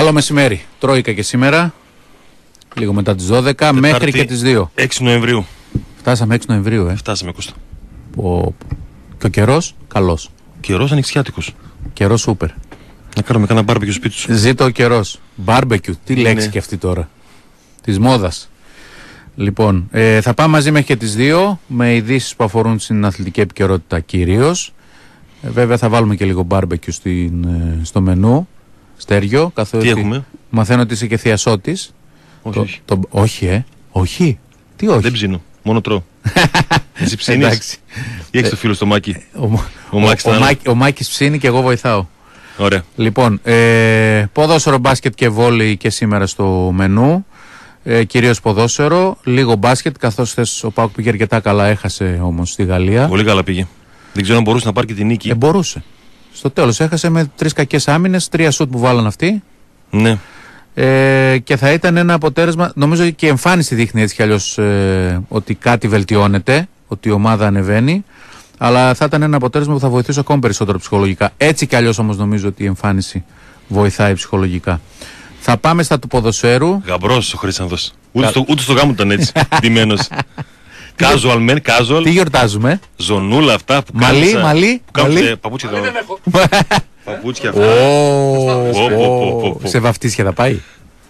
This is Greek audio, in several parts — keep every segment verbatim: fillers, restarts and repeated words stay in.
Καλό μεσημέρι. Τρόικα και σήμερα. Λίγο μετά τις δώδεκα Τετάρτη, μέχρι και τις δύο. έξι Νοεμβρίου. Φτάσαμε έξι Νοεμβρίου, ε. Φτάσαμε, Κώστα. Ο... Και ο καιρός, καλός. Καιρός ανοιξιάτικος. Καιρός σούπερ. Να κάνουμε κανένα μπάρμπεκιου σπίτι σου. Ζήτω ο καιρός. Μπάρμπεκιου. Τι Είναι. λέξη και αυτή τώρα. Της μόδας. Λοιπόν, ε, θα πάμε μαζί μέχρι και τις δύο με ειδήσεις που αφορούν στην αθλητική επικαιρότητα κυρίως. Ε, βέβαια θα βάλουμε και λίγο μπάρμπεκιου στην, ε, στο μενού. Στέργιο. Καθότι Τι έχουμε? μαθαίνω ότι είσαι και θειασότης. Όχι, Το, όχι. το, όχι, ε. Όχι. Τι όχι. Δεν ψήνω. Μόνο τρώω. Εσύ ψήνεις. Εντάξει. Ή έχεις το φίλο στο Μάκη. Ο, Ο ο, Μάκης ο, ήταν- Μάκη- ο Μάκης ψήνει και εγώ βοηθάω. Ωραία. Λοιπόν, ε, ποδόσφαιρο, μπάσκετ και βόλεϊ και σήμερα στο μενού. Ε, κυρίως ποδόσφαιρο, λίγο μπάσκετ, καθώς χθες ο ΠΑΟΚ πήγε αρκετά καλά, έχασε όμως στη Γαλλία. Πολύ καλά πήγε. Δεν ξέρω αν μπορούσε να πάρει και την νίκη. Ε, μπορούσε. Στο τέλος έχασε με τρεις κακές άμυνες, τρία σουτ που βάλαν αυτοί. Ναι. Ε, και θα ήταν ένα αποτέλεσμα, νομίζω και η εμφάνιση δείχνει έτσι κι αλλιώς ε, ότι κάτι βελτιώνεται, ότι η ομάδα ανεβαίνει. Αλλά θα ήταν ένα αποτέλεσμα που θα βοηθούσε ακόμα περισσότερο ψυχολογικά. Έτσι κι αλλιώς όμως νομίζω ότι η εμφάνιση βοηθάει ψυχολογικά. Θα πάμε στα του ποδοσφαίρου. Γαμπρός ο Χρήσανθος. Ούτε, στο, ούτε στο γάμο ήταν έτσι. Ντυμένος. Casual man, casual. Τι γιορτάζουμε? Ζωνούλα αυτά που Μαλλί, κάλυψα- μαλλί, που κάλυψε μαλλί. παπούτσια εδώ. Παπούτσια αυτά. Ω, Πω, πω, πω, πω. σε βαφτίσια θα πάει.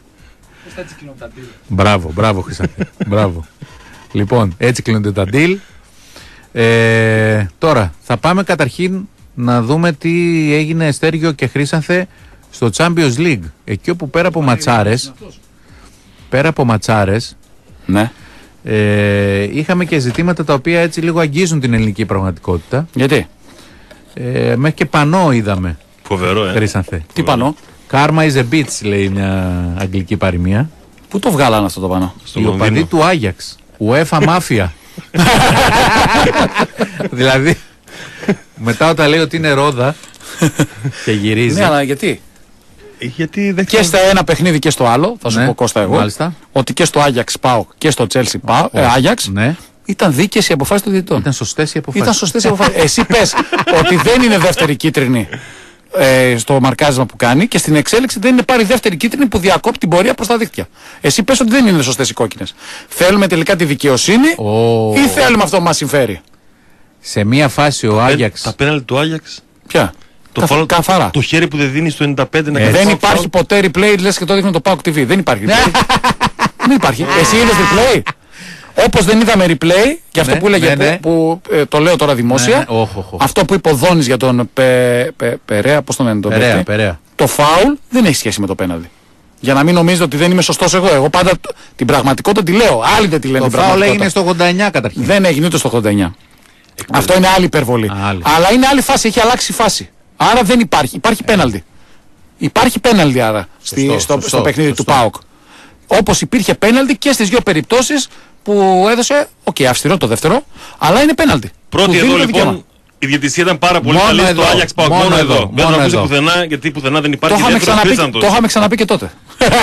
Μπράβο, μπράβο Χρυσάνθη. Μπράβο. Λοιπόν, έτσι κλείνονται τα deal. Ε, τώρα, θα πάμε καταρχήν να δούμε τι έγινε Στέργιο και Χρήσανθε στο Champions League. Εκεί όπου πέρα από ματσάρες, πέρα από ματσάρες, Ναι. ε, είχαμε και ζητήματα τα οποία έτσι λίγο αγγίζουν την ελληνική πραγματικότητα. Γιατί? Ε, μέχρι και πανό είδαμε, Φοβερό, ε. Χρήσανθε. Τι πανώ? Karma is a bitch, λέει μια αγγλική παροιμία. Πού το βγάλανε αυτό το πανώ? Στο Η οπαδή Λονδίνο. του Άγιαξ. UEFA Mafia. Δηλαδή, μετά όταν λέει ότι είναι ρόδα και γυρίζει. Ναι, αλλά γιατί? Γιατί δεν Και στο ένα παιχνίδι και στο άλλο, θα σου Ναι, πω Κώστα εγώ, μάλιστα. ότι και στο Άγιαξ πάω και στο Chelsea πάω, ε, Άγιαξ, Ναι, ήταν δίκαιες οι αποφάσεις των διαιτητών. ήταν σωστές οι αποφάσεις. Ήταν σωστές οι αποφάσεις. Εσύ πες ότι δεν είναι δεύτερη κίτρινη ε, στο μαρκάρισμα που κάνει και στην εξέλιξη δεν είναι πάρει δεύτερη κίτρινη που διακόπτει την πορεία προς τα δίκτυα. Εσύ πες ότι δεν είναι σωστές οι κόκκινες. Θέλουμε τελικά τη δικαιοσύνη Ω. ή θέλουμε αυτό που μας συμφέρει? Σε μία φάση ο Άγιαξ. Τα πέναλτι του Άγιαξ. Ποια? Το, Καθ- φάουλ- καθαρά. το χέρι που δεν δίνει στο ενενήντα πέντε να Ε, κάνει Δεν φάουλ. υπάρχει ποτέ replay, λες και το δείχνει το Pauk τι βι. Δεν υπάρχει replay. Δεν υπάρχει. Εσύ είδες replay? Όπως δεν είδαμε replay, και αυτό Ναι, που έλεγε, ναι, ναι. που, που, ε, το λέω τώρα δημόσια, Ναι, ναι, όχ, όχ, όχ. αυτό που είπε ο Δόνης για τον Πε, Πε, Περέα, πώς τον λένε τον Περαία, παίκτη, Περαία. το φάουλ δεν έχει σχέση με το πέναλτι. Για να μην νομίζετε ότι δεν είμαι σωστός εγώ. Εγώ πάντα τ- την πραγματικότητα τη λέω. Άλλοι δεν τη λένε Το την φάουλ πραγματικότητα. έγινε στο ογδόντα εννιά καταρχήν. Δεν έγινε ούτε στο ογδόντα εννιά. Αυτό είναι άλλη υπερβολή. Άλλη. Αλλά είναι άλλη φάση, έχει αλλάξει η φάση. Άρα δεν υπάρχει. Υπάρχει πέναλτι. Υπάρχει πέναλτι άρα στη- Σωστό, στο, σωστό, στο παιχνίδι σωστό. του ΠΑΟΚ. Όπως υπήρχε πέναλτι και στις δύο περιπτώσεις που έδωσε, οκ, αυστηρό το δεύτερο, αλλά είναι πέναλτι. Πρώτη Που δίνει εδώ το δικαίωμα. λοιπόν. Η διαιτησία ήταν πάρα πολύ Μόνο καλή στο εδώ, Άγιαξ Πάοκ. μόνο Μόνο εδώ, εδώ. Δεν μόνο θα το ακούσει εδώ. πουθενά γιατί πουθενά δεν Το υπάρχει είχαμε, δεύτερο ξαναπεί, Χρήσανθος. το είχαμε ξαναπεί και τότε.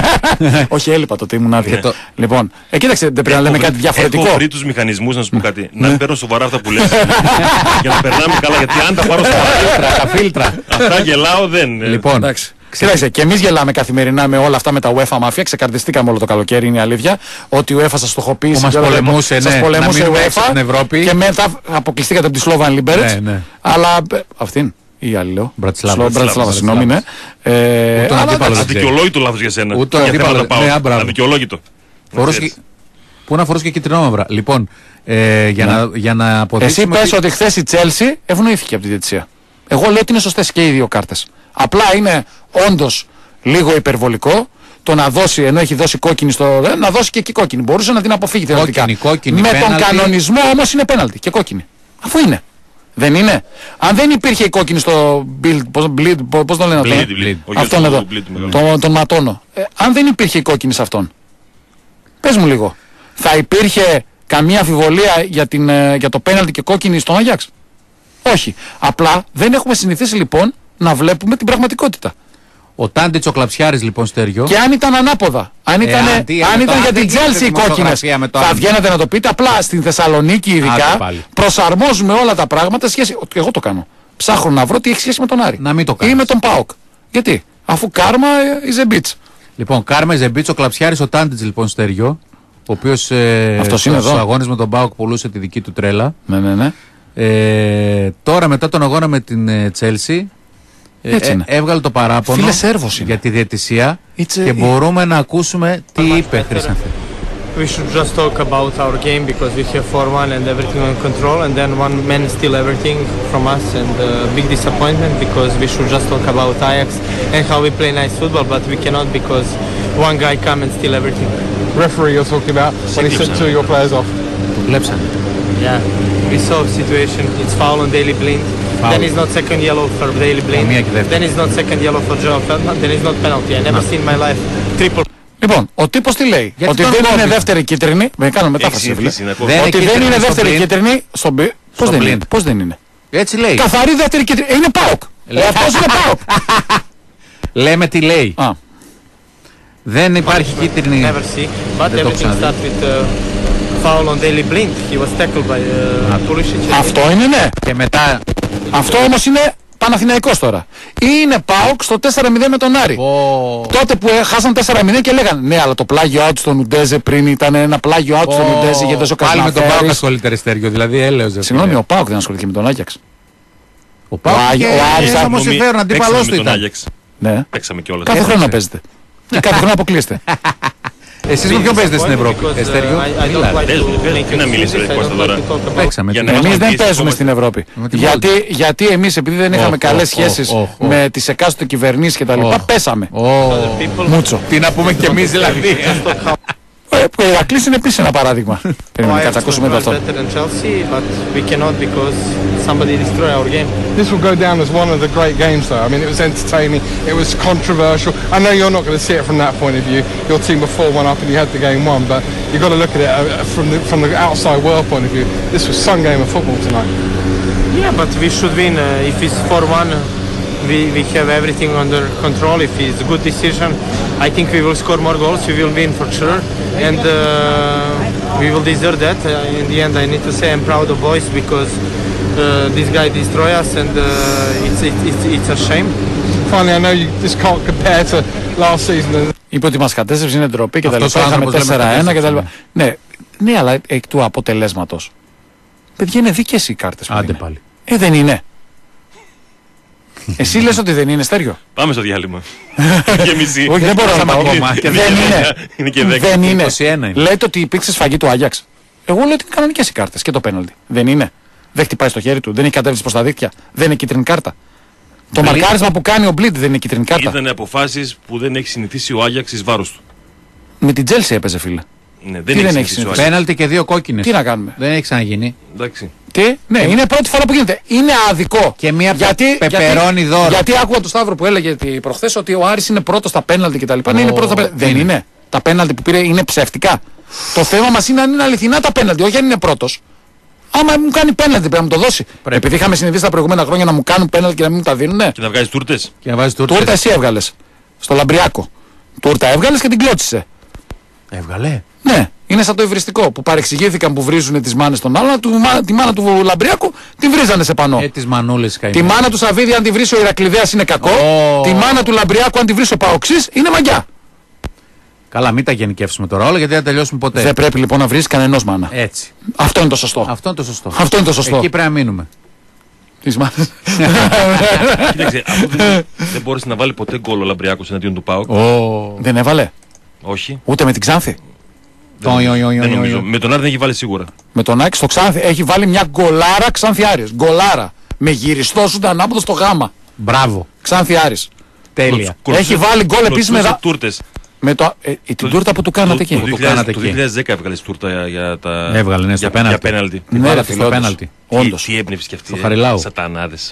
Όχι, έλειπα τότε, ήμουν άδεια. το- Λοιπόν, ε, κοίταξε, δεν πρέπει να λέμε κάτι διαφορετικό. Έχω βρει τους μηχανισμούς να σου πω κάτι. Να μην παίρνω σοβαρά αυτά που λες. Για να περνάμε καλά. Γιατί αν τα πάρω σοβαρά, Τα φίλτρα. αυτά γελάω δεν. ε. Λοιπόν, Εντάξει. Κοίταξε, και εμεί γελάμε καθημερινά με όλα αυτά με τα UEFA Mafia. Ξεκαρδιστήκαμε όλο το καλοκαίρι, είναι η αλήθεια. Ότι η UEFA σα στοχοποίησε. Που μας και όλα- πολεμούσε, σας ναι, πολεμούσε να η μείνουμε έξω UEFA. από την Ευρώπη. Και μετά αποκλειστήκατε από τη Slovan Liberec. Ναι, ναι. Αλλά. ε, Αυτήν. Ή άλλη λέω. Μπρατισλάβα. Σλο- Μπρατισλάβα, συγγνώμη, ναι. Ε, τον αλλά αντίπαλο. εντάξει. Αδικαιολόγητο λάθος για σένα. Ούτε Για αντίπαλο- θέματα ΠΑΟΚ. ναι, α, μπράβο. Αδικαιολόγητο. φορούσε και- Πού να φορούσε και κυτρινόμαυρα. Λοιπόν, ε, για, να, για να Εσύ αποδείξουμε. πες ότι χθε η Chelsea ευνοήθηκε από τη διαιτησία. Εγώ λέω ότι είναι σωστές και οι δύο κάρτες. Απλά είναι όντως λίγο υπερβολικό το να δώσει, ενώ έχει δώσει κόκκινη στο. ε, να δώσει και εκεί κόκκινη. Μπορούσε να την αποφύγει θεωρητικά. κόκκινη, Με πέναλτι. τον κανονισμό όμως είναι πέναλτι και κόκκινη. Αφού είναι. Δεν είναι. Αν δεν υπήρχε η κόκκινη στο build, πώς, bleed, πώς το λένε αυτό. Bleed, ε? bleed. Ο γιος Αυτόν του εδώ. bleed, μεγάλο. Τον, τον ματώνω. Ε, αν δεν υπήρχε η κόκκινη σε αυτόν. Πες μου λίγο. Θα υπήρχε καμία αμφιβολία για, την, ε, για το πέναλτι και κόκκινη στον Άγιαξ? Όχι. Απλά δεν έχουμε συνηθίσει λοιπόν να βλέπουμε την πραγματικότητα. Ο Τάντιτς ο Κλαψιάρης λοιπόν Στέργιο. Και αν ήταν ανάποδα, αν ήταν, Ε, αντί- αν με ήταν το για άντι την γίνεται Chelsea οι κόκκινες, δημοσιογραφία με το θα άντι. βγαίνατε να το πείτε. Απλά στην Θεσσαλονίκη Άντε ειδικά πάλι. προσαρμόζουμε όλα τα πράγματα σε σχέση. Εγώ το κάνω. Ψάχνω να βρω τι έχει σχέση με τον Άρη. Να μην το Ή κάνεις. με τον ΠΑΟΚ. Γιατί? Αφού κάρμα is a bitch. Λοιπόν, κάρμα is a bitch, ο Κλαψιάρης ο Τάντιτς λοιπόν Στέργιο, ο οποίος ε, στους αγώνες με τον ΠΑΟΚ πουλούσε τη δική του τρέλα. Ναι, ναι, ναι. Ε, τώρα μετά τον αγώνα με την Τσέλσι ε, ε, έβγαλε το παράπονο για τη διαιτησία και μπορούμε να ακούσουμε τι είπε, Χρήστανθε. We should just talk about our game because we have four one and everything on control, and then one man steal everything from us, and a uh, big disappointment because we should just talk about Ajax and how we play nice football, but we cannot because one guy come and steal everything. Referee you're talking about when he sent two of your players off. Το κλέψανε. Yeah, we saw situation. It's foul on Daley Blind. Foul. Then it's not second yellow for Daley Blind. Then it's not second yellow for Joao Feldman. Then it's not penalty. I never seen in my life triple. Λοιπόν, ο τύπος τι λέει, γιατί ότι δεν είναι δεύτερη κίτρινη, με κάνω μετάφραση, ότι δεν είναι δεύτερη κίτρινη, στον Blind. Πώς δεν είναι, πώς δεν είναι. Έτσι λέει. Καθαρή δεύτερη κίτρινη, είναι ΠΑΟΚ. Αυτός είναι ΠΑΟΚ. Λέμε τι λέει. Α. Δεν υπάρχει κίτρινη. Never see, but everything start with uh, foul on Daley Blind. He was tackled by uh, Pulisic. Αυτό είναι, ναι. Και μετά. Αυτό όμως είναι Παναθηναϊκός τώρα. Ή είναι ΠΑΟΚ στο τέσσερα μηδέν με τον Άρη. Oh. Τότε που χάσαν τέσσερα μηδέν και λέγανε ναι, αλλά το πλάγιο out στον Ουντέζε πριν ήταν ένα πλάγιο out oh. στον Ουντέζε γιατί δεν πάλι με τον ΠΑΟΚ ασχολείται Στέργιο, δηλαδή έλεος. Συγγνώμη, ο ΠΑΟΚ δεν ασχολήθηκε με τον Άγιαξ. Ο ΠΑΟΚ και ο Άρης ατμοσφαίρον αντίπαλός του ήταν. Ναι. Παίξαμε κιόλας. Κάθε χρόνο παίζετε. Και κάθε χρόνο αποκλείεστε. Εσείς με ποιον παίζετε στην Ευρώπη, Στέργιο? Τι να μιλήσει Κώστα τώρα. Παίξαμε. Εμείς δεν παίζουμε στην Ευρώπη. Γιατί εμείς επειδή δεν είχαμε καλές σχέσεις με τις εκάστοτε κυβερνήσεις και τα λοιπά, πέσαμε. Μούτσο. Τι να πούμε κι εμείς δηλαδή. Ο Ηρακλής είναι επίσης ένα παράδειγμα. Πρέπει να κατσακούσουμε το αυτό. This will go down as one of the great games though. I mean it was entertaining, it was controversial. I know you're not going to see it from that point of view. Your team were four one up and you had the game won, but you've got to look at it from the, from the outside world point of view. This was some game of football tonight. Yeah, but we should win. Uh, if it's four one, we, we have everything under control. If it's a good decision, I think we will score more goals, we will win for sure, and uh, we will deserve that. Uh, in the end, I need to say I'm proud of boys because uh, this guy destroyed us, and uh, it's, it, it's, it's a shame. Finally, I know you just can't compare to last season. Είπε ότι μας κατέστρεψε, είναι ντροπή και τα λοιπά, είχαμε τέσσερα ένα και τα λοιπά. Ναι, ναι, αλλά εκ του αποτελέσματος. Παιδιά, είναι δίκες οι κάρτες. Άντε πάλι. Ε, δεν είναι. Εσύ λες ότι δεν είναι, Στέργιο? Πάμε στο διάλειμμα. Και μισή. Όχι, δεν μπορώ να πάω ακόμα. Δεν είναι. Είναι και δέκα. Δεν είναι. Λέτε ότι υπήρξε σφαγή του Άγιαξ. Εγώ λέω ότι είναι κανονικές οι κάρτες και το πέναλτι. Δεν είναι. Δεν χτυπάει στο χέρι του. Δεν έχει κατέβει προς τα δίκτυα. Δεν είναι κίτρινη κάρτα. Το μαρκάρισμα που κάνει ο Μπλίτ δεν είναι κίτρινη κάρτα. Ήταν αποφάσεις που δεν έχει συνηθίσει ο Άγιαξ εις βάρος του. Με την Chelsea έπαιζε, φίλε. Ναι, δεν έχει συνηθίσει. Πέναλτι και δύο κόκκινες. Τι να κάνουμε. Δεν έχει ξαναγίνει. Εντάξει. Τι, ναι, είναι πρώτη φορά που γίνεται. Είναι αδικό. Και μια γιατί, πεπερώνει δώρο. Γιατί άκουγα τον Σταύρο που έλεγε προχθές ότι ο Άρης είναι πρώτος στα πέναλτι κτλ. Oh, ναι, είναι πρώτος στα πέναλτι. Δεν είναι. Τα πέναλτι που πήρε είναι ψεύτικα. Το θέμα μας είναι αν είναι αληθινά τα πέναλτι, όχι αν είναι πρώτος. Άμα μου κάνει πέναλτι πρέπει να μου το δώσει. Πρέπει. Επειδή είχαμε συνηθίσει τα προηγούμενα χρόνια να μου κάνουν πέναλτι και να μην μου τα δίνουν. Και να βγάζει τούρτες. Και να βάζει τούρτες. Τούρτα εσύ έβγαλες. Στο Λαμπριακό. Τούρτα έβγαλες και την κλώτσισε. Έβγαλε. Ναι. Είναι σαν το υβριστικό που παρεξηγήθηκαν που βρίζουν τις μάνες των άλλων. Του, τη μάνα του Λαμπριακού την βρίζανε σε πανό. Ε, τις μανούλες τη μάνα του Σαββίδη αν τη βρίσει ο Ηρακλειδέας είναι κακό. Oh. Τη μάνα του Λαμπριακού αν τη βρίσει ο Παοξής είναι μαγιά. Καλά, μην τα γενικεύσουμε τώρα όλα γιατί δεν θα τελειώσουμε ποτέ. Δεν πρέπει λοιπόν να βρεις κανενός μάνα. Έτσι. Αυτό είναι το σωστό. Αυτό είναι το σωστό. Αυτό είναι το σωστό. Εκεί πρέπει να μείνουμε. Τις μάνες. Κοίταξε, δεν, δεν μπόρεσε να βάλει ποτέ γκολ ο Λαμπριακός εναντίον του ΠΑΟΚ. Oh. Δεν έβαλε. Όχι. Ούτε με την Ξάνθη. Δεν, δεν, δεν νομίζω. Με τον Άρη δεν έχει βάλει σίγουρα. Με τον Άκη στο Ξάνθη έχει βάλει μια γκολάρα Ξάνθη Άρης. Γκολάρα. Με γυριστό σου ανάποδο στο γάμα. Μπράβο. Ξάνθη Άρης. Τέλεια. Έχει βάλει γκολ επίσης με τούρτες. Με το, ε, ε, την τούρτα που του κάνατε εκεί. Το δύο χιλιάδες δέκα έβγαλε τούρτα για, για τα. Έβγαλε, ναι, στο για, πέναλτι. Για ναι, ρε, στο πέναλτι. Όντως. Τι έμπνευση κι αυτή. Το Χαριλάου. Σατανάδες.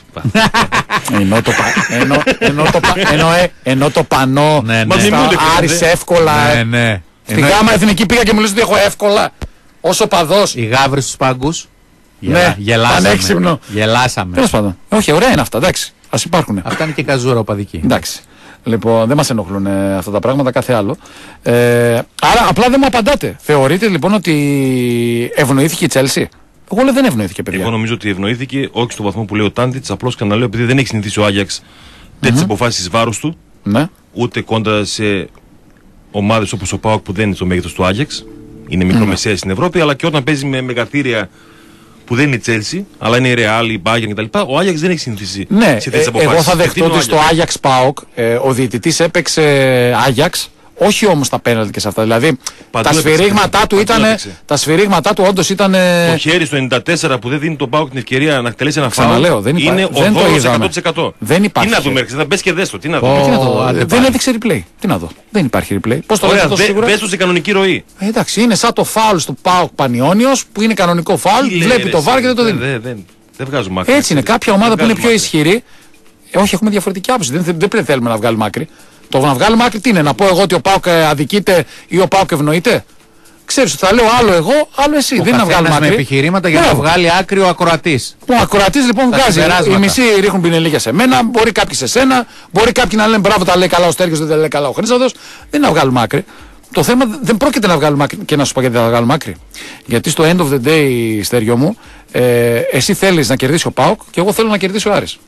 ενώ, το, ενώ, ενώ, το, ενώ, ε, ενώ το πανό. Ναι, ναι. Άρης εύκολα. Ναι, ναι. Στη Γάμα Εθνική πήγα και μου λες ότι έχω εύκολα. Όσο παδός. Οι γάβρες στους πάγκους. Ναι, γελάσαμε. Ανέξυπνο. Γελάσαμε. Τέλος πάντων. Όχι, ωραία είναι αυτά, εντάξει. Ας υπάρχουνε. Αυτά είναι και καζούρα οπαδική. Εντάξει. Λοιπόν, δεν μας ενοχλούν ε, αυτά τα πράγματα, κάθε άλλο. Ε, άρα απλά δεν μου απαντάτε. Θεωρείτε λοιπόν ότι ευνοήθηκε η Chelsea? Εγώ λέω δεν ευνοήθηκε, παιδιά. Εγώ νομίζω ότι ευνοήθηκε, όχι στο βαθμό που λέει ο Τάντιτς, απλώς ξαναλέω επειδή δεν έχει συνηθίσει ο Άγιαξ τέτοιες mm-hmm. αποφάσεις βάρους του. Ναι. ούτε κόντρα σε ομάδες όπως ο ΠΑΟΚ που δεν είναι στο μέγεθος του Άγιαξ. Είναι μικρομεσαίες mm. στην Ευρώπη, αλλά και όταν παίζει με μεγαθύρια που δεν είναι η Chelsea, αλλά είναι η Real, η Bayern κτλ. Ο Άγιαξ δεν έχει συνηθίσει ναι, σε τέτοιες ε, αποφάσεις. Εγώ θα δεχτώ ότι στο Άγιαξ ΠΑΟΚ ε, ο διαιτητής έπαιξε Άγιαξ. Όχι όμως τα πέναλτι και σε αυτά. Δηλαδή παντού τα σφυρίγματά του ήταν. Τα σφυρίγματά του όντως ήταν. Το χέρι στο ενενήντα τέσσερα που δεν δίνει τον ΠΑΟΚ την ευκαιρία να εκτελέσει ένα φάουλ. Είναι ο δόλος εκατό τοις εκατό. Δεν υπάρχει. Τι να δούμε, θα μπες και δες το. Τι να δούμε. Δεν έδειξε replay. Τι να δω. Δεν υπάρχει replay. Πώς το λέτε σίγουρα. Μπες το σε κανονική ροή. Εντάξει, είναι σαν το φάουλ του ΠΑΟΚ Πανιόνιος που είναι κανονικό φάουλ. Βλέπει το βάρ και δεν το δίνει. Δεν βγάζουμε άκρη. Έτσι είναι. Κάποια ομάδα που είναι πιο ισχυρή. Όχι, έχουμε διαφορετική άποψη. Δεν θέλουμε να βγάλουμε άκρη. Το να βγάλουμε άκρη τι είναι, να πω εγώ ότι ο ΠΑΟΚ αδικείται ή ο ΠΑΟΚ ευνοείται. Ξέρεις ότι θα λέω άλλο εγώ, άλλο εσύ. Ο δεν είναι να βγάλουμε άκρη. Με επιχειρήματα για να βγάλει άκρη ο ακροατής. Ο ακροατής λοιπόν τα βγάζει. Οι μισοί ρίχνουν πινελίκια σε μένα, μπορεί κάποιοι σε σένα, μπορεί κάποιοι να λένε μπράβο, τα λέει καλά ο Στέργιος, δεν τα λέει καλά ο Χρήστοδος. Δεν είναι να βγάλουμε άκρη. Το θέμα δεν πρόκειται να βγάλουμε άκρη. Και να σου πω γιατί θα βγάλουμε άκρη. Γιατί στο end of the day, Στέργιο μου, ε, εσύ θέλεις να κερδίσει ο ΠΑΟΚ και εγώ θέλω να κερδίσει ο Άρης.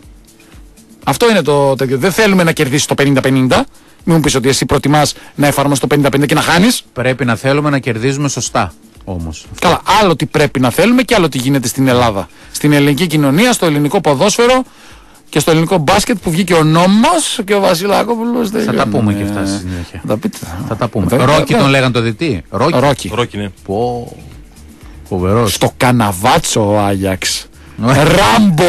Αυτό είναι το τέτοιο. Δεν θέλουμε να κερδίσει το πενήντα πενήντα. Μην μου πεις ότι εσύ προτιμάς να εφαρμόσεις το πενήντα πενήντα και να χάνεις. Πρέπει να θέλουμε να κερδίζουμε σωστά όμως. Καλά, άλλο τι πρέπει να θέλουμε και άλλο τι γίνεται στην Ελλάδα. Στην ελληνική κοινωνία, στο ελληνικό ποδόσφαιρο και στο ελληνικό μπάσκετ που βγήκε ο νόμος και ο Βασιλάκοπουλος. Θα τα πούμε και αυτά στη συνέχεια. Θα, πείτε. θα τα πούμε. Ρόκι τον λέγαν το διτή. Ρόκι. Ρόκι, ναι. Πω. Φοβερός. Στο Καναβάτσο ο Άγιαξ. Ράμπο.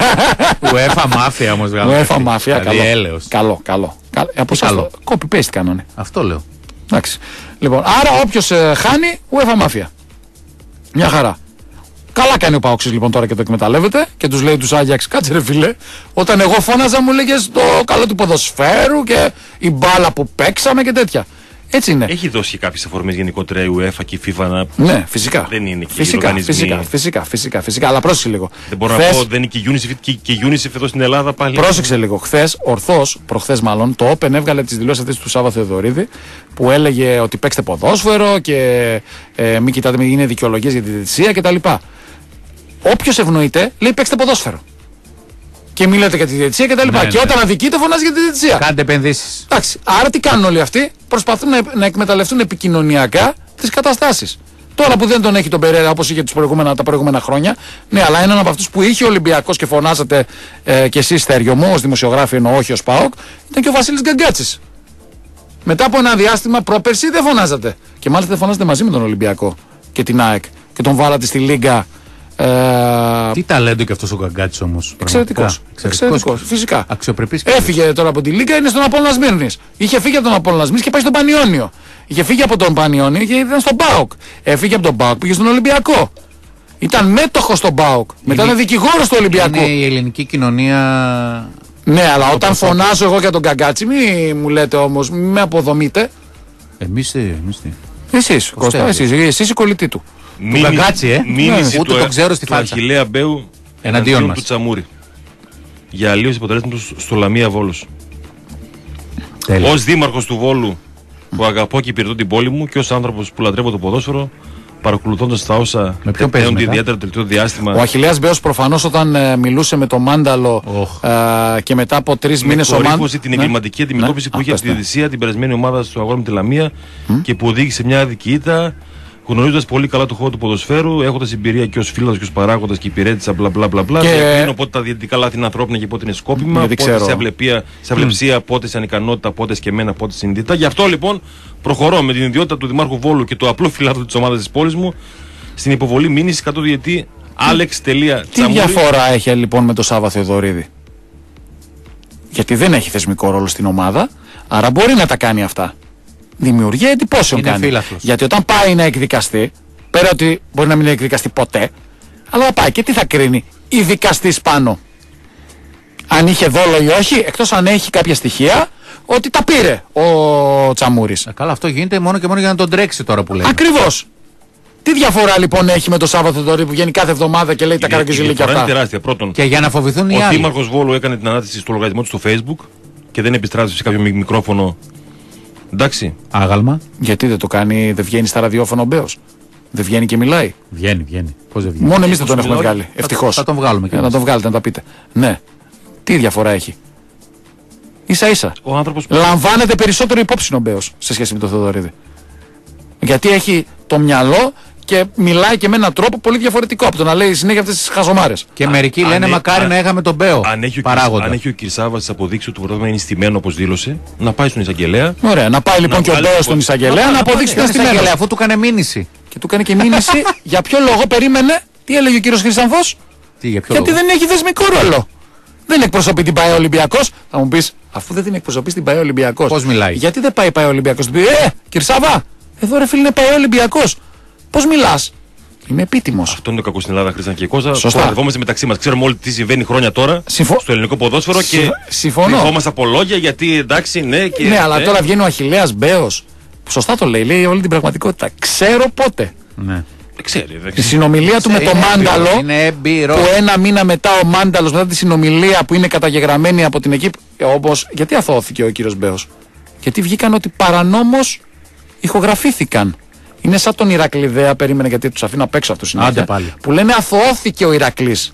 UEFA μάφια όμως βγάλω. UEFA μάφια, καλό. Έλεος. Καλό, καλό. Από εσάς copy paste κάνανε. Αυτό λέω. Εντάξει. Λοιπόν, άρα όποιος ε, χάνει, UEFA μάφια. Μια χαρά. Καλά κάνει ο Παόξης λοιπόν τώρα και το εκμεταλλεύεται και τους λέει τους Άγιαξ, κάτσε ρε φίλε, όταν εγώ φώναζα μου λέγες το καλό του ποδοσφαίρου και η μπάλα που παίξαμε και τέτοια. Έτσι είναι. Έχει δώσει κάποιες αφορμές γενικότερα η UEFA και η FIFA να. Ναι, φυσικά. Δεν είναι και φυσικά, οι οργανισμοί. Φυσικά, φυσικά, φυσικά, φυσικά. Αλλά πρόσεξε λίγο. Δεν μπορώ Χθες... να πω, δεν είναι και η UNICEF και, και η UNICEF εδώ στην Ελλάδα πάλι. Πρόσεξε λίγο. Χθες, ορθώς, προχθές μάλλον, το Open έβγαλε τις δηλώσεις αυτές του Σάββα Θεοδωρίδη που έλεγε ότι παίξτε ποδόσφαιρο και ε, μην κοιτάτε, μην είναι δικαιολογίες για τη διαιτησία κτλ. Όποιος ευνοείται λέει παίξτε ποδόσφαιρο. Και μιλάτε για τη διαιτησία και τα λοιπά. Ναι, και ναι. όταν αδικείται, φωνάζει για τη διαιτησία. Κάντε επενδύσεις. Εντάξει. Άρα τι κάνουν όλοι αυτοί, προσπαθούν να, να εκμεταλλευτούν επικοινωνιακά τις καταστάσεις. Τώρα που δεν τον έχει τον Περέρα όπως είχε τις προηγούμενα, τα προηγούμενα χρόνια, ναι, αλλά έναν από αυτούς που είχε ο Ολυμπιακός και φωνάσατε ε, και εσείς Στέργιο μου, ως δημοσιογράφοι εννοώ, όχι ως ΠΑΟΚ, ήταν και ο Βασίλης Γκαγκάτσης. Μετά από ένα διάστημα πρόπερση δεν φωνάζατε. Και μάλιστα δεν φωνάζατε μαζί με τον Ολυμπιακό και την ΑΕΚ και τον βάλατε στη Λίγκα. Ε... Τι ταλέντο και αυτός ο Γκαγκάτσης όμως. Εξαιρετικός. Εξαιρετικός. Φυσικά. Αξιοπρεπής. Έφυγε τώρα από τη Λίγκα, είναι στον Απόλλωνα Σμύρνης. Είχε φύγει από τον Απόλλωνα Σμύρνης και πάει στον Πανιόνιο. Είχε φύγει από τον Πανιόνιο και ήταν στον ΠΑΟΚ. Έφυγε από τον ΠΑΟΚ, πήγε στον Ολυμπιακό. Ήταν μέτοχος στον ΠΑΟΚ. Μετά ήταν δικηγόρος του Ολυμπιακού. Είναι η ελληνική κοινωνία. Ναι, αλλά όταν φωνάζω εγώ για τον Γκαγκάτσι, μη μου λέτε όμως, μη με αποδομείτε. Εμείς τι. Εσείς, Κώστα, εσείς η κολλητή του. Του Γκαγκάτσι, ε. Μήνυση ούτε του, το ξέρω στη φάτσα. Του Αχιλλέα Μπέου εναντίον μας. Του Τσαμούρη. Για αλλίωση αποτελέσματος στο Λαμία Βόλος. Ως δήμαρχος του Βόλου που αγαπώ και υπηρετώ την πόλη μου και ως άνθρωπος που λατρεύω το ποδόσφαιρο, παρακολουθώντας τα όσα τεκταίνονται ιδιαίτερα το τελευταίο διάστημα. Ο Αχιλλέας Μπέος προφανώς όταν ε, μιλούσε με τον Μάνταλο oh. ε, και μετά από τρεις μήνες ο Μάνταλο. Με την εγκληματική ναι. αντιμετώπιση ναι. που είχε από τη διαιτησία την περασμένη ομάδα στο αγώνα με τη Λαμία mm. και που οδήγησε μια άδικη ήττα. Γνωρίζοντας πολύ καλά το χώρο του ποδοσφαίρου, έχοντας εμπειρία και ως φίλος και ως παράγοντας και υπηρέτησα μπλα μπλα μπλα. Και διακρίνω πότε τα διαιτητικά λάθη είναι ανθρώπινα και πότε είναι σκόπιμα, πότε σε αυλεπία, σε αυλεψία, mm. πότε σε ανικανότητα, πότε σκεμμένα, πότε συνειδητά. Γι' αυτό λοιπόν προχωρώ με την ιδιότητα του Δημάρχου Βόλου και το απλό φιλάθλου της ομάδας της πόλης μου στην υποβολή μήνυση κατά του διαιτητή Άλεξ. Τι διαφορά έχει λοιπόν με το Σάββα Θεοδωρίδη? Γιατί δεν έχει θεσμικό ρόλο στην ομάδα, άρα μπορεί να τα κάνει αυτά. Δημιουργία εντυπώσεων κάνει. Φύλαθλος. Γιατί όταν πάει να εκδικαστεί, πέρα ότι μπορεί να μην εκδικαστεί ποτέ, αλλά θα πάει και τι θα κρίνει η δικαστής πάνω? Αν είχε δόλο ή όχι, εκτός αν έχει κάποια στοιχεία ότι τα πήρε ο Τσαμούρης. Ε, καλά, αυτό γίνεται μόνο και μόνο για να τον τρέξει τώρα που λέει. Ακριβώς. Τι διαφορά λοιπόν έχει με το Σάββατο Θεοδωρίδη που βγαίνει κάθε εβδομάδα και λέει η, τα καρακιζιλίκια αυτά? Είναι τεράστια. Πρώτον, και για να φοβηθούν οι ο άλλοι. Ο Δήμαρχος Βόλου έκανε την ανάρτηση στο λογαριασμό του στο Facebook και δεν επιστράτευσε σε κάποιο μικρόφωνο. Εντάξει. Άγαλμα. Γιατί δεν το κάνει, δεν βγαίνει στα ραδιόφωνα ο Μπέος? Δεν βγαίνει και μιλάει? Βγαίνει, βγαίνει. Πώς δεν βγαίνει? Μόνο εμείς δεν τον έχουμε βγάλει. Ευτυχώς. Θα τον βγάλουμε και να τον βγάλετε, να τα πείτε. Ναι. Τι διαφορά έχει? Ίσα ίσα. Ο άνθρωπος... Λαμβάνεται περισσότερο υπόψη ο Μπέος σε σχέση με τον Θεοδωρίδη. Γιατί έχει το μυαλό και μιλάει και με έναν τρόπο πολύ διαφορετικό από το να λέει συνέχεια αυτές τις χαζομάρες. Και μερικοί λένε μακάρι να είχαμε τον Μπέο. Αν έχει ο, παράγοντα. αν έχει ο Κυρσάβας τις αποδείξεις ότι το πρωτάθλημα είναι στημένο όπως δήλωσε, να πάει στον εισαγγελέα. Ωραία, να πάει λοιπόν Να και ο βγάλει Μπέος το- στον εισαγγελέα να, να αποδείξει την αστημένο. Αφού του έκανε μήνυση. Και του έκανε και μήνυση για ποιο λόγο περίμενε, τι έλεγε ο κύριος Χρυσανθός. Τι, για ποιο Γιατί λόγο? δεν έχει δεσμικό ρόλο. Δεν εκπροσωπεί την ΠΑΕ Ολυμπιακός. Θα μου πεις, αφού δεν την εκπροσωπεί την ΠΑΕ Ολυμπιακός. Πώς μιλάει? Γιατί δεν πάει η ΠΑΕ Ολυμπιακός. Του πει, Ε, Κυρσάβα, εδώ ρε φίλε είναι ΠΑΕ Ολυμπιακός. Πώς μιλάς? Είμαι επίτιμος. Αυτό είναι το κακό στην Ελλάδα, Χρήστον και Κώστα. Σωστά. Κορδευόμαστε μεταξύ μας. Ξέρουμε όλοι τι συμβαίνει χρόνια τώρα Συμφω- στο ελληνικό ποδόσφαιρο Συμφ- και συμφωνώ. κρυβόμαστε από λόγια γιατί εντάξει, ναι. Και, Ναι, αλλά τώρα βγαίνει ο Αχιλλέας Μπέος. Σωστά το λέει, λέει όλη την πραγματικότητα. Ξέρω πότε. Ναι. Δεν ξέρει. Δεν Η ξέρει. συνομιλία του με Είναι το έμπειρο, Μάνταλο. είναι έμπειρο. Που ένα μήνα μετά ο Μάνταλος, μετά τη συνομιλία που είναι καταγεγραμμένη από την εκείπ. Όπως, γιατί αθώθηκε ο κύριος Μπέος? Γιατί βγήκαν ότι παρανόμως ηχογραφήθηκαν. Είναι σαν τον Ηρακλειδέα, περίμενε γιατί τους αφήνω απ' έξω αυτούς συνέχεια. Άντε πάλι. Που λένε αθωώθηκε ο Ηρακλής.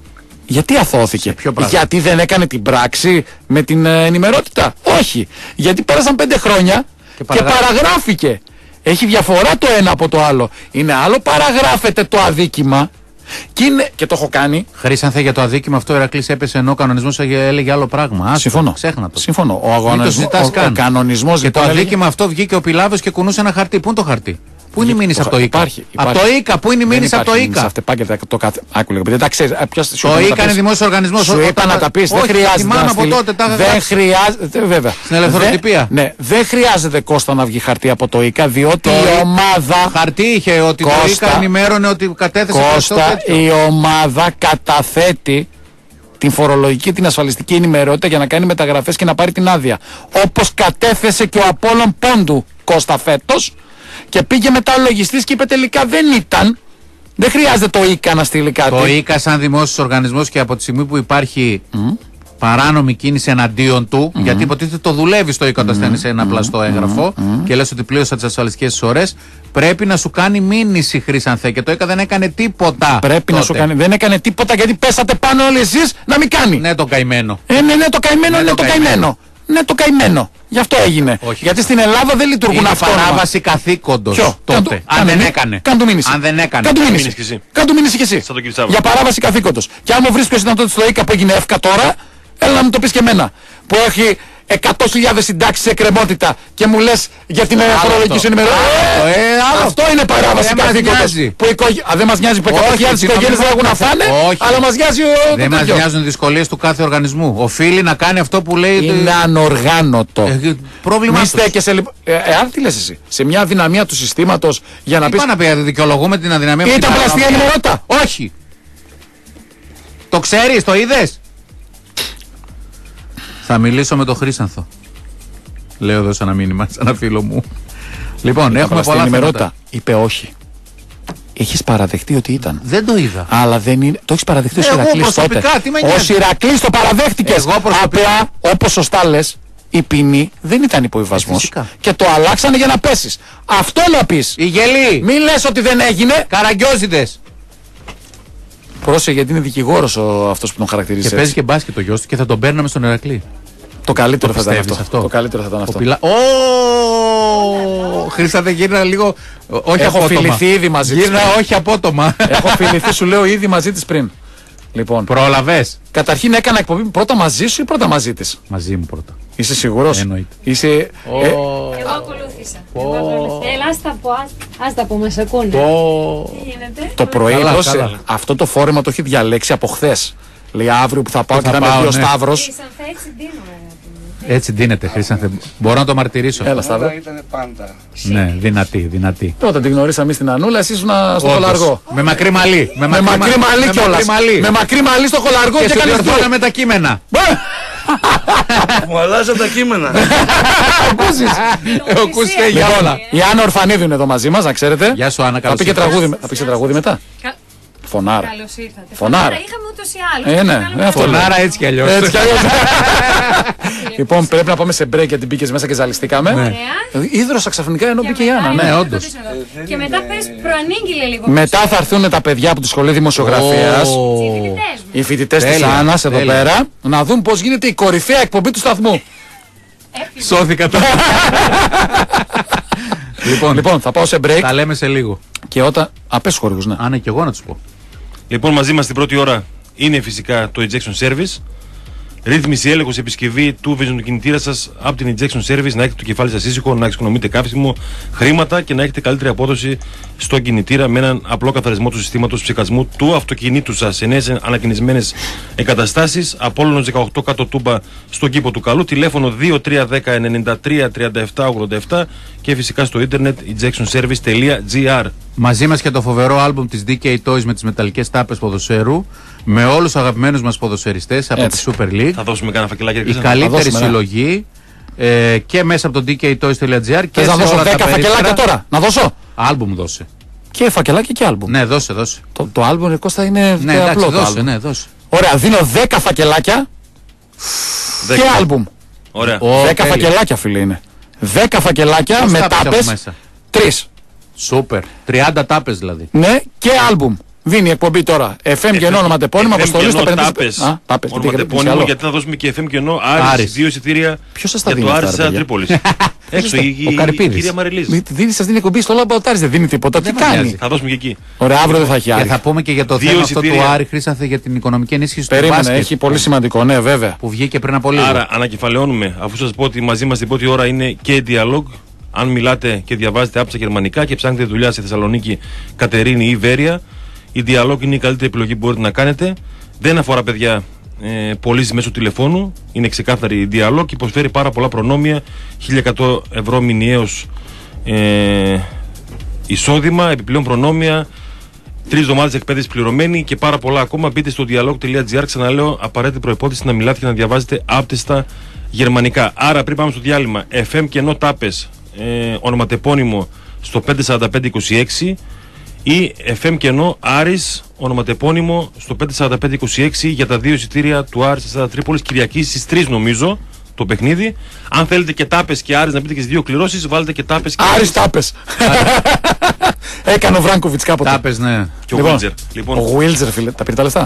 Γιατί αθώθηκε? ποιο πράγμα? Γιατί δεν έκανε την πράξη με την ε, ενημερότητα? Όχι. Γιατί πέρασαν πέντε χρόνια και, παραγράφηκε. παραγράφηκε. Έχει διαφορά το ένα από το άλλο. Είναι άλλο παραγράφεται το αδίκημα και, είναι, και το έχω κάνει. Χρήσανθε για το αδίκημα αυτό ο Ηρακλής έπεσε ενώ ο κανονισμός έλεγε άλλο πράγμα. Άστο, Συμφωνώ. Ξέχνα το. Συμφωνώ. Ο, Μην το αγωνισμός, συζητάς ο, καν. ο κανονισμός Και το λοιπόν, αδίκημα αυτό βγήκε ο Πιλάβος και κουνούσε ένα χαρτί. Πού είναι το χαρτί? Πού είναι η μήνυση από το ΙΚΑ? Υπάρχει, Από υπάρχει. το ΙΚΑ, πού είναι η δεν μήνυση από το υπάρχει μήνυση ΙΚΑ? αυτεπάγγελτα, το κάθε. Άκου λίγο, επειδή τα ξέρεις. ε, ποιος σου Το είπα να ΙΚΑ τα είναι πεις. δημόσιο οργανισμό. Σου είπα να τα πεις, δεν χρειάζεται. Θυμάμαι να από στείλει- τότε, τα είχα Δεν γράψει. χρειάζεται, βέβαια. Στην ελευθεροτυπία. Δεν- Ναι, δεν χρειάζεται Κώστα να βγει χαρτί από το ΙΚΑ, διότι Το η Ι- ομάδα. Χαρτί είχε ότι το Κώστα, ΙΚΑ ενημέρωνε ότι κατέθεσε Κώστα, τέτοιο. η ομάδα καταθέτει την φορολογική, την ασφαλιστική ενημερότητα για να κάνει μεταγραφές και να πάρει την άδεια. Όπως κατέθεσε και ο Απόλλων Πόντου Κώστα φέτος και πήγε μετά ο λογιστής και είπε τελικά δεν ήταν. Δεν χρειάζεται το ΙΚΑ να στείλει κάτι. Το ΙΚΑ σαν δημόσιος οργανισμός και από τη στιγμή που υπάρχει παράνομη κίνηση εναντίον του, γιατί υποτίθεται το δουλεύει στο ΙΚΑ όταν στέλνει ένα πλαστό έγγραφο και λες ότι πλήρωσα τις ασφαλιστικές εισφορές, πρέπει να σου κάνει μήνυση, Χρήσανθε, και το ΙΚΑ δεν έκανε τίποτα. Πρέπει τότε. να σου κάνει. Δεν έκανε τίποτα γιατί πέσατε πάνω όλοι εσείς να μην κάνει. Ναι, τον καημένο. Ε, ναι, ναι, το καημένο, Ναι, ναι, το το καημένο. καημένο. Ναι, το καημένο. Γι' αυτό έγινε. Όχι. Γιατί στην Ελλάδα δεν λειτουργούν Είναι αυτόνομα. παράβαση καθήκοντος Ποιο? τότε. Κάν του- Αν κάν δεν του- έκανε. Κάν του μήνυση. Αν δεν έκανε. Κάν του Μήνυση μήνυση. κι εσύ. Κάν του μήνυση κι εσύ. Σαν τον κύριο Τσάβα. Για παράβαση καθήκοντος. Και αν μου βρεις ποιος ήταν τότε στο ΙΚΑ που έγινε εύκα τώρα, έλα να μου το πεις και εμένα. Που έχει εκατό χιλιάδες συντάξεις σε εκκρεμότητα και μου λες για την φορολογική σου ενημερότητα. Άλλο, ε, άλλο. Αυτό είναι παράβαση Δεν μας καθήκοντος. νοιάζει. Που οικογέ- Α, δεν μας νοιάζει που εκατό χιλιάδες τι οικογένειες δεν έχουν να φάνε, Όχι. αλλά μας νοιάζει ο Δεν το μας τέτοιο. νοιάζουν οι δυσκολίες του κάθε οργανισμού. Οφείλει να κάνει αυτό που λέει. Είναι ανοργάνωτο. Ε, πρόβλημά Μη τους. στέκεσαι λοιπόν. Ε, ε, αν τι λες εσύ, σε μια αδυναμία του συστήματος για να Τι πεις. πάει να πει, δικαιολογούμε την αδυναμία που Ήταν υπάρχει. πλαστική ενημερότητα. Όχι. Το ξέρεις, το είδες? Θα μιλήσω με τον Χρήσανθο. Λέω εδώ σε ένα μήνυμα, σε ένα φίλο μου. Λοιπόν, έχουμε πολλά ενημερότητα. θέματα. Είπε όχι. Έχεις παραδεχτεί ότι ήταν. Δεν το είδα. Αλλά δεν είναι. Το έχεις παραδεχτεί ως Εγώ Ηρακλής τότε. προσωπικά, τι με Ως νοιάζει. Ηρακλής το παραδέχτηκες. Εγώ προσωπικά. Απλά, όπως σωστά λες, η ποινή δεν ήταν υποβιβασμός. Ε, φυσικά. Και το αλλάξανε για να πέσεις. Αυτό να πεις. Η γελή. Μην λες ότι δεν έγινε. Καραγκιόζιδες. Πρόσεχε γιατί είναι δικηγόρος ο αυτός που τον χαρακτηρίζει. Και έτσι. παίζει και μπάσκετ το γιος του και θα τον παίρναμε στον Ηρακλή. Το καλύτερο Το θα ήταν πιστεύεις αυτό. αυτό? Το καλύτερο θα ήταν Ο αυτό. Πιλα... Ω! Χρήσανθε, γύρνα λίγο. Όχι Έχω απότομα. φιληθεί ήδη μαζί της. Γύρνα όχι απότομα. Έχω φιληθεί, σου λέω ήδη μαζί της πριν. Λοιπόν, Πρόλαβες. καταρχήν έκανα εκπομπή πρώτα μαζί σου ή πρώτα μαζί της. Μαζί μου πρώτα. Είσαι σίγουρος? Εννοείται. Είσαι. ε, Εγώ ακολούθησα. Εγώ ακολούθησα. Έλα, ας τα πω, ας, ας τα πούμε, σε ακούνε. Τι γίνεται? το πρωί Καλά, πρόσεχε, καλά. αυτό το φόρεμα το έχει διαλέξει από χθες. Λέει αύριο που θα πάω Που και θα θα με πάω, πει ο ναι. Σταύρος. Ήσαν, θα έτσι δίνω, αγάπη μου. Έτσι δίνεται, Χρήσανθε. Μπορώ να το μαρτυρήσω. Έλα, Σταύρο. Ήταν πάντα. Ναι, δυνατή, δυνατή. Όταν την γνωρίσαμε εμείς στην Ανούλα, εσύ ήσουν στο Όντως. χολαργό. Με μακρύ μαλλί. Με μακρύ μαλλί με κιόλας. μακρύ μαλλί. Με μακρύ μαλλί στο χολαργό Και και σου έκανες διορθώναμε τα κείμενα. Μου αλλάζαν τα κείμενα. Ο Κούσκε για όλα. Η Άννα Ορφανίδου είναι εδώ μαζί μας, να ξέρετε. Γεια σου, Άννα, Θα καλώς πει και ήρθες. τραγούδι, θα πει και τραγούδι μετά. Κα- Φωνάρα. Καλώς ήρθατε. Φωνάρα. Φωνάρα είχαμε ούτως ή άλλως. Ε, ναι, Κάναμε αυτό αυτό. Φωνάρα έτσι κι αλλιώς. Έτσι κι αλλιώς. Λοιπόν, πρέπει να πάμε σε break γιατί μπήκες μέσα και ζαλιστήκαμε. Ωραία. Ίδρωσα ξαφνικά ενώ Και μπήκε η μετά- Άννα. Ναι, να όντως. ρωτήσω εδώ. Και μετά πες προανήγγειλε λίγο. Μετά θα έρθουν τα παιδιά από τη Σχολή Δημοσιογραφίας. Ω. Οι φοιτητές μου. Οι φοιτητές της Τέλεια, Άννας εδώ τέλεια. πέρα να δουν πώς γίνεται η κορυφαία εκπομπή του σταθμού. Έφυγε. Σώθηκα τώρα. Λοιπόν, Λοιπόν, θα πάω σε break τα λέμε σε λίγο. και όταν. Απέσου χορηγούς, ναι. Αν είναι και εγώ να τους πω. Λοιπόν, μαζί μας την πρώτη ώρα είναι φυσικά το Ejection Service. Ρύθμιση, έλεγχος, επισκευή του vision του κινητήρα σας από την Ejection Service, να έχετε το κεφάλι σας ήσυχο, να εξοικονομείτε καύσιμο, χρήματα και να έχετε καλύτερη απόδοση στον κινητήρα με έναν απλό καθαρισμό του συστήματος ψεκασμού του αυτοκινήτου σας σε νέες ανακαινισμένες εγκαταστάσεις. Απόλλωνος δεκαοκτώ κάτω Τούμπα στον κήπο του Καλού. Τηλέφωνο δύο τρία ένα μηδέν εννιά τρία τριάντα επτά ογδόντα επτά και φυσικά στο ίντερνετ ejection service τελεία gr. Μαζί μας και το φοβερό άλμπουμ της ντι κέι Toys με τις μεταλλικές τάπες ποδοσφαίρου. Με όλους τους αγαπημένους μας ποδοσφαιριστές από Έτσι. τη Super League. Θα δώσουμε κάνα φακελάκι. Η Χρήσα. καλύτερη δώσουμε, ναι. συλλογή ε, και μέσα από το ντι κέι toys τελεία gr και Θες σε να δώσω όλα τα δέκα φακελάκια περίπτερα. τώρα. Να δώσω. Άλμπουμ δώσε. Και φακελάκια και άλμπουμ. Ναι, δώσε, δώσε. Το, το άλμπουμ ρε Κώστα είναι Ναι, τε- εντάξει, απλό το δώσε, άλμπουμ. ναι, δώσε. Ωραία, δίνω δέκα φακελάκια Δέκα. και άλμπουμ. Ωραία. Ω, δέκα τέλεια. φακελάκια, φίλε είναι. δέκα φακελάκια Πώς με τάπες από τάπες. μέσα? Τρεις. Σούπερ. τριάντα τάπες δηλαδή. Ναι, και άλμπουμ. Δίνει η εκπομπή τώρα. εφ εμ και ενώ ονοματεπώνυμο, αποστολή στο πενήντα. Τάπες. Α, τάπες. τι Ονοματεπώνυμο, άλλο. γιατί θα δώσουμε και εφ εμ και ενώ Άρης, Άρης. δύο εισιτήρια Ποιος σας τα για δίνει το αυτά, Άρης ρε της παιδιά? Τρίπολης. Έξω η, Ο η, η Καρυπίδης. κυρία Μαριλίζ. Μη- δίνει, σας δίνει εκπομπή στο Λαμπαοτάρης, δεν δίνει τίποτα. Τι με κάνει. νοιάζει. Θα δώσουμε και εκεί. Ωραία, αύριο δεν θα έχει Και Άρη. θα πούμε και για το Δύο θέμα αυτό του εισιτήρια. Άρη Χρήσανθε για την οικονομική ενίσχυση του Περίμενε, μπάσκετ. έχει πολύ σημαντικό, ναι, βέβαια. Που βγήκε πριν από λίγο. Άρα ανακεφαλαιώνουμε, αφού σας πω ότι μαζί μας την πρώτη ώρα είναι και dialogue. Αν μιλάτε και διαβάζετε άψα γερμανικά και ψάχνετε δουλειά σε Θεσσαλονίκη, Κατερίνη ή Βέρεια, η dialogue είναι η καλύτερη επιλογή που μπορείτε να κάνετε. Δεν αφορά, παιδιά, ε, πωλήσεις μέσω τηλεφώνου. Είναι ξεκάθαρη η dialogue και προσφέρει πάρα πολλά προνόμια. χίλια εκατό ευρώ μηνιαίως ε, εισόδημα, επιπλέον προνόμια. Τρεις εβδομάδες εκπαίδευση πληρωμένη και πάρα πολλά ακόμα. Μπείτε στο dialog τελεία gr. Ξαναλέω, απαραίτητη προϋπόθεση να μιλάτε και να διαβάζετε άπτεστα γερμανικά. Άρα πριν πάμε στο διάλειμμα, εφ εμ και ενώ τάπες, ε, ονοματεπώνυμο στο πέντε τέσσερα πέντε είκοσι έξι ή εφ εμ και ενώ Άρης, ονοματεπώνυμο στο πέντε τέσσερα πέντε είκοσι έξι για τα δύο εισιτήρια του Άρης της Τρίπολης, Κυριακή στις τρεις νομίζω το παιχνίδι. Αν θέλετε και τάπες και Άρης να πείτε και στις δύο κληρώσεις, βάλτε και τάπες και Άρης τάπες. Έκανε ο Βράγκοβιτς κάποτε. Τάπες, ναι. και ο Λοιπόν, Βίλτζερ. Λοιπόν, Ο Γουίλτζερ, φίλε, τα πήρε τα λεφτά.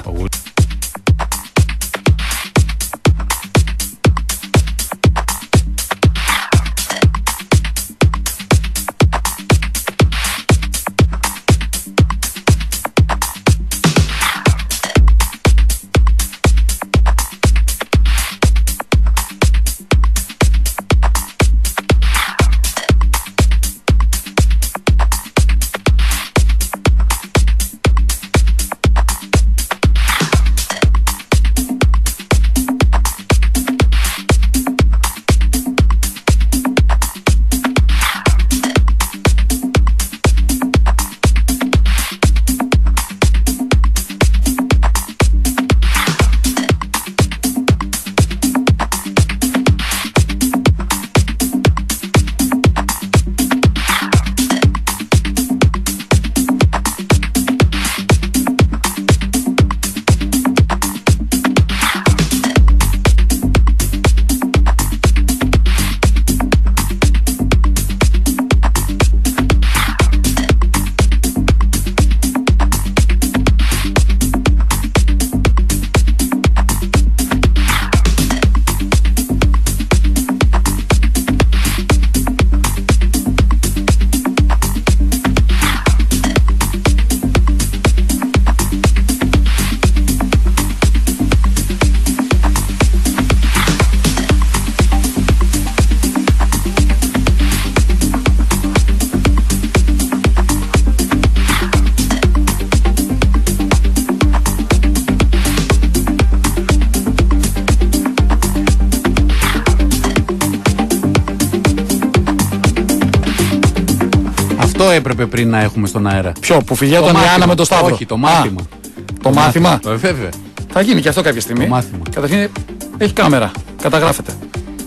Αυτό έπρεπε πριν να έχουμε στον αέρα. Ποιο, που φυγιόταν η μάθημα. Άννα με το Σταύρο. Όχι, το μάθημα. Α, το μάθημα. Ε, βέβαια. Θα γίνει και αυτό κάποια στιγμή. Το μάθημα. Καταρχήν έχει κάμερα. Καταγράφεται.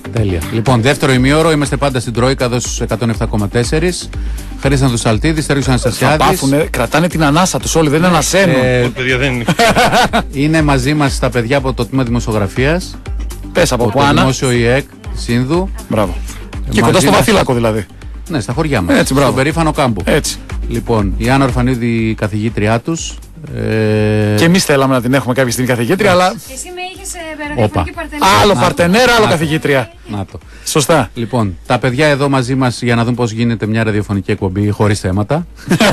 Τέλεια. Λοιπόν, δεύτερο ημίωρο, είμαστε πάντα στην Τρόικα εδώ στους εκατόν επτά κόμμα τέσσερα. Χρήστος Ανδρουσαλτίδης, Στέργιος Αναστασιάδης. Θα πάθουνε, κρατάνε την ανάσα τους όλοι, δεν ανασένουν. Ε, παιδιά δεν είναι. Είναι μαζί μας τα παιδιά από το τμήμα Δημοσιογραφίας. Πες από από πού, το Άννα. Δημόσιο ΙΕΚ Σύνδου. Μπράβο. Ε, Και κοντά μαζί στο μας- Βαθύλακο δηλαδή. Ναι, στα χωριά μας. Έτσι, μπράβο. Στον περήφανο κάμπο. Έτσι. Λοιπόν, η Άννα Ορφανίδη, η καθηγήτριά τους. Ε... Και εμείς θέλαμε να την έχουμε κάποια στιγμή καθηγήτρια, αλλά Εσύ με είχες ραδιοφωνική παρτενέρ. άλλο παρτενέρα, άλλο καθηγήτρια. Να το. Σωστά. Λοιπόν, τα παιδιά εδώ μαζί μας για να δουν πώς γίνεται μια ραδιοφωνική εκπομπή χωρίς θέματα.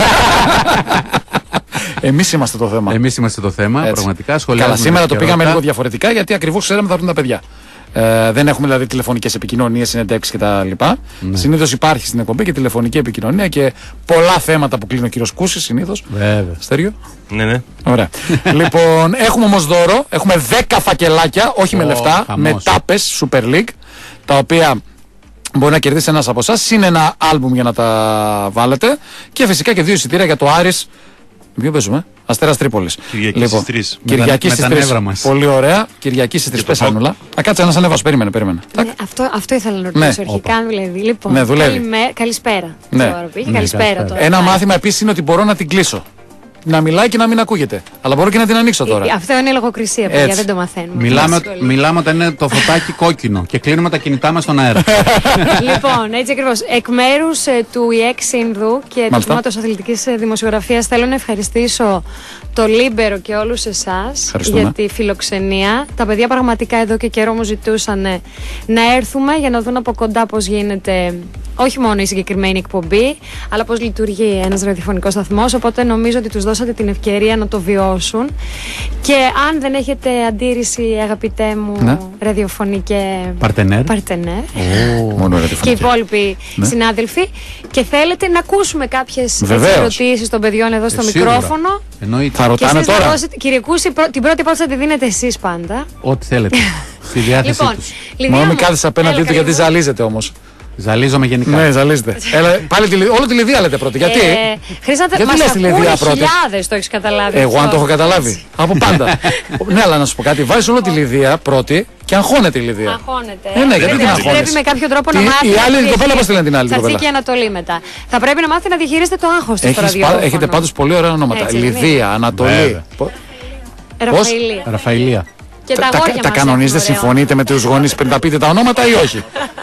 Εμείς είμαστε το θέμα. Εμείς είμαστε το θέμα, Έτσι. πραγματικά. Σχολιάζουμε Καλά, σήμερα την το πήγαμε επικαιρότητα. λίγο διαφορετικά γιατί ακριβώς ξέραμε θα έρθουν τα παιδιά. Ε, δεν έχουμε δηλαδή τηλεφωνικές επικοινωνίες, συνεντεύξεις κτλ. Ναι. Συνήθως υπάρχει στην εκπομπή και τηλεφωνική επικοινωνία και πολλά θέματα που κλείνει ο κύριος Κούσης συνήθως. Βέβαια. Στέργιο. Ναι, ναι. Ωραία. Λοιπόν, έχουμε όμως δώρο. Έχουμε δέκα φακελάκια, όχι με Ω, λεφτά, χαμός. με τάπες Super League, τα οποία μπορεί να κερδίσει ένας από εσάς. Είναι ένα άλμπουμ για να τα βάλετε. Και φυσικά και δύο εισιτήρια για το Άρης. Ποιο παίζουμε, Αστέρας Τρίπολης. Κυριακή στις τρεις. Κυριακή Με τα- στις με τα τρεις. νεύρα μας. Πολύ ωραία. Κυριακή στις τρεις. το Πες ΠΑΟΚ. Άννουλα. Α, κάτσε ένας ανέβας. Περίμενε, περίμενε. Ναι, αυτό, αυτό ήθελα να ρωτήσω Ναι. αρχικά, δουλεύει. Λοιπόν, Ναι, δουλεύει. καλημέ- καλησπέρα. Ναι. Τώρα πήγε, Ναι, καλησπέρα καλησπέρα. τώρα. Ένα Πάει. μάθημα επίσης είναι ότι μπορώ να την κλείσω. Να μιλάει και να μην ακούγεται. Αλλά μπορώ και να την ανοίξω τώρα. Ε, Αυτό είναι λογοκρισία, παιδιά, Έτσι. δεν το μαθαίνουμε. Μιλάμε, Δύσκολο. μιλάμε όταν είναι το φωτάκι κόκκινο και κλείνουμε τα κινητά μας στον αέρα. Λοιπόν, έτσι ακριβώς. Εκ μέρους ε, του ΙΕΚ Σύνδου και του Μάλιστα. Τμήματος Αθλητικής ε, Δημοσιογραφίας θέλω να ευχαριστήσω το Λίμπερο και όλους εσάς Ευχαριστούμε. για τη φιλοξενία. Τα παιδιά πραγματικά εδώ και καιρό μου ζητούσαν ε, να έρθουμε για να δουν από κοντά πώς γίνεται όχι μόνο η συγκεκριμένη εκπομπή, αλλά πώς λειτουργεί ένας ραδιοφωνικός σταθμός. Οπότε νομίζω ότι τους δώσατε την ευκαιρία να το βιώσουν. Και αν δεν έχετε αντίρρηση, αγαπητέ μου, Ναι. ραδιοφωνικέ Παρτενέρ. παρτενέρ, Μόνο και οι ραδιοφωνική. υπόλοιποι συνάδελφοι, και θέλετε να ακούσουμε κάποιες Βεβαίως. ερωτήσεις των παιδιών εδώ στο Ε, σίγουρα. μικρόφωνο. Εννοείται. Θα Και ρωτάνε εσείς να τώρα. δώσετε, κύριε Κούση, πρω- την πρώτη υπόθεση θα τη δίνετε εσείς πάντα. Ό,τι θέλετε. Στη διάθεσή Λοιπόν, τους. Λιδία Μόνο μου, μην κάθεσαι απέναντί έλα, του γιατί καλή μου. ζαλίζεται όμως. Ζαλίζομαι γενικά. Ναι, ζαλίζεται. Έλα, πάλι τη, Λι- όλο τη Λιδία λέτε πρώτη. Γιατί? Ε, Χρήσταθε, Γιατί μας λες τη Λιδία ακούνε πρώτη? χιλιάδες, το έχεις καταλάβει. Εγώ αν αυτό. το έχω καταλάβει. Από πάντα. Ναι, αλλά να σου πω κάτι. Βάζεις όλο τη Λιδία πρώτη και αγχώνεται η Λιδία. Αγχώνεται. Ε, ναι, γιατί Πρέπει την να- αγχώνεσαι? Πρέπει με κάποιο τρόπο να Τι- μάθει. η να άλλη το κοπέλα διαχειρίζεται. πώς τη λένε την άλλη Θα κοπέλα? έρθει και Ανατολή μετά. Θα πρέπει να μάθει να διαχειρίζεται το άγχος του στο Έχεις, πα- ραδιόφωνο. έχετε πάντως πολύ ωραία ονόματα. Έτσι, είναι. Λιδία, Ανατολή. Βέβαια. Πο- Ραφαηλία. Ραφαηλία. Και τα, Τα, αγόρια τα μας κανονίζετε, έχουν ωραία συμφωνείτε με τους γονείς πριν τα πείτε τα ονόματα ή όχι?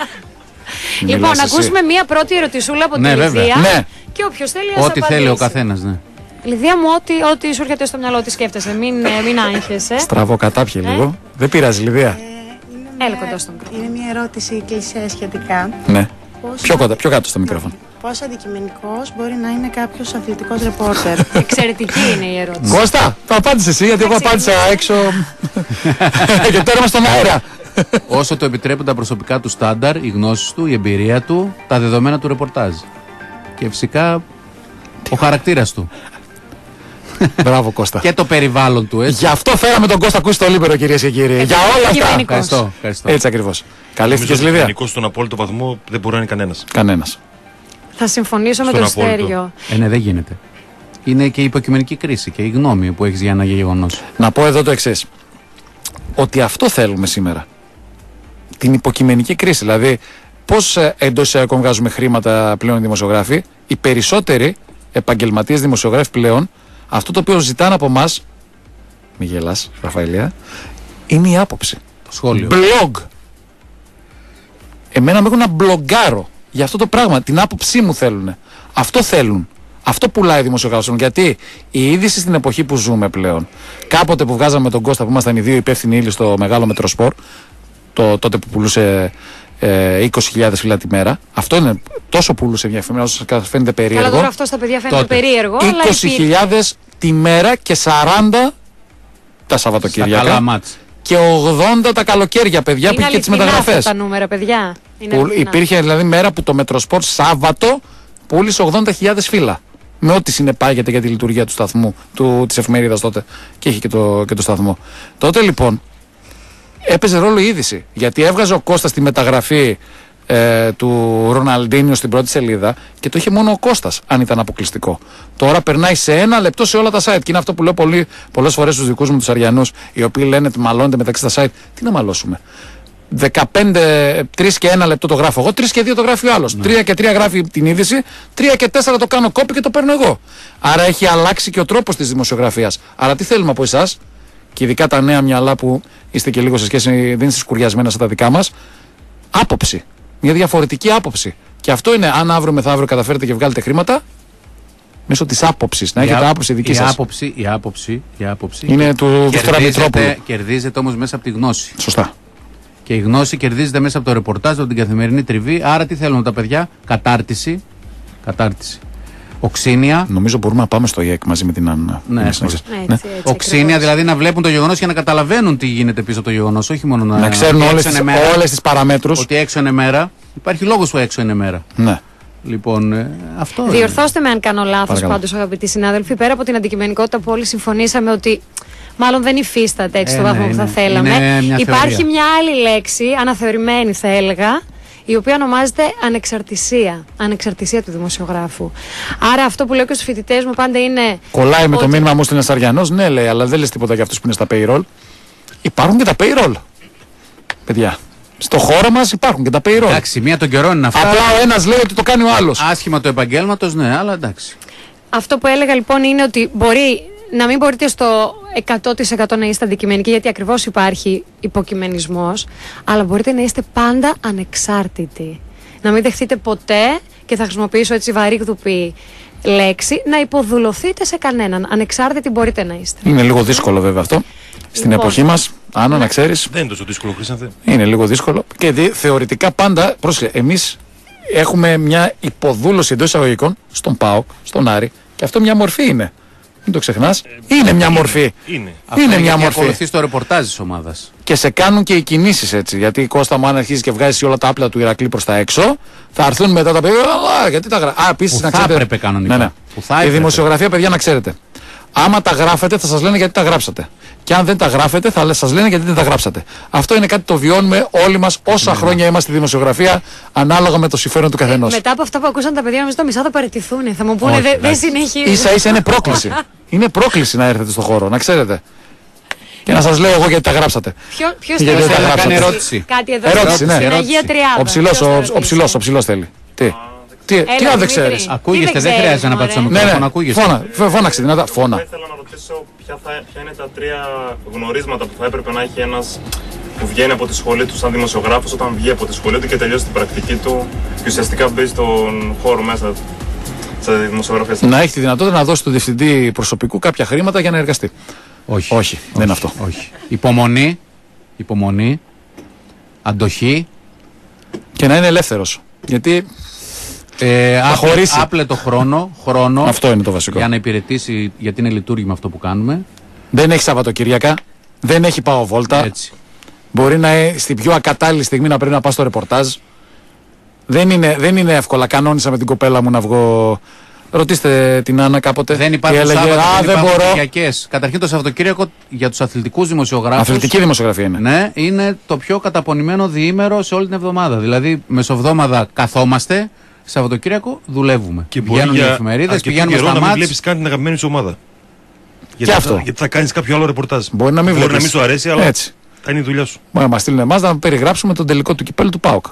Λοιπόν, Μιλάς να εσύ. ακούσουμε μία πρώτη ερωτησούλα από Ναι, τη βέβαια. Λιδία. Ναι. Και όποιος θέλει ας Ό,τι θέλει ο απαντήσει. καθένας, ναι. Λιδία μου, ό,τι, ό,τι σου έρχεται στο μυαλό, τι σκέφτεσαι. Μην, ε, μην άγχεσαι. Στραβό κατάπιε λίγο. Δεν πειράζει, Λιδία. Έλα κοντά στον μικρόφωνο. Είναι μια ερώτηση κλεισέ σχετικά. Ναι. Πώς- Πιο, κοντά, πιο κάτω στο μικρόφωνο. Πόσο αντικειμενικός μπορεί να είναι κάποιος αθλητικός ρεπόρτερ. Εξαιρετική είναι η ερώτηση. Κώστα, το απάντησε εσύ γιατί εγώ απάντησα έξω. Και τώρα είμαστε στον αέρα. Όσο το επιτρέπουν τα προσωπικά του στάνταρ, οι γνώσεις του, η εμπειρία του, τα δεδομένα του ρεπορτάζ. Και φυσικά ο χαρακτήρας του. Μπράβο, Κώστα. Και το περιβάλλον του, έτσι. Γι' αυτό φέραμε τον Κώστα Κούση στο Λίμπερο, κυρίες και κύριοι. Για όλα αυτά. Αντικειμενικός. Ευχαριστώ. ευχαριστώ. Έτσι ακριβώς. Καλύφθηκες, Νομίζω ότι Λιδία. γενικώς στον απόλυτο βαθμό δεν μπορεί να είναι κανένας. Κανένας. Θα συμφωνήσω με Στον τον απόλυτο. Στέργιο. Ε, ναι, δεν γίνεται. Είναι και η υποκειμενική κρίση και η γνώμη που έχεις για ένα γεγονός. Να πω εδώ το εξής. Ότι αυτό θέλουμε σήμερα. Την υποκειμενική κρίση. Δηλαδή, πώς ε, εντός εισαγωγικών βγάζουμε χρήματα πλέον οι δημοσιογράφοι. Οι περισσότεροι επαγγελματίες δημοσιογράφοι πλέον, αυτό το οποίο ζητάνε από εμά, μη γελάς, Ραφαηλία, είναι η άποψη. Το σχόλιο. Blog. Εμένα με έχουν να μπλογκάρω για αυτό το πράγμα. Την άποψή μου θέλουν. Αυτό θέλουν. Αυτό πουλάει ο δημοσιογράφος. Γιατί η είδηση στην εποχή που ζούμε πλέον, κάποτε που βγάζαμε τον Κώστα που ήμασταν οι δύο υπεύθυνοι ύλη στο μεγάλο Μετροσπορ, το, τότε που πουλούσε ε, είκοσι χιλιάδες φύλλα τη μέρα, αυτό είναι τόσο πουλούσε μια εφημερίδα όσο σας φαίνεται Καλά, περίεργο. τώρα αυτό στα παιδιά φαίνεται Τότε. περίεργο. αλλά είκοσι χιλιάδες τη μέρα και σαράντα τα Στα καλά Σαββατοκύριακα. μάτς. Και ογδόντα τα καλοκαίρια, παιδιά, είναι που είχε τις αληθινά αυτά μεταγραφές. τα νούμερα, παιδιά. Είναι Που αληθινά. υπήρχε δηλαδή μέρα που το Μετροσπορ Σάββατο πούλησε ογδόντα χιλιάδες φύλλα. Με ό,τι συνεπάγεται για τη λειτουργία του σταθμού, του, της εφημερίδας τότε. Και είχε και το, και το σταθμό. Τότε λοιπόν έπαιζε ρόλο η είδηση. Γιατί έβγαζε ο Κώστας τη μεταγραφή ε, του Ροναλντίνιο στην πρώτη σελίδα και το είχε μόνο ο Κώστας, αν ήταν αποκλειστικό. Τώρα περνάει σε ένα λεπτό σε όλα τα site. Και είναι αυτό που λέω πολλές φορές στους δικούς μου τους Αριανούς, οι οποίοι λένε ότι μαλώνεται μεταξύ τα site. Τι να μαλώσουμε. δεκαπέντε, τρία και ένα λεπτό το γράφω εγώ, τρία και δύο το γράφει ο άλλος. Ναι. τρία και τρία γράφει την είδηση, τρία και τέσσερα το κάνω κόπη και το παίρνω εγώ. Άρα έχει αλλάξει και ο τρόπος της δημοσιογραφίας. Άρα τι θέλουμε από εσάς, και ειδικά τα νέα μυαλά που είστε και λίγο σε σχέση, δεν είστε σκουριασμένα σαν τα δικά μας, άποψη. Μια διαφορετική άποψη. Και αυτό είναι, αν αύριο μεθαύριο καταφέρετε και βγάλετε χρήματα, μέσω της άποψης. Να Η έχετε ά- άποψη δική η σας. άποψη, η άποψη, η άποψη Είναι του Δ. Μητρόπουλου. Κερδίζεται όμως μέσα από τη γνώση. Σωστά. Και η γνώση κερδίζεται μέσα από το ρεπορτάζ, από την καθημερινή τριβή. Άρα τι θέλουν τα παιδιά, κατάρτιση. Κατάρτιση. Οξύνια. Νομίζω μπορούμε να πάμε στο ΙΕΚ μαζί με την Άννα. Ναι, Να έτσι, συνεχίσεις. Έτσι, Ναι. έτσι, Οξύνια, ακριβώς. δηλαδή να βλέπουν το γεγονός και να καταλαβαίνουν τι γίνεται πίσω από το γεγονός. Όχι μόνο να, Να ξέρουν ότι όλες έξω τις, είναι μέρα, όλες τις παραμέτρους. ότι έξω είναι μέρα. Υπάρχει λόγος που έξω είναι μέρα. Ναι. Λοιπόν, ε, αυτό. είναι. Διορθώστε με αν κάνω λάθος Παρακαλώ. πάντως, αγαπητοί συνάδελφοι. Πέρα από την αντικειμενικότητα που όλοι συμφωνήσαμε ότι μάλλον δεν υφίσταται έτσι Ε, στο βαθμό ναι, που θα είναι- θέλαμε. είναι μια Υπάρχει θεωρία. μια άλλη λέξη, αναθεωρημένη θα έλεγα, η οποία ονομάζεται ανεξαρτησία. Ανεξαρτησία του δημοσιογράφου. Άρα αυτό που λέω και στους φοιτητές μου πάντα είναι. Κολλάει με το ότι- μήνυμα μου στην Ασαριανός, ναι, λέει, αλλά δεν λες τίποτα για αυτούς που είναι στα payroll. Υπάρχουν και τα payroll. Παιδιά, στο χώρο μας υπάρχουν και τα payroll. Εντάξει, μία των καιρών είναι αυτά. Απλά ο ένας λέει ότι το κάνει ο άλλος. Άσχημα του επαγγέλματος, ναι, αλλά εντάξει. Αυτό που έλεγα λοιπόν είναι ότι μπορεί να μην μπορείτε στο εκατό τοις εκατό να είστε αντικειμενικοί, γιατί ακριβώς υπάρχει υποκειμενισμός, αλλά μπορείτε να είστε πάντα ανεξάρτητοι. Να μην δεχτείτε ποτέ, και θα χρησιμοποιήσω έτσι βαρύγδουπη λέξη, να υποδουλωθείτε σε κανέναν. Ανεξάρτητοι μπορείτε να είστε. Είναι λίγο δύσκολο βέβαια αυτό. Στην Λοιπόν. εποχή μας, Άννα, να ξέρεις, Δεν είναι τόσο δύσκολο, Χρήστανθε. είναι λίγο δύσκολο. Και δι- θεωρητικά πάντα, πρόσεχε, εμείς έχουμε μια υποδούλωση εντός εισαγωγικών στον ΠΑΟΚ, στον Άρη, και αυτό μια μορφή είναι. Μην το ξεχνάς. Είναι μια μορφή. Είναι. Αυτό Είναι μια γιατί μορφή. ακολουθείς το ρεπορτάζ της ομάδας. Και σε κάνουν και οι κινήσεις έτσι. Γιατί Κώστα μου, αν αρχίζει και βγάζει όλα τα άπλα του Ηρακλή προς τα έξω, θα έρθουν μετά τα παιδιά. «Α, γιατί τα γράφει». Α, επίσης Που να θα ξέρετε. έπρεπε κανονικά. Ναι, ναι. Που θα Η έπρεπε. δημοσιογραφία, παιδιά, να ξέρετε. Άμα τα γράφετε, θα σας λένε γιατί τα γράψατε. Και αν δεν τα γράφετε, θα σας λένε γιατί δεν τα γράψατε. Αυτό είναι κάτι το βιώνουμε όλοι μας όσα χρόνια είμαστε στη δημοσιογραφία, ανάλογα με το συμφέρον του καθενός. Μετά από αυτά που ακούσαν τα παιδιά, νομίζω το μισά θα παραιτηθούν. Θα μου πούνε Όχι, δεν δεν εντάξει. συνεχίζουν. Ίσα ίσα είναι πρόκληση. Είναι πρόκληση να έρθετε στο χώρο, να ξέρετε. Και να σας λέω εγώ γιατί τα γράψατε. Ποιο- Ποιος Γιατί θέλει δεν να τα ρωτήσει γράψατε. ερώτηση. Κάτι εδώ Ερώτηση, στην ναι. Αγία Ερώτηση. Τριάδα. Ο ψηλός, Ποιος θα ο, ο ρωτήσει? ψηλός, ο ψηλός θέλει. Τι, τι, Έλα, τι αν δεν Δημήτρη. ξέρεις. Ακούγεστε, Τι δεν ξέρεις, χρειάζεται να μωρέ. πατήσω Ναι, μικρόφωνο, ναι, ακούγεστε. φώνα, φω- φώναξε δυνατά, φώνα. Θα ήθελα να ρωτήσω ποια, θα, ποια είναι τα τρία γνωρίσματα που θα έπρεπε να έχει ένας που βγαίνει από τη σχολή του σαν δημοσιογράφος όταν βγει από τη σχολή του και τελειώσει την πρακτική του και ουσιαστικά μπει στον χώρο μέσα στη δημοσιογραφία. Να έχει τη δυνατότητα να δώσει του διευθυντή προσωπικού κάποια χρήματα για να εργαστεί. Όχι. Όχι, δεν είναι αυτό. Όχι. Υπομονή. Υπομονή. Αντοχή. Και να είναι ελεύθερος. Γιατί Ε, άπλε- χωρίσει. άπλετο χρόνο, χρόνο αυτό είναι το βασικό. για να υπηρετήσει, γιατί είναι λειτουργήμα αυτό που κάνουμε. Δεν έχει Σαββατοκύριακα, δεν έχει πάω βόλτα. Έτσι. Μπορεί να είναι στην πιο ακατάλληλη στιγμή να πρέπει να πας στο ρεπορτάζ. Δεν είναι, δεν είναι εύκολα. Κανόνισα με την κοπέλα μου να βγω. Ρωτήστε την Άννα κάποτε. Δεν και υπάρχουν έλεγε, Σάββατο, «Α, δεν δεν υπάρχουν μπορώ». Κυριακές. Καταρχήν το Σαββατοκύριακο για τους αθλητικούς δημοσιογράφους. Αθλητική δημοσιογραφία είναι. Ναι, είναι το πιο καταπονημένο διήμερο σε όλη την εβδομάδα. Δηλαδή, μεσοβδόμαδα καθόμαστε, Σαββατοκύριακο δουλεύουμε. Και μπορεί Πηγαίνουν οι για εφημερίδες, αρκετό πηγαίνουμε καιρό στα να μην μάτς. βλέπεις καν την αγαπημένη σου ομάδα. Γιατί, αυτό. Θα, γιατί θα κάνεις κάποιο άλλο ρεπορτάζ. Μπορεί να μην Μπορεί να βλέπεις. μην σου αρέσει, αλλά Έτσι. θα είναι η δουλειά σου. Μπορεί να μας στείλουν εμάς να περιγράψουμε τον τελικό του κυπέλου του ΠΑΟΚ.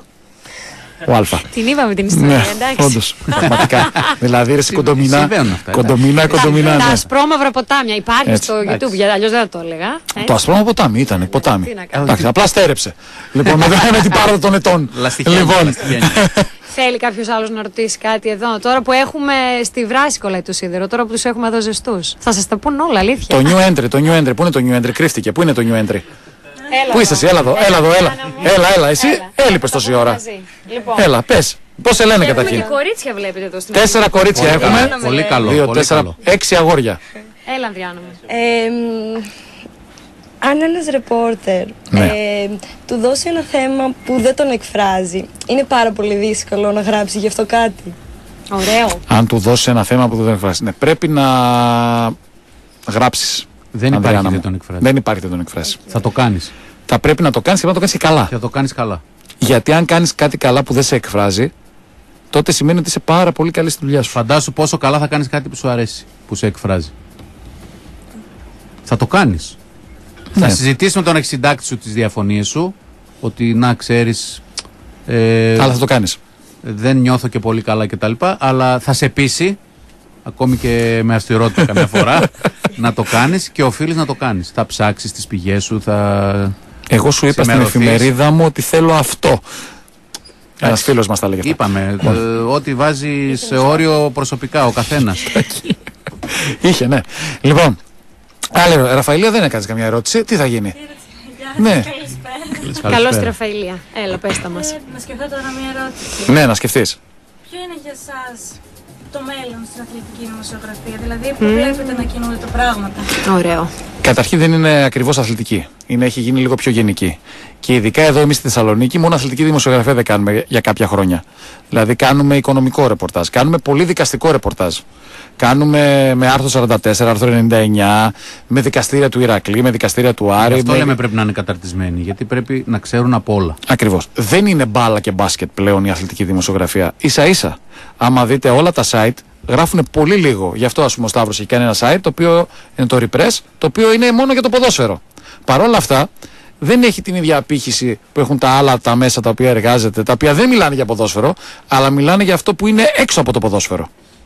Ο Α. Την είπαμε την ιστορία, Ναι, εντάξει. όντως. Πραγματικά. Δηλαδή, ρε, σε κοντομινά. συμβαίνουν αυτά, Κοντομινά, κοντομινά. Τα ναι. ασπρόμαυρα ποτάμια υπάρχει Έτσι. στο YouTube, για- αλλιώς δεν θα το έλεγα. Ε, Το ασπρόμαυρο ποτάμι ήταν, ποτάμι. τι να κάνω. Εντάξει, απλά στέρεψε. Λοιπόν, με, με την πάροδο των ετών. Λαστιχένια, Λοιπόν, λαστιχένια. Θέλει κάποιος άλλος να ρωτήσει κάτι εδώ. Τώρα που έχουμε στη βράση κολλάει το σίδερο, τώρα που τους έχουμε εδώ ζεστούς. Θα σας τα πούν όλα, αλήθεια. το new entry, το new entry. Πού είναι το new entry, κρύφτηκε. Πού είναι το new entry. Έλα Πού είσαι εσύ, έλα εδώ, έλα εδώ, έλα. Γιάννα μου. Έλα, έλα, εσύ Έλα. έλειπες τόση Θα πούμε ώρα. μαζί. Λοιπόν, Έλα, πες. Πώς σε λένε έχουμε καταρχήν. και κορίτσια βλέπετε εδώ στην Τέσσερα κορίτσια Πολύ έχουμε. καλό, πολύ καλό. Δύο, πολύ τέσσερα, καλό. έξι αγόρια. Έλα, Ανδριάννα μου. Ε, μ, αν ένας ρεπόρτερ Ναι. ε, του δώσει ένα θέμα που δεν τον εκφράζει, είναι πάρα πολύ δύσκολο να γράψει γι' αυτό κάτι. Ωραίο. Αν του δώσει ένα θέμα που δεν εκφράσει. Ναι, πρέπει να γράψεις. Δεν Ανδριάννα υπάρχει μου. δεν τον εκφράζει. Δεν υπάρχει δεν τον εκφράσει. Θα το κάνεις. Θα πρέπει να το κάνεις και να το κάνεις και καλά. Και θα το κάνεις καλά. Γιατί αν κάνεις κάτι καλά που δεν σε εκφράζει, τότε σημαίνει ότι είσαι πάρα πολύ καλή στη δουλειά σου. Φαντάσου πόσο καλά θα κάνεις κάτι που σου αρέσει, που σε εκφράζει. Θα το κάνεις. Ναι. Θα συζητήσεις με τον εξυντάκτη σου τις διαφωνίες σου ότι να ξέρεις. Ε, αλλά θα το κάνεις. Δεν νιώθω και πολύ καλά κτλ. Αλλά θα σε πείσει, ακόμη και με αυστηρότητα καμιά φορά, να το κάνεις και οφείλεις να το κάνεις. Θα ψάξεις τις πηγές σου, θα. Εγώ σου είπα στην εφημερίδα μου ότι θέλω αυτό. Ένας φίλος μας τα λέγε. Είπαμε, ε, ότι βάζει σε όριο προσωπικά ο καθένας. Είχε, ναι. Λοιπόν, άλλη Ραφαηλία, δεν έκανες καμιά ερώτηση. Τι θα γίνει? Ναι. Καλώς τη Ραφαηλία. Έλα, πες τα μας. Να σκεφτώ τώρα μια ερώτηση. Ναι, να σκεφτείς. Ποιο είναι για εσάς το μέλλον στην αθλητική δημοσιογραφία, δηλαδή που mm. βλέπετε να κινούνται τα πράγματα? Ωραίο. Καταρχήν δεν είναι ακριβώς αθλητική. Είναι, έχει γίνει λίγο πιο γενική. Και ειδικά εδώ εμείς στη Θεσσαλονίκη, μόνο αθλητική δημοσιογραφία δεν κάνουμε για κάποια χρόνια. Δηλαδή κάνουμε οικονομικό ρεπορτάζ, κάνουμε πολύ δικαστικό ρεπορτάζ. Κάνουμε με άρθρο σαράντα τέσσερα, άρθρο ενενήντα εννιά, με δικαστήρια του Ηρακλή, με δικαστήρια του Άρη. Αυτό με... λέμε πρέπει να είναι καταρτισμένοι, γιατί πρέπει να ξέρουν από όλα. Ακριβώς. Δεν είναι μπάλα και μπάσκετ πλέον η αθλητική δημοσιογραφία. Ίσα ίσα. Άμα δείτε όλα τα site, γράφουν πολύ λίγο. Γι' αυτό, ας πούμε, ο Σταύρος έχει κάνει ένα site, το οποίο είναι το Repress, το οποίο είναι μόνο για το ποδόσφαιρο. Παρ' όλα αυτά, δεν έχει την ίδια απήχηση που έχουν τα άλλα τα μέσα τα οποία εργάζεται, τα οποία δεν μιλάνε για ποδόσφαιρο, αλλά μιλάνε για αυτό που είναι έξω από το ποδόσφαιρο.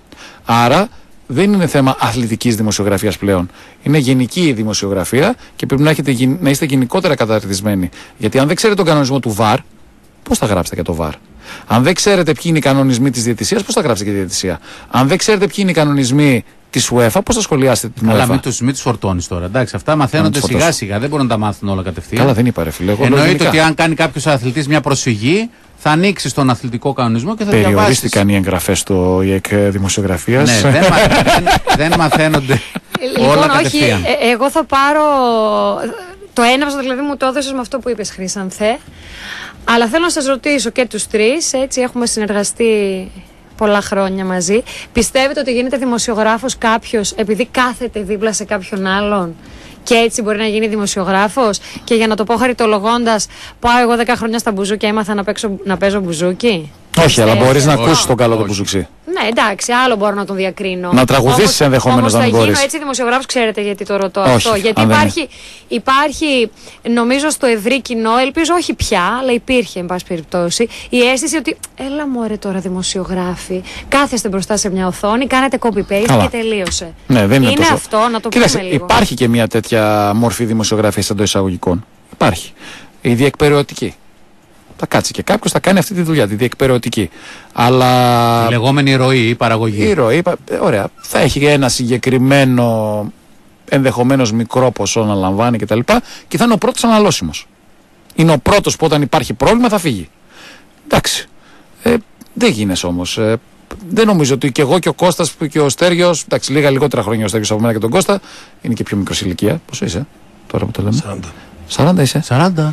Άρα δεν είναι θέμα αθλητικής δημοσιογραφίας πλέον. Είναι γενική η δημοσιογραφία και πρέπει να, έχετε, να είστε γενικότερα καταρτισμένοι. Γιατί αν δεν ξέρετε τον κανονισμό του βαρ, πώς θα γράψετε για το βαρ? Αν δεν ξέρετε ποιοι είναι οι κανονισμοί της διαιτησίας, πώς θα γράψετε για τη διαιτησία? Αν δεν ξέρετε ποιοι είναι οι κανονισμοί της UEFA, πώς θα σχολιάσετε την UEFA? Αλλά μην τους, μην τους φορτώνεις τώρα. Εντάξει, αυτά μαθαίνονται σιγά σιγά, δεν μπορούν να τα μάθουν όλα κατευθείαν. Καλά, δεν είπα ρε φίλε. Εννοείται ότι αν κάνει κάποιος αθλητής μια προσφυγή, θα ανοίξει τον αθλητικό κανονισμό και θα διαβάσει. Περιορίστηκαν οι εγγραφές στο ΙΕΚ Δημοσιογραφίας. Ναι, δεν, μα, δεν, δεν μαθαίνονται λοιπόν, όλα όχι, κατευθείαν. Ε, εγώ θα πάρω. Το έναυσμα δηλαδή μου το έδωσες με αυτό που είπες, Χρυσανθέ. Αλλά θέλω να σας ρωτήσω και τους τρεις, έτσι έχουμε συνεργαστεί πολλά χρόνια μαζί. Πιστεύετε ότι γίνεται δημοσιογράφος κάποιος επειδή κάθεται δίπλα σε κάποιον άλλον και έτσι μπορεί να γίνει δημοσιογράφος? Και για να το πω χαριτολογώντας, πάω εγώ δέκα χρόνια στα μπουζούκια, έμαθα να, παίξω, να παίζω μπουζούκι. Όχι, αλλά μπορείς να ακούσεις τον καλό του μπουζουξί. Ναι, εντάξει, άλλο μπορώ να τον διακρίνω. Να τραγουδήσεις ενδεχομένως να μην μπορείς. Όμως θα γίνω έτσι δημοσιογράφος, ξέρετε γιατί το ρωτώ όχι, αυτό? Γιατί υπάρχει, υπάρχει, νομίζω στο ευρύ κοινό, ελπίζω όχι πια, αλλά υπήρχε εν πάση περιπτώσει, η αίσθηση ότι έλα μωρέ τώρα δημοσιογράφοι, κάθεστε μπροστά σε μια οθόνη, κάνετε copy-paste και τελείωσε. Ναι, δεν είναι είναι τόσο... αυτό, να το Κοίταξε, πούμε λίγο. Υπάρχει και μια τέτοια μορφή δημοσιογραφίας εντός εισαγωγικών. Υπάρχει. Η διεκπεραιωτική. Θα κάτσει και κάποιος θα κάνει αυτή τη δουλειά, τη διεκπεραιωτική. Αλλά. Η λεγόμενη ροή, η παραγωγή. Η ροή, ωραία. Θα έχει ένα συγκεκριμένο, ενδεχομένως μικρό ποσό να λαμβάνει κτλ. Και, και θα είναι ο πρώτος αναλώσιμος. Είναι ο πρώτος που όταν υπάρχει πρόβλημα θα φύγει. Εντάξει. Ε, δεν γίνεσαι όμως. Ε, δεν νομίζω ότι και εγώ και ο Κώστας και ο Στέργιος. Εντάξει, λίγα λιγότερα χρόνια ο Στέργιος από μένα και τον Κώστα. Είναι και πιο μικρός ηλικία. Πόσο είσαι τώρα που το λέμε? σαράντα. σαράντα είσαι. σαράντα.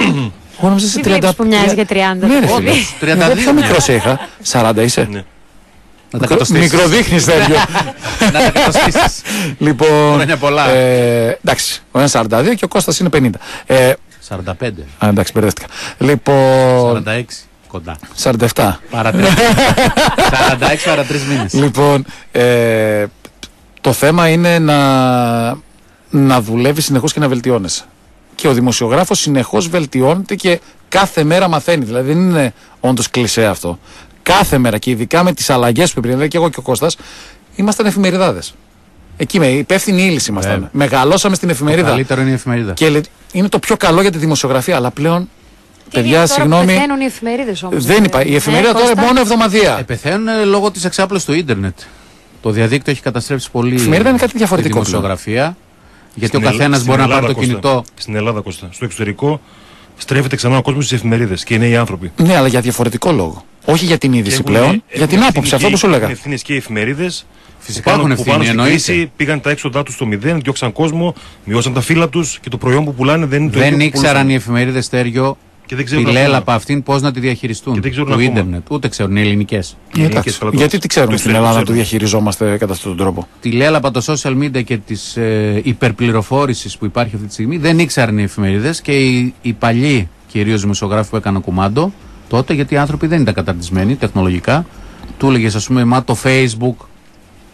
Εγώ νόμιζα είσαι τριάντα. Που μοιάζει για τριάντα. Ναι, τριάντα δύο. Πιο μικρός είχα. σαράντα είσαι. Ναι. Να τα κατοστήσεις. Μικροδείχνεις τέτοιο. Να τα κατοστήσεις. Λοιπόν. Χρόνια πολλά. Ε, εντάξει. Ο ένας σαράντα δύο και ο Κώστας είναι πενήντα. Ε, σαράντα πέντε. Α, εντάξει, μπερδεύτηκα. Λοιπόν. σαράντα έξι. Κοντά. σαράντα επτά. Παρατρία. σαράντα έξι παρά τρεις μήνες. Λοιπόν, ε, το θέμα είναι να, να δουλεύει συνεχώς και να βελτιώνεσαι. Και ο δημοσιογράφος συνεχώς βελτιώνεται και κάθε μέρα μαθαίνει. Δηλαδή δεν είναι όντως κλισέ αυτό. Κάθε μέρα και ειδικά με τις αλλαγές που πριν, δηλαδή και εγώ και ο Κώστας, ήμασταν εφημεριδάδες. Εκεί με υπεύθυνη ύληση ήμασταν. Yeah. Μεγαλώσαμε στην εφημερίδα. Το καλύτερο είναι η εφημερίδα. Και είναι το πιο καλό για τη δημοσιογραφία. Αλλά πλέον. Τι παιδιά, συγγνώμη. Πεθαίνουν οι εφημερίδες όμως. Δεν είπα. Η εφημερίδα ε, τώρα είναι μόνο εβδομαδιαία. Ε, πεθαίνουν λόγω της εξάπλωσης του ίντερνετ. Το διαδίκτυο έχει καταστρέψει πολύ. Η εφημερίδα είναι κάτι διαφορετικό. Τη δημοσιογραφία. Γιατί στην ο καθένας μπορεί να πάρει το Κώστα, κινητό. Στην Ελλάδα, Κώστα. Στο εξωτερικό στρέφεται ξανά ο κόσμος στις εφημερίδες και είναι οι άνθρωποι. Ναι, αλλά για διαφορετικό λόγο. Όχι για την είδηση πλέον, έχουν, για την άποψη, αυτό που σου έλεγα. Έχουν ευθύνες και οι εφημερίδες. Φυσικά έχουν ευθύνη, εννοείται. Πήγαν τα έξοδά τους στο μηδέν, διώξαν κόσμο, μειώσαν τα φύλλα τους και το προϊόν που πουλάνε δεν είναι το ίδιο. Δεν ήξεραν οι εφημερίδες, Στέργιο, τη λέλαπα αυτήν πώς να τη διαχειριστούν. Το ίντερνετ. Ούτε ξέρουν οι ελληνικές. Γιατί τι ξέρουμε στην Ελλάδα να το διαχειριζόμαστε κατά αυτόν τον τρόπο? Τη λέλαπα, το social media και τη ε, υπερπληροφόρησης που υπάρχει αυτή τη στιγμή δεν ήξεραν οι εφημερίδες και οι, οι παλιοί κυρίως δημοσιογράφοι που έκαναν κουμάντο τότε, γιατί οι άνθρωποι δεν ήταν καταρτισμένοι τεχνολογικά. Του έλεγες, ας πούμε, μα το Facebook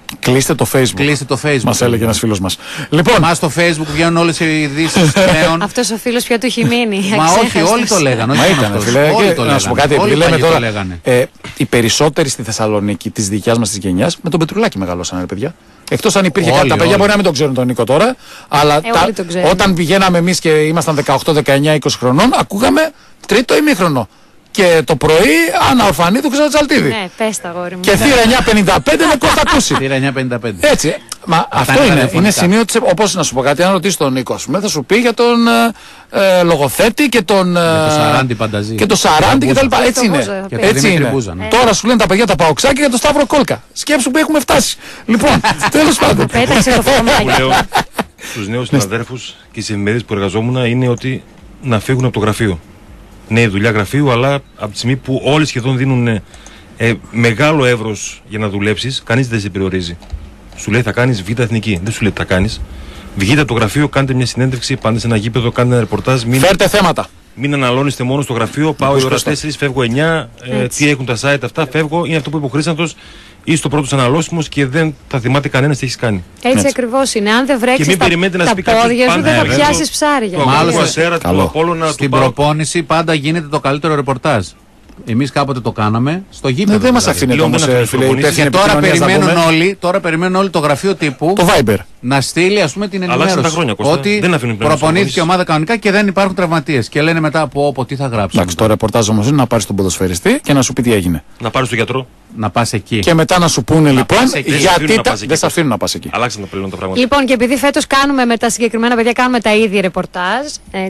Κλείστε το Facebook. Κλείστε το Facebook. Μας έλεγε ένας φίλος μας. Λοιπόν, μα στο Facebook βγαίνουν όλες οι ειδήσεις νέων. Αυτός ο φίλος πια του έχει μείνει. Μα όχι, όλοι το λέγανε. Μα ήταν, φίλε. Όλοι το να σου πω κάτι, επειδή λέμε τώρα. Ε, οι περισσότεροι στη Θεσσαλονίκη τη δικιά μα τη γενιά με τον Πετρουλάκη μεγαλώσανε, παιδιά. Εκτός αν υπήρχε κάτι. Τα παιδιά μπορεί να μην τον ξέρουν τον Νίκο τώρα. Αλλά ε, τα, όταν πηγαίναμε εμείς και ήμασταν δεκαοκτώ, δεκαεννιά, είκοσι χρονών, ακούγαμε τρίτο ημίχρονο. Και το πρωί Άννα Ορφανίδου Ξατζαλτίδη. Ναι, πες τα γόρι μου. Και θύρα εννιακόσια πενήντα πέντε με Κώστα Κούση. Θύρα εννιακόσια πενήντα πέντε. Έτσι. Μα αυτό είναι. Είναι σημείο της. Όπως να σου πω κάτι, αν ρωτήσει τον Νίκο, θα σου πει για τον ε, λογοθέτη και τον. Ε, το Σαράντι Πανταζή. Και το Σαράντι κτλ. Έτσι είναι. Έτσι είναι. Τώρα σου λένε τα παιδιά τα Παοξάκια για τον Σταύρο Κόλκα. Σκέψου που έχουμε φτάσει. Λοιπόν, τέλος πάντων. Πέταξε το φωτομάκι. Στους νέους συναδέρφους και στις εφημερίδες που εργαζόμουν είναι ότι να φύγουν από το γραφείο. Ναι, δουλειά γραφείου, αλλά από τη στιγμή που όλοι σχεδόν δίνουν ε, μεγάλο εύρος για να δουλέψεις, κανείς δεν σε περιορίζει. Σου λέει θα κάνεις β' εθνική. Δεν σου λέει τι θα κάνεις. Βγείτε από το γραφείο, κάντε μια συνέντευξη, πάτε σε ένα γήπεδο, κάντε ένα ρεπορτάζ. Μην, φέρτε θέματα. Μην αναλώνεστε μόνο στο γραφείο. Πάω η ώρα τέσσερα, φεύγω εννιά. Ε, τι έχουν τα site αυτά, φεύγω. Είναι αυτό που είπε ο Χρήσταντος. Είσαι το πρώτο αναλώσιμο και δεν θα θυμάται κανένα τι έχει κάνει. Έτσι, Έτσι. ακριβώς είναι. Αν δεν βρέξει τα, τα πόδια σου, δεν θα πιάσει ψάρια. Μάλλον στην προπόνηση πάντα γίνεται το καλύτερο ρεπορτάζ. Εμείς κάποτε το κάναμε στο γήπεδο. Ναι, δεν μας αφήνεται όμως, φίλε. Και τώρα περιμένουν, όλοι, τώρα περιμένουν όλοι το γραφείο τύπου το Viber να στείλει ας πούμε την ενημέρωση χρόνια, ότι προπονήθηκε η ομάδα κανονικά και δεν υπάρχουν τραυματίες. Και λένε μετά από όπου τι θα γράψουν. Εντάξει, το ρεπορτάζ όμως είναι να πάρεις τον ποδοσφαιριστή και να σου πει τι έγινε. Να πάρεις τον γιατρό. Να πας εκεί. Και μετά να σου πούνε λοιπόν γιατί δεν σε αφήνουν να πας εκεί. Αλλάξαν τα πλέον τα πράγματα. Λοιπόν, και επειδή φέτος κάνουμε με τα συγκεκριμένα παιδιά κάνουμε τα ίδια ρεπορτάζ.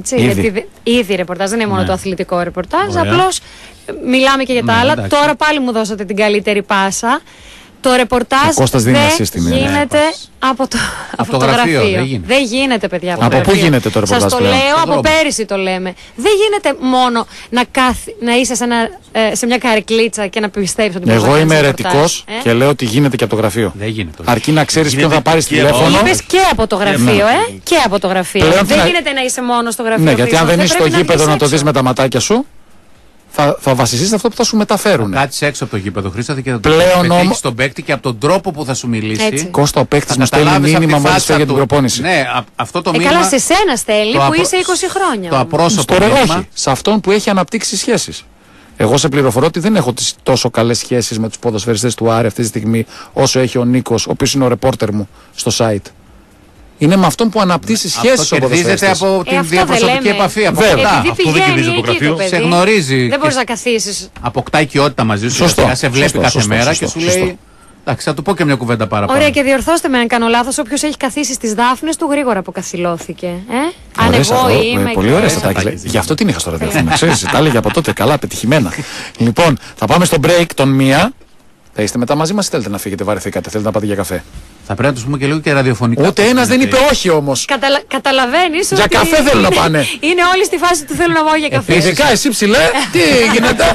Ήδη ρεπορτάζ, δεν είναι μόνο το αθλητικό ρεπορτάζ. Απλώς μιλάμε και για τα άλλα. Τώρα πάλι μου δώσατε την καλύτερη πάσα. Το ρεπορτάζ δεν γίνεται από το, από το γραφείο. Δεν γίνεται. δεν γίνεται, παιδιά. Από, από πού γίνεται το ρεπορτάζ? Σας το λέω, από πέρυσι το λέμε. Δεν γίνεται μόνο να, κάθ, να είσαι σε, ένα, ε, σε μια καρεκλίτσα και να πιστεύεις ότι εγώ είμαι αιρετικός ε? και λέω ότι γίνεται και από το γραφείο. Δεν γίνεται. Αρκεί να ξέρεις ποιον θα πάρεις τηλέφωνο. Είπες και από το γραφείο, ε? Και από το γραφείο. Δεν γίνεται να είσαι μόνο στο γραφείο. Ναι, γιατί αν δεν είσαι στο γήπεδο να το δεις με τα ματάκια σου, θα, θα βασιστείς σε αυτό που θα σου μεταφέρουν. Κάτσε έξω από το γήπεδο, Χρήσταθε, και θα το πετύχεις στον παίκτη και από τον τρόπο που θα σου μιλήσει. Έτσι. Κώστα, ο παίκτης μου στέλνει μήνυμα μόλις φεύγει για την προπόνηση. Ναι, αυτό το ε, μήνυμα. Καλά, σε σένα στέλνει που είσαι είκοσι χρόνια. Το απρόσωπο μήνυμα. Όχι, σε αυτόν που έχει αναπτύξει σχέσεις. Εγώ σε πληροφορώ ότι δεν έχω τις τόσο καλές σχέσεις με τους ποδοσφαιριστές του Άρη αυτή τη στιγμή όσο έχει ο Νίκος, ο οποίος είναι ο ρεπόρτερ μου στο site. Είναι με αυτόν που αναπτύσσει σχέσεις ο ποδοσφαιριστής. από την ε, διαπροσωπική επαφή. Από Βέβαια. Αυτό δεν κερδίζει το γραφείο. Σε γνωρίζει. Δεν μπορείς να καθίσεις. Αποκτά οικειότητα μαζί σου. Σωστό. Σε βλέπει σωστό, κάθε σωστό, μέρα σωστό, και σου σωστό. λέει. Εντάξει, θα του πω και μια κουβέντα παραπάνω. Ωραία, και διορθώστε με αν κάνω λάθος. Όποιος έχει καθίσει στις Δάφνες του γρήγορα αποκαθιλώθηκε. Ε? Αν εγώ είμαι. Πολύ ωραία τα τα Γι' αυτό την είχα στο ραδιόφωνο. Ξέρεις, τα έλεγε από τότε καλά, πετυχημένα. Λοιπόν, θα πάμε στο break τον μία. Θα είστε μετά μαζί μας ή θέλετε να φύγετε, βαρεθήκατε, θέλετε να πάτε για καφέ? Θα πρέπει να του πούμε και λίγο και ραδιοφωνικά. Ούτε ένας δεν είπε όχι όμως. Καταλα... Καταλαβαίνεις για ότι. Για καφέ θέλουν να πάνε. Είναι όλοι στη φάση του θέλουν να πάω για καφέ. Ειδικά εσύ ψηλέ, τι γίνεται.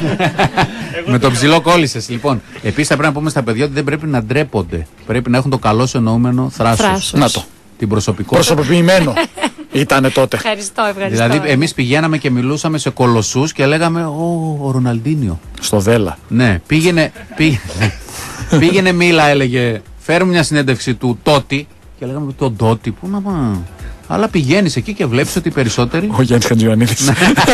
Με το ψηλό κόλλησες. Λοιπόν, επίσης θα πρέπει να πούμε στα παιδιά ότι δεν πρέπει να ντρέπονται. Πρέπει να έχουν το καλό εννοούμενο θράσος. Να το. Την προσωπικότητα. Προσωποποιημένο ήτανε τότε. Ευχαριστώ, ευχαριστώ. Δηλαδή, εμείς πηγαίναμε και μιλούσαμε σε κολοσσούς και λέγαμε Ω, ο Ροναλντίνιο. Στο Δέλα. Ναι, πήγαινε. Πήγαινε, πήγαινε μίλα, έλεγε. Φέρουμε μια συνέντευξη του Τότι και λέγαμε τον Τότι. Πού να πάμε. Αλλά πηγαίνεις εκεί και βλέπεις ότι οι περισσότεροι. Ο Γιάννης Χατζιωαννίδης.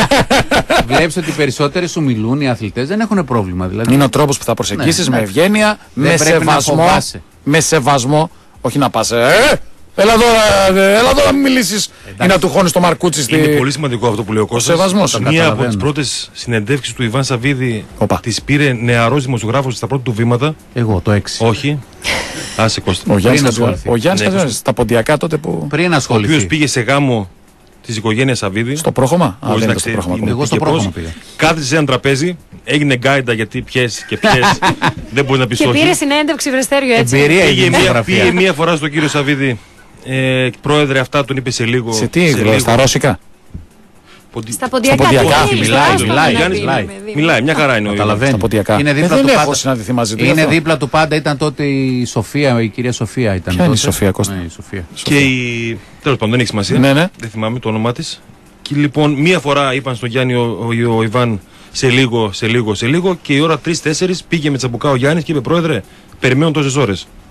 Βλέπεις ότι οι περισσότεροι σου μιλούν, οι αθλητές δεν έχουν πρόβλημα. Δηλαδή. Είναι ο τρόπος που θα προσεγγίσεις ναι, με ευγένεια, με σεβασμό. Με σεβασμό. Όχι να πας. Ε, έλα εδώ, έλα εδώ να μην μιλήσεις ή να του χώνεις το μαρκούτσι στη... Είναι πολύ σημαντικό αυτό που λέει ο Κώστας. Σεβασμός. Μία από τις πρώτες συνεντεύξεις του Ιβάν Σαββίδη τις πήρε νεαρός δημοσιογράφος στα πρώτα του βήματα. Εγώ το έξι. Όχι. Άσε Κώστα. Ο Γιάννης Χατζιωαννίδης στα ποντιακά τότε που... Πριν ασχοληθεί. Ο οποίος πήγε σε γάμο της οικογένειας Σαββίδη. Στο πρόγραμμα. Α, δεν στο πρόγραμμα. Εγώ στο πρόγραμμα πήγα. Κάθισε σε ένα τραπέζι, έγινε γκάιντα γιατί πιες και πιες. Δεν μπορεί να πει όχι. Και πήρε συνέντευξη Βρεστέριο έτσι. Πήγε μία φορά στον κύριο Σαββίδη. Ε, πρόεδρε, αυτά τον είπε σε λίγο. Σε τι, σε λίγο. Στα ρώσικα. Ποντι... Στα ποντιακά. Μιλάει, μιλάει, μιλάει, μιλάει. Μια χαρά είναι ο Ιβάν. Είναι δίπλα δεν του έχω πάντα. συναντηθεί μαζί του. Είναι δίπλα του πάντα. Ήταν τότε η Σοφία, η κυρία Σοφία. Ήταν Ποια είναι η Σοφία, Κώστα? Ναι, η Σοφία. Και η. Τέλος πάντων, δεν έχει σημασία. Ναι, ναι. Δεν θυμάμαι το όνομά της. Και λοιπόν, μία φορά είπαν στον Γιάννη ο, ο, ο Ιβάν σε λίγο, σε λίγο, σε λίγο. Και η ώρα τρεις τέσσερις πήγε με τσαμπουκά ο Γιάννης και είπε: Πρόεδρε, περιμένουν τόσες ώρες.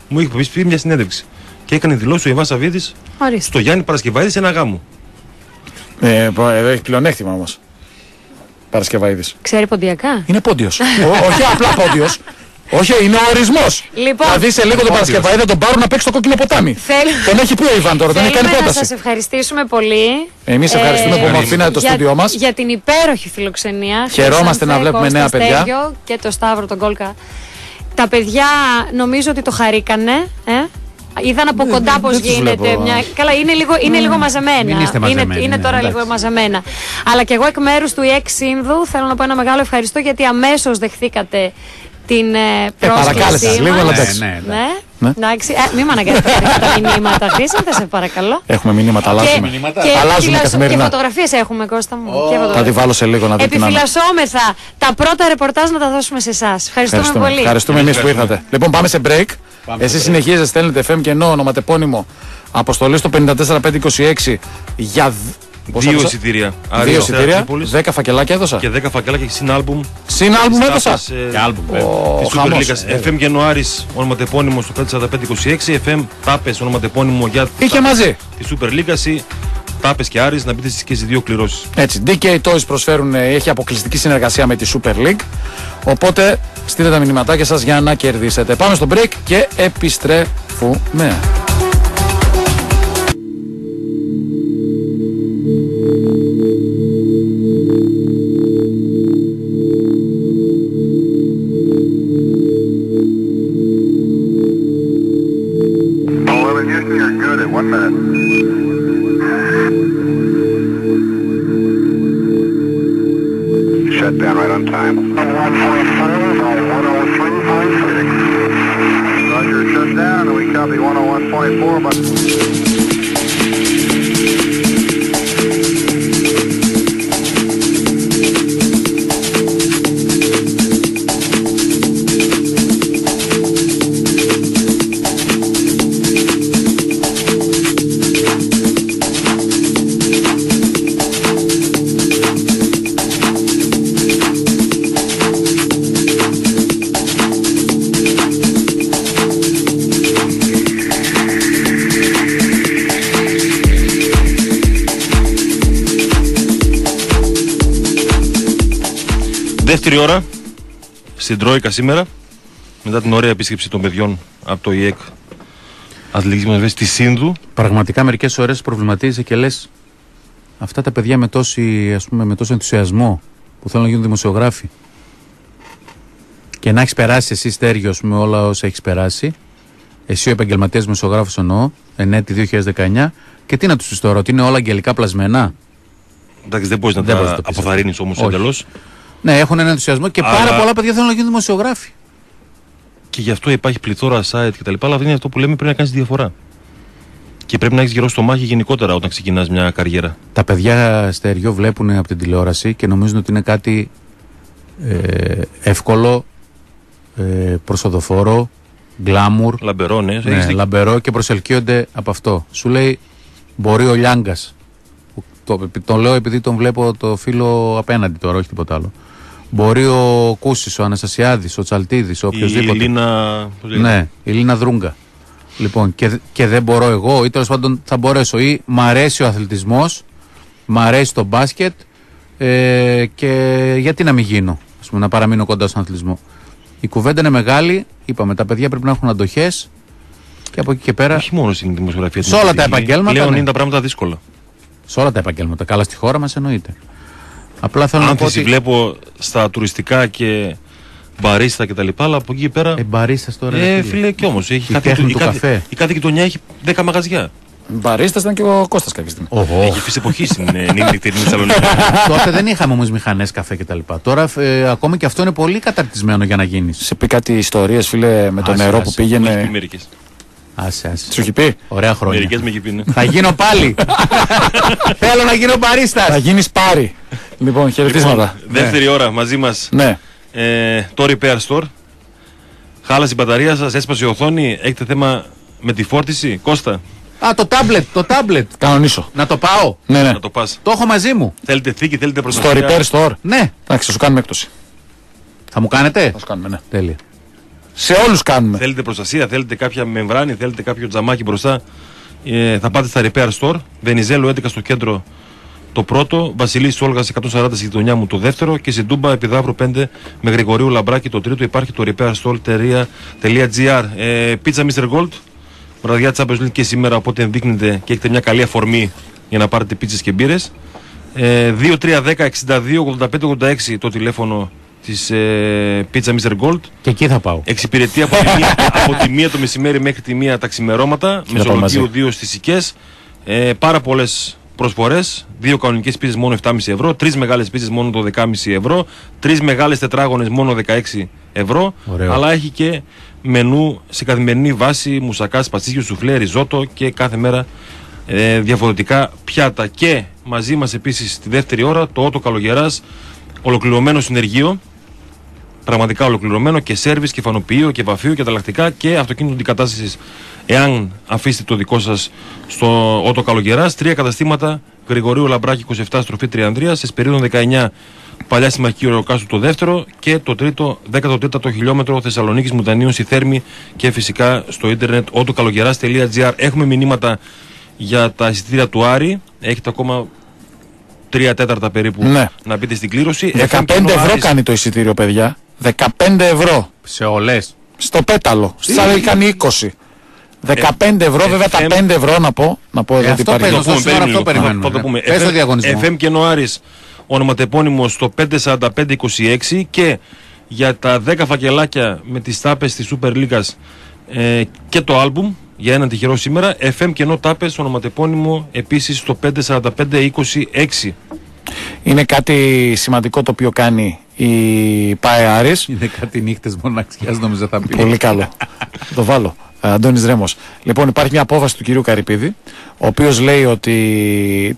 μου είχε πει μια συνέντευξη. Και έκανε δηλώσει ο Ιβάν Σαββίδης στο Γιάννη Παρασκευαίδη σε ένα γάμο. Ε, εδώ έχει πλεονέκτημα όμως. Παρασκευαίδης. Ξέρει ποντιακά. Είναι πόντιος. Όχι απλά πόντιος. Όχι, είναι ο ορισμός. Λοιπόν, θα δει σε λίγο τον Παρασκευαίδη, θα τον πάρουν να παίξει το κόκκινο ποτάμι. Θέλ... Τον έχει πει ο Ιβάν τώρα, τον έχει κάνει πρόταση. Να σας ευχαριστήσουμε πολύ. Εμείς ευχαριστούμε ε, που μορφήνατε το στούντιό μας. Για την υπέροχη φιλοξενία. Χαιρόμαστε να βλέπουμε νέα παιδιά. Και το Σταύρο, τον Κόλκα. Τα παιδιά νομίζω ότι το χαρήκανε. Ε? Είδαν από ναι, κοντά πώς γίνεται. Μια... Καλά, είναι λίγο, είναι mm. λίγο μαζεμένα. Είναι, είναι ναι, τώρα ναι, λίγο μαζεμένα. Αλλά και εγώ εκ μέρους του ΙΕΚ Σύνδου θέλω να πω ένα μεγάλο ευχαριστώ γιατί αμέσως δεχθήκατε την ε, πρόσκληση μας. Λίγο να ναι, ναι, ναι. ναι. Εντάξει, ε, μην μ' αναγκάσετε τα μηνύματα, Χρήστο, σε παρακαλώ. Έχουμε μηνύματα, αλλάζουμε. Και, και, αλλάζουμε και, καθημερινά. Και φωτογραφίες έχουμε, Κώστα μου. Oh. Θα τη βάλω σε λίγο να δείτε. Επιφυλασσόμεθα τα πρώτα ρεπορτάζ να τα δώσουμε σε εσάς. Ευχαριστούμε, Ευχαριστούμε πολύ. Ευχαριστούμε εμείς που ήρθατε. Λοιπόν, πάμε σε break. Εσείς συνεχίζετε, στέλνετε εφ εμ και ενώ ονοματεπώνυμο αποστολή στο πέντε τέσσερα πέντε είκοσι έξι για δύο εισιτήρια. Δύο εισιτήρια, δέκα φακελάκια έδωσα. Και δέκα φακελάκια και συν άλμπουμ. Συν άλμπουμ έδωσα. Και άλμπουμ. Τη Super League. εφ εμ Γενουάρης ονοματεπώνυμο στο πέντε τέσσερα πέντε είκοσι έξι. εφ εμ Τάπες ονοματεπώνυμο για είχε μαζί. Τη Super League. Τάπες και Άρης να μπείτε και στις δύο κληρώσεις. Έτσι. ντι κέι Toys προσφέρουν, έχει αποκλειστική συνεργασία με τη Super League. Οπότε στείλτε τα μηνυματάκια σας για να κερδίσετε. Πάμε στο break και επιστρέφουμε. Δεύτερη ώρα στην Τρόικα σήμερα, μετά την ωραία επίσκεψη των παιδιών από το ΙΕΚ Αθλητικής Μοναδίας στη Σύνδου. Πραγματικά μερικές ώρες προβληματίζεσαι και λες αυτά τα παιδιά με, τόση, ας πούμε, με τόσο ενθουσιασμό που θέλουν να γίνουν δημοσιογράφοι και να έχεις περάσει εσύ, Στέργιο, με όλα όσα έχεις περάσει, εσύ ο επαγγελματίας δημοσιογράφος εννοώ, εν έτη δύο χιλιάδες δεκαεννιά, και τι να τους πεις τώρα, ότι είναι όλα αγγελικά πλασμένα. Εντάξει, δεν μπορείς να δεν τα να αποθαρρύνεις όμως εντελώς. Ναι, έχουν έναν ενθουσιασμό και αλλά... πάρα πολλά παιδιά θέλουν να γίνουν δημοσιογράφοι. Και γι' αυτό υπάρχει πληθώρα site κτλ. Αλλά αυτό είναι αυτό που λέμε, πρέπει να κάνεις διαφορά. Και πρέπει να έχεις γερό στο μάχη γενικότερα όταν ξεκινάς μια καριέρα. Τα παιδιά, Στέργιο, βλέπουν από την τηλεόραση και νομίζουν ότι είναι κάτι ε, εύκολο, ε, προσοδοφόρο, γκλάμουρ. Λαμπερό, ναι. ναι λαμπερό και προσελκύονται από αυτό. Σου λέει, μπορεί ο Λιάγκας. Το, το λέω επειδή τον βλέπω το φίλο απέναντι τώρα, όχι τίποτα άλλο. Μπορεί ο Κούσης, ο Αναστασιάδης, ο Τσαλτίδης, ο οποιοσδήποτε. Η Ελίνα. Ναι, η Ελίνα Δρούγκα. Λοιπόν, και, και δεν μπορώ εγώ, ή τέλος πάντων θα μπορέσω, ή μ' αρέσει ο αθλητισμός, μ' αρέσει το μπάσκετ, ε, και γιατί να μην γίνω, ας πούμε, να παραμείνω κοντά στον αθλητισμό. Η κουβέντα είναι μεγάλη, είπαμε, τα παιδιά πρέπει να έχουν αντοχές και από εκεί και πέρα. Όχι μόνο στην δημοσιογραφία. Σε όλα τα επαγγέλματα. Πλέον ναι. είναι τα πράγματα δύσκολα. Σε όλα τα επαγγέλματα. Καλά, στη χώρα μας εννοείται. Απλά θέλω αν να πω ότι... βλέπω στα τουριστικά και μπαρίστα και τα λοιπά, αλλά από εκεί και πέρα. Ε, μπαρίστας τώρα. Ε, φίλε, κι όμως. Έχει κάθε, του, του κάθε, η κάθε γειτονιά έχει δέκα μαγαζιά. Μπαρίστας ήταν και ο Κώστας κάποια στιγμή. Oh, oh. Έχει φύση εποχή στην νύχτερη Θεσσαλονίκη. Τότε δεν είχαμε όμως μηχανές καφέ και τα λοιπά. Τώρα ε, ακόμη και αυτό είναι πολύ καταρτισμένο για να γίνει. Σε πει κάτι ιστορίες, φίλε, με το άσε, νερό άσε, που πήγαινε. Άσε, άσε. Σου έχει πει. Ωραία χρόνια. Μερικές με έχει πει, ναι. Θα γίνω πάλι. Θέλω να γίνω μπαρίστας. Θα γίνεις πάρη. Λοιπόν, χαιρετίσματα. Λοιπόν, δεύτερη ναι. ώρα μαζί μας. Ναι. Ε, το Repair Store. Χάλασε η μπαταρία σας, έσπασε η οθόνη. Έχετε θέμα με τη φόρτιση, Κώστα. Α, το τάμπλετ, το τάμπλετ. Κανονίσω. Να το πάω. Ναι, ναι. Να το πας. Το έχω μαζί μου. Θέλετε θήκη, θέλετε προστασία. Στο Repair Store. Ναι. Εντάξει, θα σου κάνουμε έκπτωση. Θα μου κάνετε. Θα σου κάνουμε, ναι. Τέλεια. Σε όλους κάνουμε. Θέλετε προστασία, θέλετε κάποια μεμβράνη, θέλετε κάποιο τζαμάκι μπροστά. Ε, θα πάτε στα Repair Store. Βενιζέλο έντεκα στο κέντρο το πρώτο. Βασιλής Όλγας εκατόν σαράντα στη γειτονιά μου το δεύτερο. Και στην Τούμπα Επιδαύρου πέντε με Γρηγορίου Λαμπράκη το τρίτο. Υπάρχει το repairstore.gr. Ε, Pizza μίστερ Gold. Βραδιά Champions League και σήμερα. Οπότε ενδείκνυται και έχετε μια καλή αφορμή για να πάρετε πίτσες και μπύρες. Ε, δύο τρία ένα μηδέν εξήντα δύο ογδόντα πέντε ογδόντα έξι το τηλέφωνο της ε, Pizza μίστερ Gold. Και εκεί θα πάω. Εξυπηρετεί από τη μία, από τη μία το μεσημέρι μέχρι τη μία τα ξημερώματα. Μεσολογίου δύο στις Σικές. Ε, πάρα πολλές προσφορές. Δύο κανονικές πίτσες μόνο επτά κόμμα πέντε ευρώ. Τρεις μεγάλες πίτσες μόνο το δέκα κόμμα πέντε ευρώ. Τρεις μεγάλες τετράγωνες μόνο δεκαέξι ευρώ. Ωραίο. Αλλά έχει και μενού σε καθημερινή βάση. Μουσακά, σπασίγιο, σουφλέ, ριζότο και κάθε μέρα ε, διαφορετικά πιάτα. Και μαζί μας επίσης στη δεύτερη ώρα το Ότο Καλογεράς. Ολοκληρωμένο συνεργείο. Πραγματικά ολοκληρωμένο και σέρβις και φανοποιείο και βαφείο και ανταλλακτικά και αυτοκίνητο αντικατάστασης. Εάν αφήσετε το δικό σας στο Ότο Καλογεράς, τρία καταστήματα Γρηγορίου Λαμπράκη είκοσι επτά στροφή Τριανδρίας, Εσπερίδων δεκαεννιά Παλιά Συμμαχική Ορειοκάστου το δεύτερο και το τρίτο δέκατο τέταρτο χιλιόμετρο Θεσσαλονίκης Μουτανίων στη Θέρμη και φυσικά στο ίντερνετ autokalogeras.gr. Έχουμε μηνύματα για τα εισιτήρια του Άρη. Έχετε ακόμα τρία τέταρτα περίπου ναι. να μπείτε στην κλήρωση. δεκαπέντε ευρώ κάνει το εισιτήριο, παιδιά. δεκαπέντε ευρώ. Σε όλες. Στο πέταλο. Στις άλλες κάνει είκοσι. δεκαπέντε ευρώ, βέβαια τα πέντε ευρώ να πω. Να πω εδώ τι υπάρχει. Θα το πούμε. εφ εμ και Νοάρης ονοματεπώνυμο στο πέντε σαράντα πέντε είκοσι έξι και για τα δέκα φακελάκια με τις τάπες της Super League ε, και το άλμπουμ για έναν τυχερό σήμερα. εφ εμ και Νο τάπες ονοματεπώνυμο επίσης στο πέντε σαράντα πέντε είκοσι έξι. Είναι κάτι σημαντικό το οποίο κάνει η ΠΑΕ Άρης. Είναι κάτι νύχτες μοναξιάς, νομίζω θα πει. Πολύ καλό. Το βάλω. Αντώνης Ρέμος. Λοιπόν, υπάρχει μια απόφαση του κυρίου Καρυπίδη, ο οποίος λέει ότι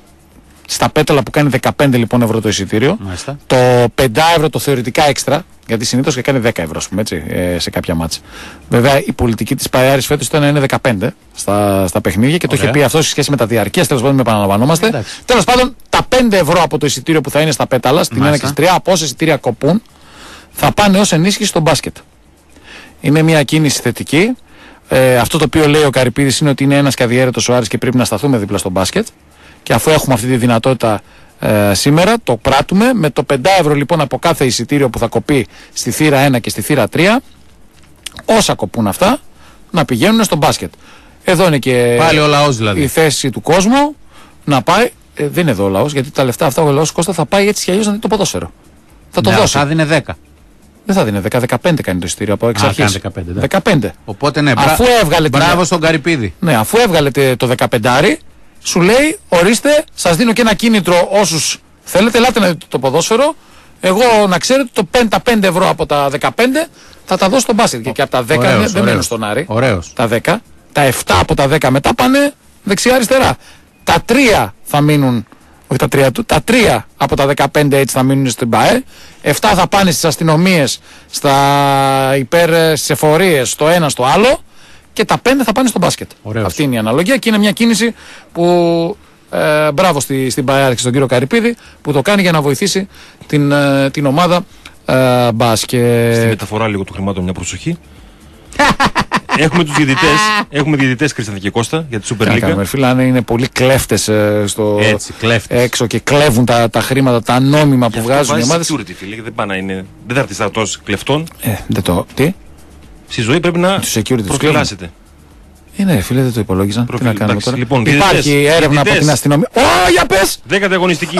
στα πέταλα που κάνει δεκαπέντε λοιπόν ευρώ το εισιτήριο, μάλιστα, το πέντε ευρώ το θεωρητικά έξτρα, γιατί συνήθως και κάνει δέκα ευρώ, ας πούμε, έτσι, σε κάποια μάτσα. Βέβαια, η πολιτική της ΠΑΕ Άρης φέτος ήταν να είναι δεκαπέντε στα, στα παιχνίδια και ωραία, το είχε πει αυτό σε σχέση με τα διαρκείας. Τέλος πάντων, με επαναλαμβανόμαστε. Τέλος πάντων, τα πέντε ευρώ από το εισιτήριο που θα είναι στα πέταλα, στην ένα και στις τρία, από όσα εισιτήρια κοπούν, θα πάνε ως ενίσχυση στο μπάσκετ. Είναι μια κίνηση θετική. Ε, αυτό το οποίο λέει ο Καρυπίδης είναι ότι είναι ένας και αδιέρετος ο Άρης και πρέπει να σταθούμε δίπλα στο μπάσκετ. Και αφού έχουμε αυτή τη δυνατότητα ε, σήμερα, το πράττουμε. Με το πέντε ευρώ λοιπόν από κάθε εισιτήριο που θα κοπεί στη θύρα ένα και στη θύρα τρία, όσα κοπούν αυτά, να πηγαίνουν στο μπάσκετ. Εδώ είναι και πάλι ο λαός, δηλαδή, η θέση του κόσμου να πάει. Ε, δεν είναι εδώ ο λαός, γιατί τα λεφτά αυτά ο λαός, Κώστα, θα πάει έτσι κι αλλιώς να δει το ποδόσφαιρο. Θα το ναι, δώσει. Θα δίνει δέκα. Δεν θα δίνει δέκα, δεκαπέντε κάνει το εισιτήριο από εξ αρχής. δεκαπέντε, ναι. δεκαπέντε. Οπότε ναι, αφού έβγαλε μπράβο την... στον Καρυπίδη. Ναι, αφού έβγαλε το δεκαπεντάρι, σου λέει, ορίστε, σας δίνω και ένα κίνητρο όσους θέλετε, ελάτε να δείτε το ποδόσφαιρο. Εγώ να ξέρετε, το τα πέντε ευρώ από τα δεκαπέντε θα τα δώσω στο μπάσκετ. Και, και από τα δέκα ωραίος, δεν μένουν στον Άρη. Ωραίος. Τα δέκα. Τα επτά από τα δέκα μετά πάνε δεξιά-αριστερά. Τα τρία θα μείνουν, όχι τα τρία του, τα τρία από τα δεκαπέντε έτσι θα μείνουν στην ΠΑΕ. επτά θα πάνε στις αστυνομίες, στα υπέρ, στις εφορίες, στο ένα στο άλλο. Και τα πέντε θα πάνε στο μπάσκετ. Ωραίος. Αυτή είναι η αναλογία και είναι μια κίνηση που ε, μπράβο στη, στην ΠΑΕ και στον κύριο Καρυπίδη που το κάνει για να βοηθήσει την, ε, την ομάδα ε, μπάσκετ. Στη μεταφορά λίγο του χρημάτων μια προσοχή. Έχουμε τους διαιτητές, έχουμε διαιτητές Κρίστιαν και Κώστα για τη Super League. Κάνουμε, φίλε, αν είναι πολλοί κλέφτες ε, στο έτσι, κλέφτες έξω και κλέβουν τα, τα χρήματα, τα νόμιμα που βγάζουν οι ομάδες. Security, φίλε, δεν πάνε να είναι, δεν θα έρθει στρατός κλεφτών. Ε, δεν το, τι? Στη ζωή πρέπει να προφυλάσσετε. Είναι, φίλε, δεν το υπολόγιζα. Τι να κάνουμε τώρα. Λοιπόν, υπάρχει έρευνα από την αστυνομία. Ω, για πες! Δέκατη αγωνιστική.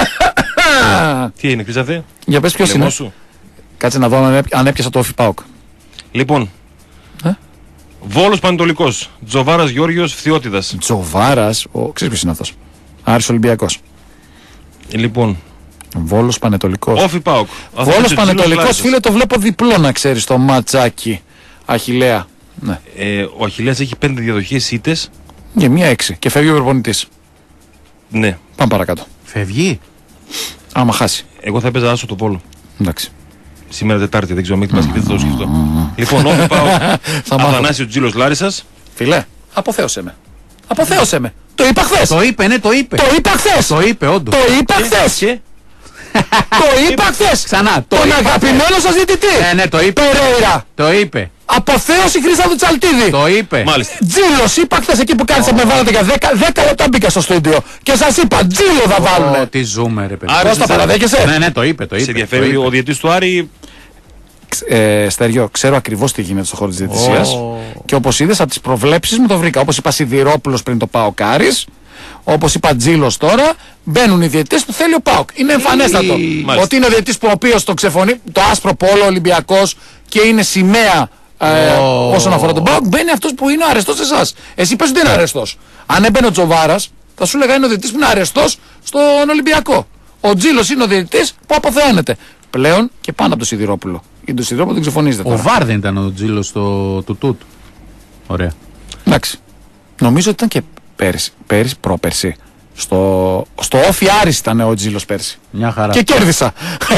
Τι είναι, Κρίστιαν? Για πες ποιος είναι. Κάτσε να δω αν έπιασα το Όφι ΠΑΟΚ. Λοιπόν, Βόλος Πανετολικός, Τζοβάρας Γιώργιος Φθιώτιδας. Τζοβάρας, ο... ξέρεις ποιος είναι αυτός? Άρης Ολυμπιακός. Λοιπόν, Βόλος Πανετολικός. Όφι ΠΑΟΚ. Βόλος Πανετολικός, φίλε, το βλέπω διπλό να ξέρεις το ματσάκι. Αχιλλέα. Ναι. Ε, ο Αχιλλέας έχει πέντε διαδοχές ήττες. Και μία έξι. Και φεύγει ο προπονητής. Ναι. Πάμε παρακάτω. Φεύγει. Άμα χάσει. Εγώ θα έπαιζα άσο το Βόλο. Εντάξει. Σήμερα Τετάρτη, δεν ξέρω μέχρι την Παρασκευή θα το σκεφτώ. Λοιπόν, Όφι ΠΑΟΚ. Αθανάσιο Τζίλος Λάρισσας. Φιλέ, αποθέωσε με. Αποθέωσε με. Το είπα χθες. Το είπε, ναι, το είπε. Το είπα χθες. Το είπε, όντως. Το είπα χθες. Το είπα χθες! Ξανά, το τον είπα αγαπημένο σας διαιτητή! Ναι, ναι, το είπε. Περέιρα! Το είπε. Αποθέωση Χρήστα του Τσαλτίδη! Το είπε. Μάλιστα. Τζίλος, είπα χθες εκεί που κάνετε, με βάλατε για δέκα λεπτά μπήκα στο στούντιο και σας είπα Τζίλο θα βάλουνε! Τι ζούμε, ρε παιδί. Πώς τα παραδέχεσαι? Ναι, ναι, το είπε. Το είπε. Σε ενδιαφέρει ο διαιτητής του Άρη. Ε, Στεριό, ξέρω ακριβώς τι γίνεται στο χώρο της διαιτησίας Oh. και όπως είδες από τις προβλέψεις μου το βρήκα. Όπως είπα Σιδηρόπουλος πριν το πάω Κάρις, όπως είπα Τζίλος τώρα, μπαίνουν οι διαιτητές που θέλει ο ΠΑΟΚ. Είναι εμφανέστατο Μάλιστα. ότι είναι ο διαιτητής που ο οποίος το ξεφωνεί, το άσπρο πόλο Ολυμπιακός και είναι σημαία ε, Oh. όσον αφορά τον ΠΑΟΚ. Μπαίνει αυτός που είναι αρεστός σε εσάς. Εσύ πες ότι είναι αρεστός. Αν έμπαινε ο Τζοβάρας, θα σου λέγα είναι ο διαιτητής που είναι αρεστός στον Ολυμπιακό. Ο Τζίλος είναι ο διαιτητής που αποθεώνεται. Πλέον και πάνω από το Σιδηρόπουλο. Για το Σιδηρόπουλο δεν ξεφωνίζεται Ο τώρα. Βάρ δεν ήταν ο Τζίλος του Τούτ. Ωραία. Εντάξει. Νομίζω ότι ήταν και πέρυσι, πέρυσι πρόπερσι. Στο, στο Όφι Άρης ήταν ο Τζίλος πέρυσι. Μια χαρά. Και κέρδισα.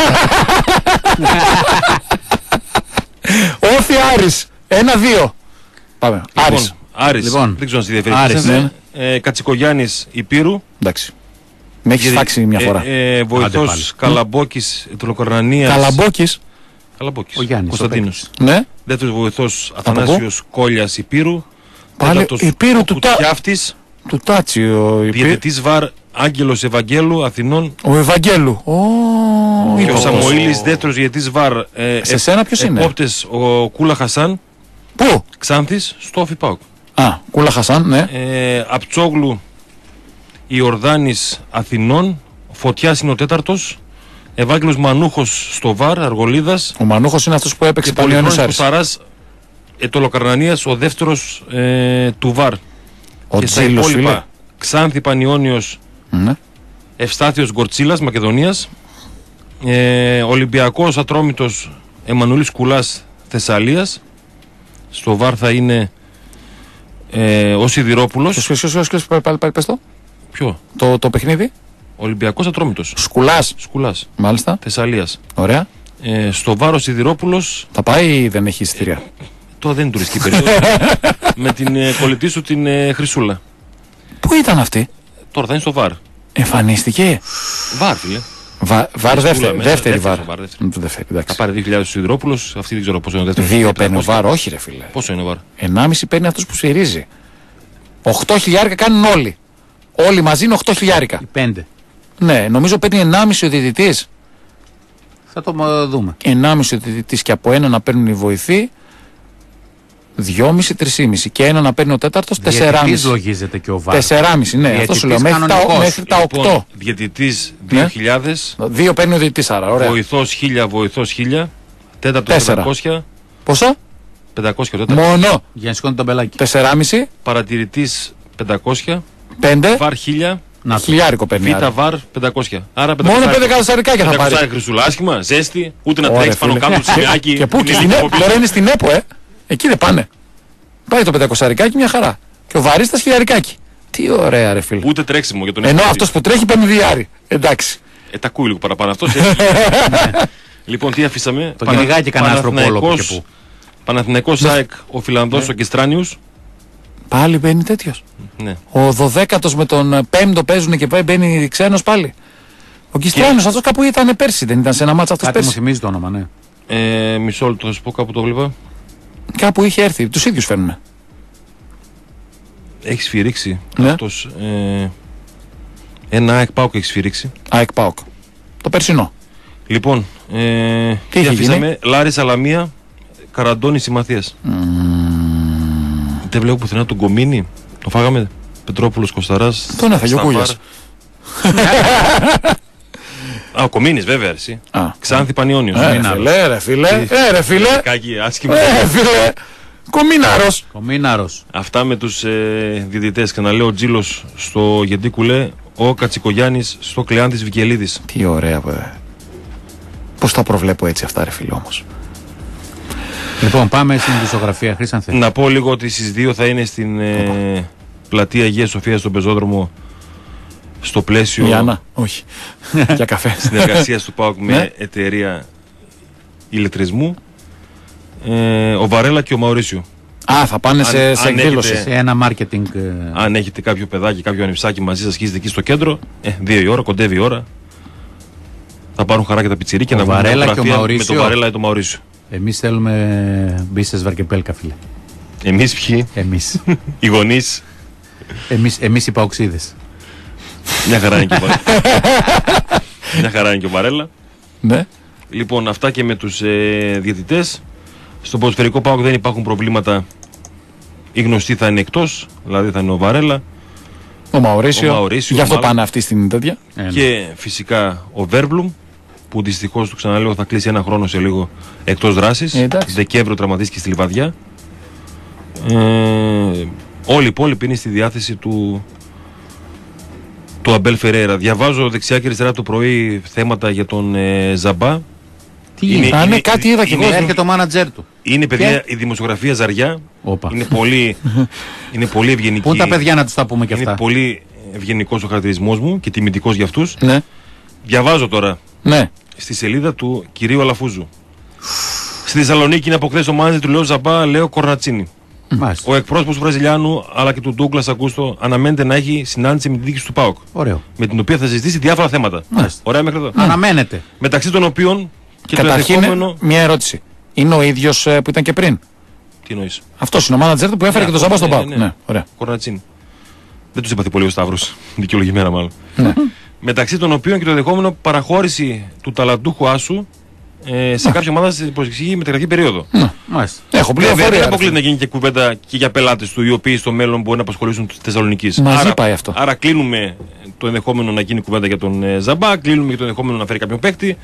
Όφι Άρης. Ένα-δύο. Πάμε. Λοιπόν, Άρης. Άρης. Λοιπόν, Δεν ξέρω αν στη Άρης, ενδιαφέρει. ναι. Ε, Κατσικογιάννης Υπήρου. Εντάξει. Με έχεις φάξει μια φορά. Ε, ε, Άντε πάλι. Βοηθός Καλαμπόκης Τελοκορνανίας. Καλαμπόκης. Καλαμπόκης. Ο Γιάννης, Κωνσταντίνος. Ναι. Δεύτερος βοηθός πω. Αθανάσιος Κόλιας Υπήρου. Πάλι Τέταρτος Υπήρου ο του τα- Κουτιάφτης. Του Τάτσι ο Υπήρ. Διαιτητής Βαρ Άγγελος Ευαγγέλου Αθηνών. Ο Ευαγγέλου. Ω, Και ο είπα. Σαμοήλης δεύτερος διαιτητής Βαρ. Ε, Σε σένα ποιος είναι? Επόπτες ο Κούλα Χασάν. Πού? Ξάνθης στο Όφι ΠΑΟΚ. Α, Κούλα Χασάν, ναι. Ε, Απτσόγλου Ιορδάνης Αθηνών. Φωτιάς είναι ο τέταρτος. Ευάγγελος Μανούχος στο Βαρ Αργολίδας. Ο Μανούχος είναι αυτός που έπαιξε Και Πανιόνιος Πολυχρόνης Άρης. Κουσταράς Ετωλοκαρνανίας ο δεύτερος ε, του Βαρ. Ο Και στα Τζίλος, φίλε. υπόλοιπα Ξάνθη Πανιόνιος Ναι. Ευστάθιος Γκορτσίλας Μακεδονίας. Ε, Ολυμπιακός Ατρόμητος Εμμανουήλης Κουλάς Θεσσαλίας. Στο Βαρ θα είναι ε, ο Σιδηρόπουλος. Ποιος, ποιος, ποιος, ποιος, πάλι, πάλι, πάλι, πες το. Ποιο? Το, το παιχνίδι. Ολυμπιακός Ατρόμητος. Σκουλάς. Σκουλάς. Μάλιστα. Θεσσαλίας. Ωραία. Ε, στο Βάρο Σιδηρόπουλος. Θα πάει ή δεν έχει εισιτήρια? Το δεν είναι τουριστική περίοδο. Με την ε, κολλητή σου την ε, Χρυσούλα. Πού ήταν αυτή? Τώρα θα είναι στο Βαρ. Εμφανίστηκε. Βαρ, φίλε. Βα, βαρ Χρυσούλα δεύτερη, μέσα, δεύτερη δεύτερη βαρ. βαρ, δεύτερη. Μ, δεύτερη, Θα εντάξει. πάρει δύο χιλιάδες ο Σιδηρόπουλος. Αυτή δεν ξέρω πόσο είναι ο δεύτερος. Δύο παίρνει ο πεντακόσια. βαρ, όχι ρε φίλε. Πόσο είναι ο Βαρ? Ενάμιση παίρνει αυτός που σφυρίζει. Οκτώ χιλιάρικα κάνουν όλοι. Όλοι μαζί είναι οκτώ χιλιάρικα. Οι πέντε. Ναι, νομίζω παίρνει ενάμιση ο διαιτητής. Θα το ε, δούμε. Ενάμιση ο διαιτητής και από ένα να παίρνουν οι βοηθοί. Δυόμιση, τρισήμιση. Και ένα να παίρνει ο τέταρτος, Διαιτητής τεσσεράμιση. λογίζεται και ο Βάρ. Τεσσεράμιση, ναι, αυτό σου λέω. Μέχρι τα, κανονικός. μέχρι τα Λοιπόν, οκτώ. διαιτητής Ναι. δύο χιλιάδες. Δύο παίρνει ο διαιτητής άρα, ωραία. Βοηθός χίλια, βοηθός χίλια. Τέταρτος Τέσσερα. πεντακόσια. Πόσο? πεντακόσια ο τέταρτος. Μόνο. Για να σηκώνει το μπελάκι. Τεσσεράμιση. Παρατηρητής πεντακόσια. Πέντε. Βαρ χίλια. Να το. Χιλιάρικο παίρνει. Β' άρα. Βαρ πεντακόσια. Άρα Μόνο πέντε κατοσταρικάκια θα πάρει. Χρυσούλα, άσχημα, ζέστη, ούτε να Ωραία, τρέξει πάνω φίλε. κάτω του σημειάκι. Και πού, και στην ΕΠΟ, τώρα είναι στην ΕΠΟ, ε. Εκεί δεν πάνε. Πάει το πεντακοσαρικάκι μια χαρά. Και ο βαρίστας χιλιαρικάκι. Τι ωραία, ρε φίλε. Ούτε τρέξιμο για τον Ενώ εαυτό αυτός που τρέχει παίρνει διάρη. Εντάξει. Ε, τα ακούει λίγο παραπάνω αυτό. Λοιπόν, τι αφήσαμε. Το κυνηγάει και κανένα άσπρο πόλο που και που. Παναθηναϊκός ΑΕΚ, ο Φιλανδός, ο Κιστράνιους. Πάλι μπαίνει τέτοιος. Ναι. Ο δωδέκατος με τον πέμπτο παίζουν και πάει, μπαίνει ξένος πάλι. Ο Κιστράνιος αυτός κάπου ήταν πέρσι, δεν ήταν σε ένα μάτσα αυτός Κάτι μου πέρσι. θυμίζει το όνομα, ναι. Ε, μισό λεπτό, θα σου πω, κάπου το βλέπα. Κάπου είχε έρθει, τους ίδιους φέρνουμε. Έχει σφυρίξει Ναι. αυτός. Ε, ένα ΑΕΚ ΠΑΟΚ έχει σφυρίξει. ΑΕΚ ΠΑΟΚ. Το περσινό. Λοιπόν, ε, τι, είχε αφήσαμε. Λάρης Αλαμία, Καραντώνης Συμμαθίας. Mm. Δεν βλέπω πουθενά τον Κομίνη. Το φάγαμε. Πετρόπουλος Κωσταράς. Τον έφαγε ο Σταφάρ. Κούγιας. Α, ο Κομίνης βέβαια, εσύ. Α. Ξάνθη Πανιόνιος. Ε, ρε φίλε, ρε φίλε, ε, ρε φίλε, Κάκι, άσχημα. ε, φίλε, κομίναρος. Κομίναρος. Αυτά με τους ε, διαιτητές. Και να λέω ο Τζίλος στο Γεντίκουλε, ο Κατσικογιάννης στο Κλεάνθης Βικελίδης. Τι ωραία, βέβαια. Πώς τα προβλέπω έτσι αυτά, ρε φίλε, όμως. Λοιπόν, πάμε στην ειδησιογραφία. Χρήσανθε. Να πω λίγο ότι στις δύο θα είναι στην ε, πλατεία Αγία Σοφία στον πεζόδρομο, στο πλαίσιο Γιάννα, όχι. Για καφέ. συνεργασίας του ΠΑΟΚ με Ναι. εταιρεία ηλεκτρισμού, ε, ο Βαρέλα και ο Μαουρίσιο. Α, θα πάνε Αν- σε, σε αν εκδήλωση. έχετε- Σε ένα marketing. ε, Αν έχετε κάποιο παιδάκι, κάποιο ανιψάκι μαζί σας και είστε εκεί στο κέντρο, ε, δύο η ώρα, κοντεύει η ώρα. Θα πάρουν χαρά και τα πιτσιρίκια να βγουν φωτογραφία με τον Βαρέλα ή τον Μαουρίσιο. Εμείς θέλουμε μπίσες Βαρκεπέλκα, φίλε. Εμείς ποιοι? Εμείς. Οι γονείς. Εμείς, εμείς οι παοξίδες. Μια χαρά είναι και ο Βαρέλα. Μια χαρά είναι και ο Βαρέλα. Ναι. Λοιπόν, αυτά και με τους ε, διαιτητές. Στο ποδοσφαιρικό ΠΑΟΚ δεν υπάρχουν προβλήματα. Οι γνωστοί θα είναι εκτός, δηλαδή θα είναι ο Βαρέλα. Ο Μαουρίσιο. Ο Μαουρίσιο Γι' αυτό μάλλον. πάνε αυτοί στην τέτοια. Και φυσικά ο Βέρμπλουμ, που δυστυχώς του ξαναλέω θα κλείσει ένα χρόνο σε λίγο εκτός δράσης. Ε, Δεκέμβριο τραυματίστηκε στη Λιβαδιά. Ε, όλοι οι υπόλοιποι είναι στη διάθεση του, του Αμπέλ Φερέιρα. Διαβάζω δεξιά και αριστερά το πρωί θέματα για τον ε, Ζαμπά. Τι είναι, είναι, είναι κάτι είδα και εγώ. Έρχεται το μάνατζερ του. Είναι παιδιά Και... η δημοσιογραφία ζαριά. Όπα. Είναι πολύ, είναι πολύ ευγενική. Πού τα παιδιά να τους τα πούμε και αυτά. Είναι πολύ ευγενικός ο χαρακτηρισμός μου και τιμητικός για αυτούς. Ναι. Διαβάζω τώρα. Ναι. Στη σελίδα του κυρίου Αλαφούζου. Στη Θεσσαλονίκη είναι αποκτήσει το μάνατζερ του Λέο Ζαμπά, Λέο Κορνατσίνη. Μάλιστα. Ο εκπρόσωπος του Βραζιλιάνου αλλά και του Ντούγκλας Αγκούστο αναμένεται να έχει συνάντηση με τη διοίκηση του ΠΑΟΚ. Ωραίο. Με την οποία θα συζητήσει διάφορα θέματα. Μάλιστα. Ωραία μέχρι εδώ. Αναμένεται. Μεταξύ των οποίων και καταρχήν, το ενδεχόμενο. Μια ερώτηση. Είναι ο ίδιος ε, που ήταν και πριν? Τι εννοείς? Αυτός είναι ο μάνατζερ του που έφερε Ναι, και το Ζαμπά στον ναι, ΠΑΟΚ. ναι, Ναι, ναι. ωραία. Κορνατσίνη. Δεν του συμπαθεί πολύ ο Σταύρος. Δικαιολογημένα μάλλον. Ναι. Μεταξύ των οποίων και το ενδεχόμενο παραχώρηση του ταλαντούχου Άσου ε, σε κάποια ομάδα στην προσεξική μεταγραφική περίοδο. Μάλιστα. Έχω Βέβαια, πληροφορία. δεν αποκλείται να γίνει και κουβέντα και για πελάτες του οι οποίοι στο μέλλον μπορεί να απασχολήσουν τη Θεσσαλονίκη. Μαζί άρα, πάει αυτό. Άρα κλείνουμε το ενδεχόμενο να γίνει κουβέντα για τον ε, Ζαμπά, κλείνουμε και το ενδεχόμενο να φέρει κάποιον παίκτη.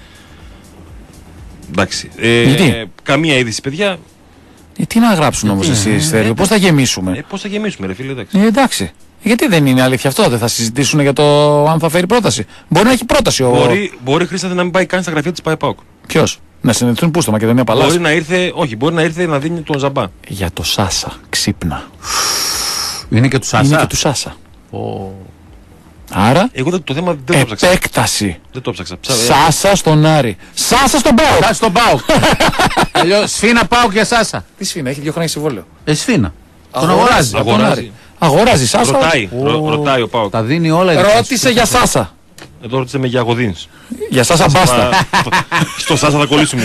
Εντάξει. Ε, Γιατί? Καμία είδηση, παιδιά. Ε, τι να γράψουν όμως εσείς, Θέριο, πώς θα γεμίσουμε? Ε, Πώς θα γεμίσουμε, ρε φίλε, εντάξει. Ε, εντάξει. Γιατί δεν είναι αλήθεια αυτό, δεν θα συζητήσουν για το αν θα φέρει πρόταση. Μπορεί να έχει πρόταση ο. Μπορεί, μπορεί Χρήσταθε να μην πάει καν στα γραφεία της ΠΑΕΠΑΟΚ. Ποιος? Να συνεχθούν πού, στο Μακεδονία Παλάς? Μπορεί να ήρθε, όχι, μπορεί να ήρθε να δίνει τον Ζαμπά. Για το Σάσα, ξύπνα. Είναι και του Σάσα. Είναι και του Σάσα. Oh. Άρα. Εγώ δεν, το θέμα δεν το ψάξα. Επέκταση. Δεν το ψάξα. Ψά, Σάσα στον Άρη. Σάσα στον Πάοκ. Σάσα στον Πάοκ. Σφίνα Πάοκ για Σάσα. Τι Σφίνα, έχει δύο χρόνια συμβόλαιο. Ε, Σφίνα. Τον αγοράζει. Αγοράζει. Αγοράζει Σάσα. Ρωτάει, ρω, ρωτάει ο Πάοκ. Τα δίνει όλα. Ρώτησε για Σάσα. Εδώ ρώτησε με για Αγωδίνης. Για Σάσα μπάστα. Στο Σάσα θα κολλήσουμε.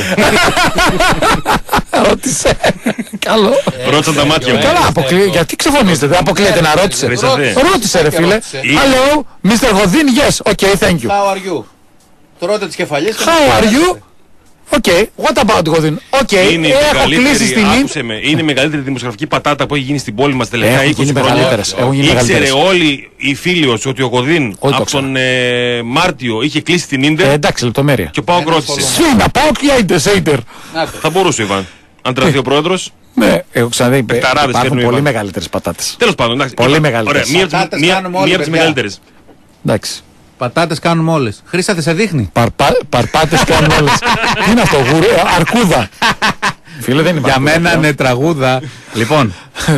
Ρώτησε. Καλό. Ρώτησαν τα μάτια μου. Καλά, αποκλεί... γιατί ξεφωνίζετε, δεν αποκλείεται να ρώτησε. Ρώτησε ρε φίλε. Hello, μίστερ Γοδίν, yes, okay, thank you. How are you? Τρώτε τις κεφαλιές. How are you? Okay, what about Γοδίν? Okay, είναι έχω κλείσει στην άκουσε με, είναι η μεγαλύτερη δημοσιογραφική πατάτα που έχει γίνει στην πόλη μας τελευταία είκοσι χρόνια. Ήξερε όλοι οι φίλοι ως ότι ο Γοδίν από τον ε, Μάρτιο είχε κλείσει την Ίντερ. Ε, εντάξει, λεπτομέρεια. Και ο Πάοκ ρώτησε. Σφίνα, Πάοκ ή Ίντερ, σε Ίντερ. Θα μπορούσε ο Ιβάν. Αν τραβεί ο πρόεδρος. Ναι, έχω ξαναδεί. Πεκταράδες Υπάρχουν φέρνει ο πολύ Ιβάν. μεγαλύτερες πατάτες. Τέλος πάντων, εντάξει. Πολύ μεγαλύτερες. Ωραία, μία από τις μεγαλύτερες. Εντάξει. Πατάτες κάνουμε όλες. Χρήσταθε σε δείχνει. Παρπάτες κάνουν όλες. Τι είναι αυτό, γουρέ, αρκούδα. Φίλε, δεν είναι για μένα είναι τραγούδα. Λοιπόν.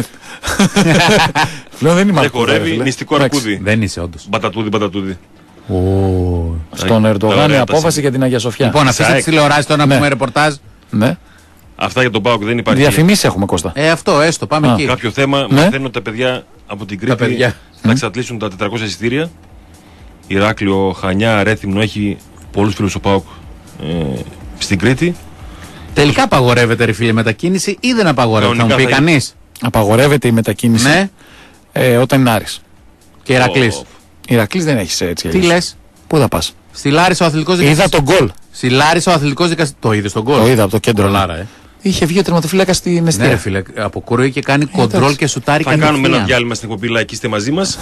Λέω δεν είμαι αρκούδα. Δεν χορεύει νηστικό αρκούδι. Δεν είσαι όντως. Μπατατούδι, μπατατούδι. Στον Ερντογάν η απόφαση για την Αγία Σοφιά. Λοιπόν, αφήστε τις τηλεοράσεις τώρα να πούμε ρεπορτάζ. Ναι. Αυτά για τον ΠΑΟΚ δεν υπάρχει. Διαφημίσεις έχουμε, Κώστα. Ε, αυτό, έστω, πάμε εκεί. Κάποιο θέμα, μαθαίνω τα παιδιά από την Κρήτη να εξατλήσουν τα τετρακόσια εισιτήρια. Ηράκλειο, Χανιά, Ρέθυμνο, έχει πολλούς φίλους ο ΠΑΟΚ ε, στην Κρήτη. Τελικά απαγορεύεται ρε φίλε μετακίνηση ή δεν απαγορεύεται, θα μου πει θα... κανείς. Απαγορεύεται η μετακίνηση ναι. ε, όταν είναι Άρης. Και Ηρακλής. Oh. Ηρακλής δεν έχεις έτσι. Τι λες? Πού θα πας? Στη Λάρισα ο αθλητικός δικαστής. Είδα τον γκολ. Στη Λάρισα ο αθλητικός δικαστής. Το είδες τον γκολ? Το είδα από το κέντρο. Λάρα, ε. Είχε βγει ο τερματοφύλακας στην εστία. Ναι, ρε φίλε, αποκρούει και κάνει ε, κοντρόλ εντάξει. Και σουτάρει θα κατευθείαν. Θα κάνουμε ένα διάλειμμα στην εκπομπή Λαϊκή, είστε μαζί μας.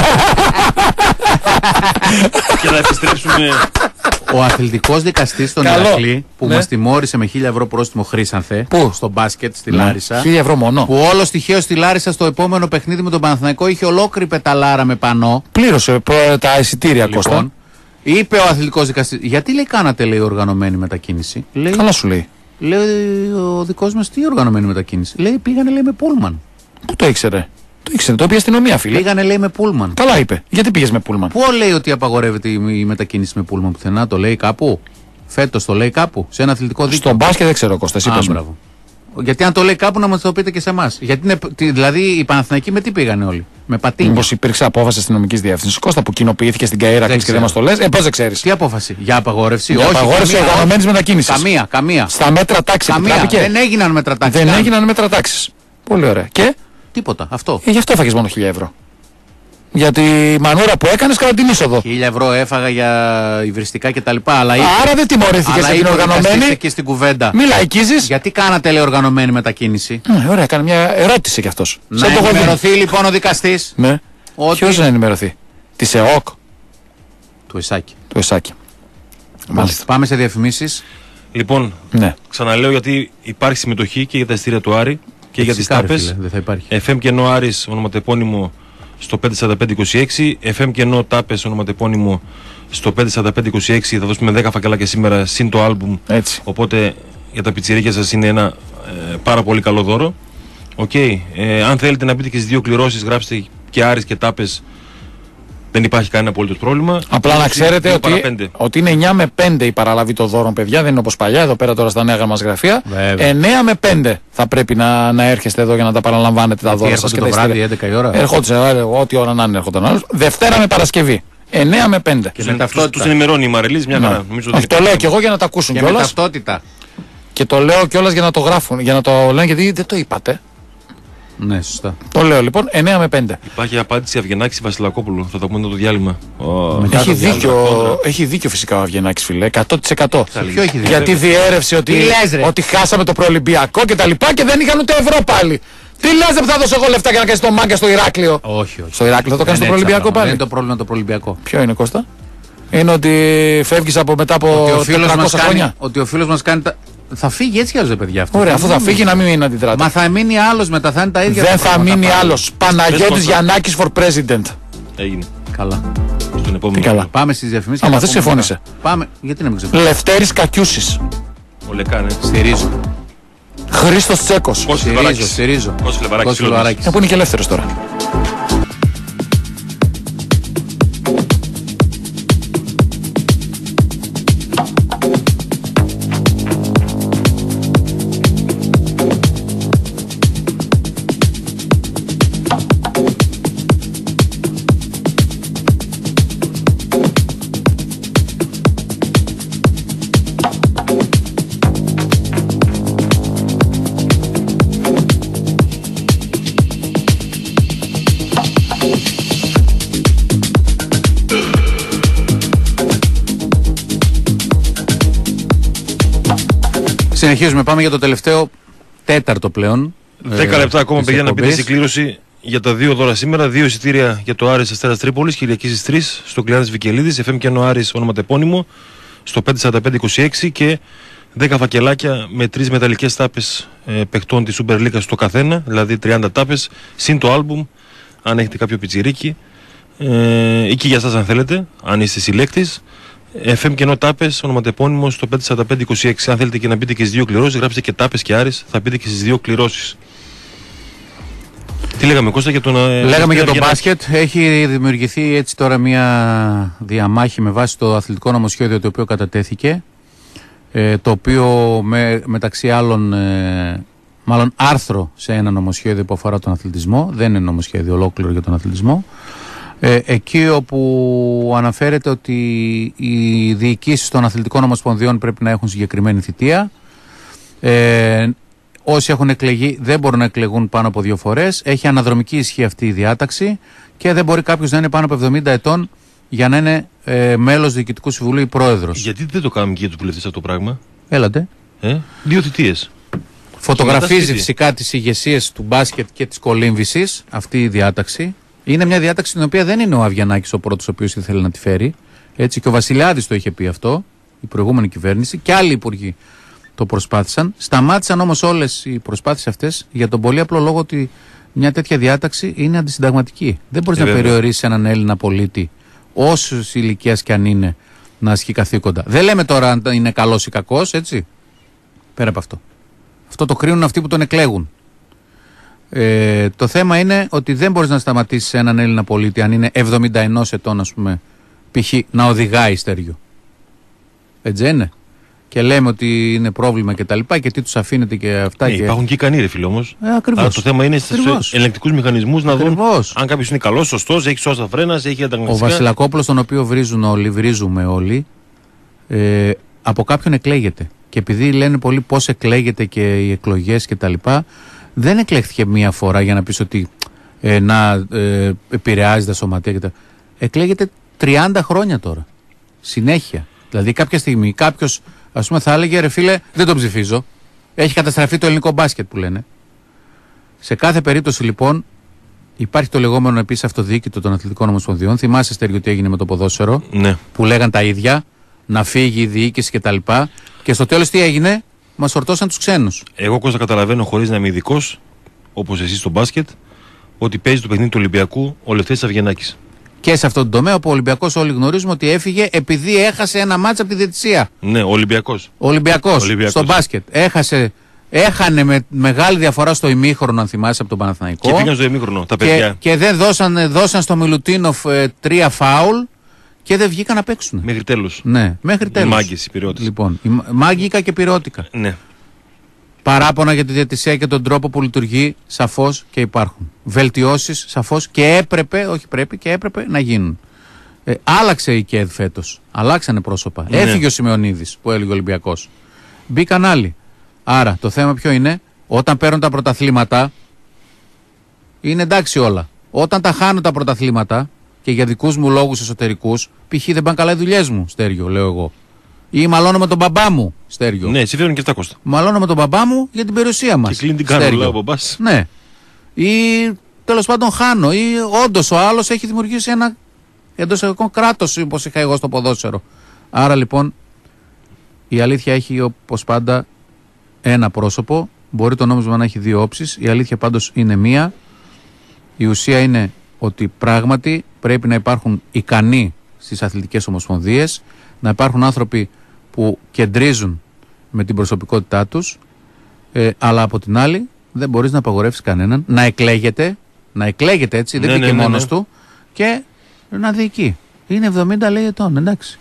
Και θα επιστρέψουμε. Ο αθλητικός δικαστής στον Ηρακλή που ναι. μας τιμώρησε με χίλια ευρώ πρόστιμο Χρήσανθε. Πού? Στο μπάσκετ στη ναι. Λάρισα. Χίλια ευρώ μόνο. Που όλο στοιχείο στη Λάρισα στο επόμενο παιχνίδι με τον Παναθηναϊκό είχε ολόκληρη πεταλάρα με πανό. Πλήρωσε τα εισιτήρια, λοιπόν, Κώστα. Είπε ο αθλητικός δικαστής, γιατί λέει κάνατε λέει οργανωμένη μετακίνηση. Λέει, καλά σου λέει. Λέει ο δικός μας τι οργανωμένη μετακίνηση. Λέει πήγανε λέει με πούλμαν. Πού το ήξερε? Το ήξερε, το είπε αστυνομία, φίλε. Πήγανε λέει με πούλμαν. Καλά είπε. Γιατί πήγες με πούλμαν? Πού λέει ότι απαγορεύεται η μετακίνηση με πούλμαν πουθενά, το λέει κάπου? Φέτος το λέει κάπου? Σε ένα αθλητικό δίκτυο? Στο μπάσκετ δεν ξέρω, Κώστα, εσύ πες μου. Γιατί αν το λέει κάπου να μας το πείτε και σε εμάς. Γιατί είναι, δηλαδή οι Παναθηναϊκοί με τι πήγανε όλοι? Με πατίνια. Μήπως υπήρξε απόφαση αστυνομικής διεύθυνσης Κώστα που κοινοποιήθηκε στην ΚΑΕΡΑ και δεν μας το λες? Ε, πώς δεν ξέρεις? Τι απόφαση? Για απαγόρευση? Για Όχι, απαγόρευση οργανωμένης μετακίνησης. Καμία, καμία. Στα μέτρα τάξη. Καμία. Δεν έγιναν μέτρα τάξη. Δεν έγιναν μέτρα τάξη. Πολύ ωραία. Και? Τίποτα. Αυτό. Ε, γι' αυτό έφαγες μόνο χίλια ευρώ. Για τη μανούρα που έκανες κατά την είσοδο. Χίλια ευρώ έφαγα για υβριστικά κτλ. Αλλά άρα δεν τιμωρήθηκες για την οργανωμένη. Και στην κουβέντα. Μη λαϊκίζεις. Γιατί κάνατε, λέει, οργανωμένη μετακίνηση? Ε, ωραία, έκανε μια ερώτηση κι αυτός. Να ενημερωθεί λοιπόν ο δικαστής. Ναι. Ότι... Ποιος να ενημερωθεί? Της ΕΟΚ. Του Εσάκη. Του Εσάκη. Μάλιστα. Πάμε σε διαφημίσεις. Λοιπόν, ναι. Ξαναλέω γιατί υπάρχει συμμετοχή και για τα ειστήρια του Άρη και για τις τάπες. Δεν θα υπάρχει. εφ εμ κενό Άρης ονοματεπώνυμο στο πέντε σαράντα πέντε είκοσι έξι, εφ εμ κενό τάπες ονοματεπώνυμο στο πέντε σαράντα πέντε είκοσι έξι. Θα δώσουμε δέκα φακελάκια σήμερα συν το άλμπουμ. Έτσι. Οπότε για τα πιτσιρίκια σας είναι ένα ε, πάρα πολύ καλό δώρο. Okay. Ε, αν θέλετε να μπείτε και στις δύο κληρώσεις, γράψτε και Άρης και τάπες. Δεν υπάρχει κανένα απολύτως πρόβλημα. Απλά να ξέρετε ότι, ότι είναι εννιά με πέντε η παραλαβή των δώρων, παιδιά. Δεν είναι όπως παλιά, εδώ πέρα τώρα στα νέα μας γραφεία. Βέβαια. εννιά με πέντε θα πρέπει να, να έρχεστε εδώ για να τα παραλαμβάνετε τα δώρα σας. Και το βράδυ, έντεκα η ώρα. Ερχόντουσαν, ό,τι ώρα να είναι, έρχονταν άλλος. Δευτέρα με Παρασκευή. εννιά με πέντε. Και με ταυτότητα. Τους ενημερώνει η Μαρελής μια χαρά. Όχι, το λέω και εγώ για να τα ακούσουν κιόλας. Και με ταυτότητα. Και το λέω κιόλας για να το γράφουν, για να το λένε, γιατί δεν το είπατε. Ναι, σωστά. Το λέω λοιπόν εννιά με πέντε. Υπάρχει απάντηση Αυγενάκης Βασιλακόπουλου. Θα το πούμε το διάλειμμα. Oh, έχει, δίκιο, έχει δίκιο φυσικά ο Αυγενάκης, φίλε. εκατό τοις εκατό. Γιατί διέρευσε ότι, ότι χάσαμε το προολυμπιακό και τα λοιπά και δεν είχαν ούτε ευρώ πάλι. Τι λες, δεν θα δώσω εγώ λεφτά για να κάνεις το μάγκα στο Ηράκλειο? Όχι, όχι. Στο Ηράκλειο θα το κάνεις το προολυμπιακό πάλι? Δεν είναι το πρόβλημα το προολυμπιακό. Ποιο είναι, Κώστα? Είναι ότι φεύγεις από μετά από τετρακόσια χρόνια. Ότι ο φίλος μας κάνει τα... Θα φύγει έτσι κι άλλως, παιδιά, αυτό. Ωραία, αφού θα φύγει να μην μείνει αντιδράτη. Μα θα μείνει άλλος μετά, θα είναι τα ίδια. Δεν θα μείνει άλλος. Παναγιώτης Γιαννάκης for president. Έγινε. Καλά. Στον επόμενο. Καλά. Πάμε στις διαφημίσεις. Άμα δεν συμφώνησε. Πάμε. Γιατί να μην ξεφωνήσει? Λευτέρης Κακιούσης. Ο Λεκάνε. Στηρίζω. Χρήστος Τσέκος. Στηρίζω, στηρίζω. Κώσος Φλεβαράκης. Που είναι και ελεύθερος τώρα. Συνεχίζουμε, πάμε για το τελευταίο τέταρτο πλέον. Δέκα λεπτά ακόμα, παιδιά, να μπείτε στην κλήρωση για τα δύο δώρα σήμερα. Δύο εισιτήρια για το Άρης Αστέρας Τρίπολης, Κυριακή στις τρεις, στο Κλεάνης Βικελίδης, εφ εμ και Άρης ονοματεπώνυμο, στο πέντε σαράντα πέντε είκοσι έξι και δέκα φακελάκια με τρεις μεταλλικές τάπες ε, παιχτών της Super League στο καθένα, δηλαδή τριάντα τάπες, συν το άλμπουμ, αν έχετε κάποιο πιτσιρίκι, ε, ή και για σας αν θέλετε, αν είστε συλλέκτης. εφ εμ και τάπες, ονοματεπώνυμο στο πέντε σαράντα πέντε είκοσι έξι. Αν θέλετε και να μπείτε και στις δύο κληρώσεις, γράψτε και τάπες και Άρης, θα μπείτε και στις δύο κληρώσεις. Τι λέγαμε, Κώστα, για τον. Λέγαμε για τον μπάσκετ. Έχει δημιουργηθεί έτσι τώρα μια διαμάχη με βάση το αθλητικό νομοσχέδιο το οποίο κατατέθηκε. Ε, το οποίο με, μεταξύ άλλων, ε, μάλλον άρθρο σε ένα νομοσχέδιο που αφορά τον αθλητισμό. Δεν είναι νομοσχέδιο ολόκληρο για τον αθλητισμό. Ε, εκεί όπου αναφέρεται ότι οι διοικήσεις των αθλητικών ομοσπονδιών πρέπει να έχουν συγκεκριμένη θητεία. Ε, όσοι έχουν εκλεγεί δεν μπορούν να εκλεγούν πάνω από δύο φορές. Έχει αναδρομική ισχύ αυτή η διάταξη και δεν μπορεί κάποιος να είναι πάνω από εβδομήντα ετών για να είναι ε, μέλος διοικητικού συμβουλίου ή πρόεδρος. Γιατί δεν το κάνουμε και για τους βουλευτές αυτό το πράγμα? Έλατε. Ε, δύο θητείες. Φωτογραφίζει φυσικά τις ηγεσίες του μπάσκετ και της κολύμβησης αυτή η διάταξη. Είναι μια διάταξη την οποία δεν είναι ο Αυγενάκης ο πρώτος ο οποίος ήθελε να τη φέρει. Έτσι, και ο Βασιλιάδης το είχε πει αυτό, η προηγούμενη κυβέρνηση, και άλλοι υπουργοί το προσπάθησαν. Σταμάτησαν όμως όλες οι προσπάθειες αυτές για τον πολύ απλό λόγο ότι μια τέτοια διάταξη είναι αντισυνταγματική. Δεν μπορείς ε, να περιορίσεις έναν Έλληνα πολίτη, όσους ηλικίας κι αν είναι, να ασκεί καθήκοντα. Δεν λέμε τώρα αν είναι καλός ή κακός, έτσι. Πέρα από αυτό. Αυτό το κρίνουν αυτοί που τον εκλέγουν. Ε, το θέμα είναι ότι δεν μπορείς να σταματήσεις έναν Έλληνα πολίτη αν είναι εβδομήντα ένα ετών, ας πούμε, π.χ. να οδηγάει στέριο. Έτσι είναι. και λέμε ότι είναι πρόβλημα και τα λοιπά και τι τους αφήνεται και αυτά. Ναι, και... Υπάρχουν και ικανοί ρε φίλε όμως. Ε, ακριβώς. Το θέμα είναι στους ελεγκτικούς μηχανισμούς να δουν αν κάποιος είναι καλός, σωστός, έχει σώστα φρένας, έχει ανταγωνιστικά. Ο Βασιλακόπουλος, τον οποίο βρίζουν όλοι, βρίζουμε όλοι, ε, από κάποιον εκλέγεται. Και επειδή λένε πολύ πώς εκλέγεται και οι εκλογές και τα λοιπά, δεν εκλέχθηκε μία φορά για να πεις ότι ε, να ε, επηρεάζει τα σωματεία και τα... Εκλέγεται τριάντα χρόνια τώρα. Συνέχεια. Δηλαδή κάποια στιγμή κάποιος, ας πούμε, θα έλεγε ρε φίλε, δεν τον ψηφίζω. Έχει καταστραφεί το ελληνικό μπάσκετ που λένε. Σε κάθε περίπτωση λοιπόν υπάρχει το λεγόμενο επίσης αυτοδιοίκητο των αθλητικών ομοσπονδιών. Θυμάσαι, Στέργιο, τι έγινε με το ποδόσφαιρο, ναι, που λέγαν τα ίδια, να φύγει η διοίκηση κτλ. Και, και στο τέλος τι έγινε, μας φορτώσαν τους ξένους. Εγώ Κώστα καταλαβαίνω, χωρίς να είμαι ειδικός, όπως εσύ στο μπάσκετ, ότι παίζει το παιχνίδι του Ολυμπιακού ο Λευτέρης Αυγενάκης. Και σε αυτόν τον τομέα, όπου ο Ολυμπιακός όλοι γνωρίζουμε ότι έφυγε επειδή έχασε ένα μάτς από τη διαιτησία. Ναι, ο Ολυμπιακός. Ο Ολυμπιακός, Ολυμπιακός. Στο μπάσκετ. Έχασε, έχανε με μεγάλη διαφορά στο ημίχρονο, αν θυμάσαι, από τον Παναθηναϊκό. Και πήγαν στο ημίχρονο τα παιδιά. Και, και δεν δώσαν, δώσαν στο Μιλουτίνοφ ε, τρία φάουλ και δεν βγήκαν να παίξουν. Μέχρι τέλους. Ναι, μέχρι τέλους. Οι μάγκες, οι πυραιώτες. Λοιπόν, οι μάγκικα και πυραιώτικα. Ναι. Παράπονα για τη διαιτησία και τον τρόπο που λειτουργεί σαφώς και υπάρχουν. Βελτιώσεις σαφώς και έπρεπε, όχι πρέπει, και έπρεπε να γίνουν. Ε, άλλαξε η ΚΕΔ φέτος. Αλλάξανε πρόσωπα. Ναι. Έφυγε ο Σιμεωνίδης που έλεγε ο Ολυμπιακός. Μπήκαν άλλοι. Άρα το θέμα ποιο είναι, όταν παίρνουν τα πρωταθλήματα, είναι εντάξει όλα. Όταν τα χάνουν τα πρωταθλήματα και για δικούς μου λόγους εσωτερικούς, π.χ. δεν πάνε καλά οι δουλειές μου, Στέργιο, λέω εγώ. Ή μαλώνω με τον μπαμπά μου, Στέργιο. Ναι, εσύ φέρνουν και αυτά, Κώστα. Μαλώνω με τον μπαμπά μου για την περιουσία μας. Και κλείνει την κάνουλα ο μπαμπάς. Ναι. Ή τέλος πάντων χάνω. Ή όντως ο άλλος έχει δημιουργήσει ένα εντός εγωγικών κράτος, όπως είχα εγώ στο ποδόσφαιρο. Άρα λοιπόν η αλήθεια έχει όπως πάντα ένα πρόσωπο. Μπορεί το νόμισμα να έχει δύο όψεις. Η αλήθεια πάντως είναι μία. Η ουσία είναι ότι πράγματι πρέπει να υπάρχουν ικανοί στις αθλητικές ομοσπονδίες, να υπάρχουν άνθρωποι που κεντρίζουν με την προσωπικότητά τους, ε, αλλά από την άλλη δεν μπορείς να απαγορεύσεις κανέναν να εκλέγεται, να εκλέγεται έτσι, δεν ναι, μπήκε ναι, ναι, μόνος ναι. του, και να διοικεί. Είναι εβδομήντα λέει ετών, εντάξει.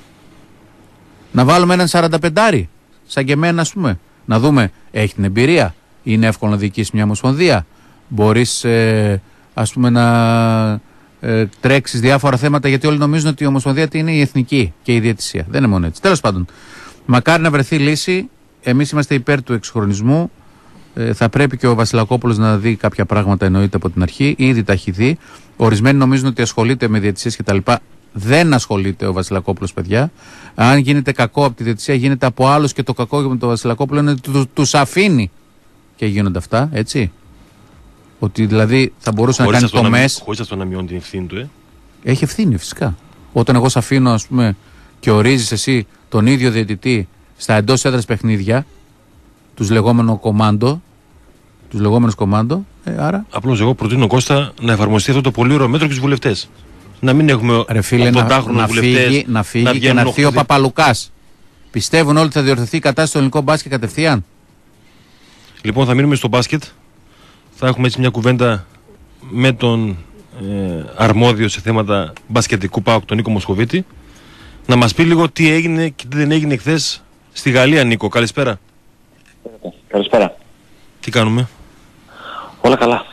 Να βάλουμε έναν σαρανταπεντάρι, σαν και εμένα ας πούμε, να δούμε, έχει την εμπειρία, είναι εύκολο να διοικήσει μια ομοσπονδία, μπορείς ε, ας πούμε να ε, τρέξεις διάφορα θέματα, γιατί όλοι νομίζουν ότι η ομοσπονδία είναι η εθνική και η διαιτησία. Δεν είναι μόνο έτσι. Τέλος πάντων, μακάρι να βρεθεί λύση. Εμείς είμαστε υπέρ του εξυγχρονισμού. Ε, θα πρέπει και ο Βασιλακόπουλος να δει κάποια πράγματα, εννοείται, από την αρχή. Ήδη τα έχει δει. Ορισμένοι νομίζουν ότι ασχολείται με διαιτησίες κτλ. Δεν ασχολείται ο Βασιλακόπουλος, παιδιά. Αν γίνεται κακό από τη διαιτησία, γίνεται από άλλους, και το κακό με τον Βασιλακόπουλο είναι ότι του, τους αφήνει και γίνονται αυτά, έτσι. Ότι δηλαδή θα μπορούσε χωρίς να κάνει τομές. Χωρίς αυτό να μειώνει την ευθύνη του, ε. Έχει ευθύνη, φυσικά. Όταν εγώ σε αφήνω, ας πούμε, και ορίζεις εσύ τον ίδιο διαιτητή στα εντός έδρας παιχνίδια, τους λεγόμενο κομάντο, τους λεγόμενους κομάντο, ε, άρα. Απλώς εγώ προτείνω, Κώστα, να εφαρμοστεί αυτό το πολύ ωραίο μέτρο και στους βουλευτές. Να μην έχουμε ρε φίλε, να, να φύγει, να φύγει να και να έρθει ο Παπαλουκάς. Πιστεύουν όλοι ότι θα διορθωθεί η κατάσταση στο ελληνικό μπάσκετ κατευθείαν. Λοιπόν, θα μείνουμε στο μπάσκετ. Θα έχουμε έτσι μια κουβέντα με τον ε, αρμόδιο σε θέματα μπασκετικού ΠΑΟΚ, τον Νίκο Μοσχοβίτη. Να μας πει λίγο τι έγινε και τι δεν έγινε χθες στη Γαλλία, Νίκο. Καλησπέρα. Καλησπέρα. Τι κάνουμε? Όλα καλά.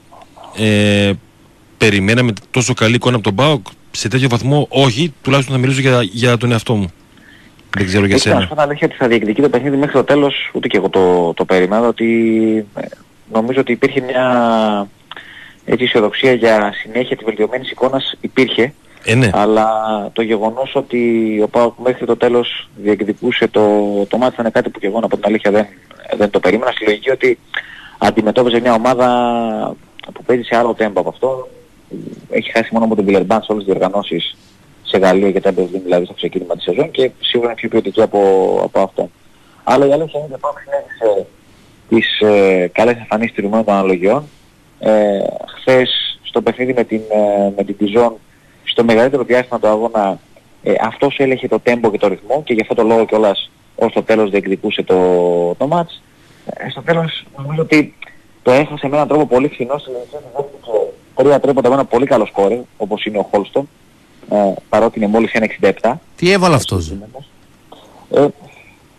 Ε, περιμέναμε τόσο καλή εικόνα από τον ΠΑΟΚ? Σε τέτοιο βαθμό όχι, τουλάχιστον θα μιλήσω για, για τον εαυτό μου. Δεν ξέρω για σένα. Να σου πω αλήθεια ότι θα διεκδικεί το παιχνίδι μέχρι το τέλος, ούτε και εγώ το, το περίμενα, ότι νομίζω ότι υπήρχε μια έτσι, αισιοδοξία για συνέχεια της βελτιωμένης εικόνας, υπήρχε. Ε, ναι. Αλλά το γεγονός ότι ο ΠΑΟΚ μέχρι το τέλος διεκδικούσε το, το μάτι ήταν κάτι που και εγώ από την αλήθεια δεν, δεν το περίμενα. Στη λογική ότι αντιμετώπιζε μια ομάδα που παίζει σε άλλο τέμπο από αυτό. Έχει χάσει μόνο από τον Βιλερμπάν σε όλες τις διοργανώσεις σε Γαλλία και τα εμπεδίνει δηλαδή στο ξεκίνημα της σεζόν, και σίγουρα είναι πιο ποιοτική από, από αυτό. Αλλά η αλήθεια είναι ότι ο ΠΑΟΚ συνέχισε τις ε, καλές εμφανίσεις τηρουμένων των αναλογιών. Ε, χθες στο παιχνίδι με την, ε, με την Dijon, στο μεγαλύτερο διάστημα του αγώνα, ε, αυτός έλεγχε το τέμπο και το ρυθμό, και γι' αυτό το λόγο κιόλας ως το τέλος διεκδικούσε το, το μάτς. Ε, στο τέλος νομίζω ότι το έχασε με έναν τρόπο πολύ φθηνό. Στην ελληνική δέχτηκε τρία τρίποντα με ένα πολύ καλό σκόρερ, όπως είναι ο Χόλστον, ε, παρότι είναι μόλις ένα εξήντα επτά. Τι έβαλε αυτός? Ε,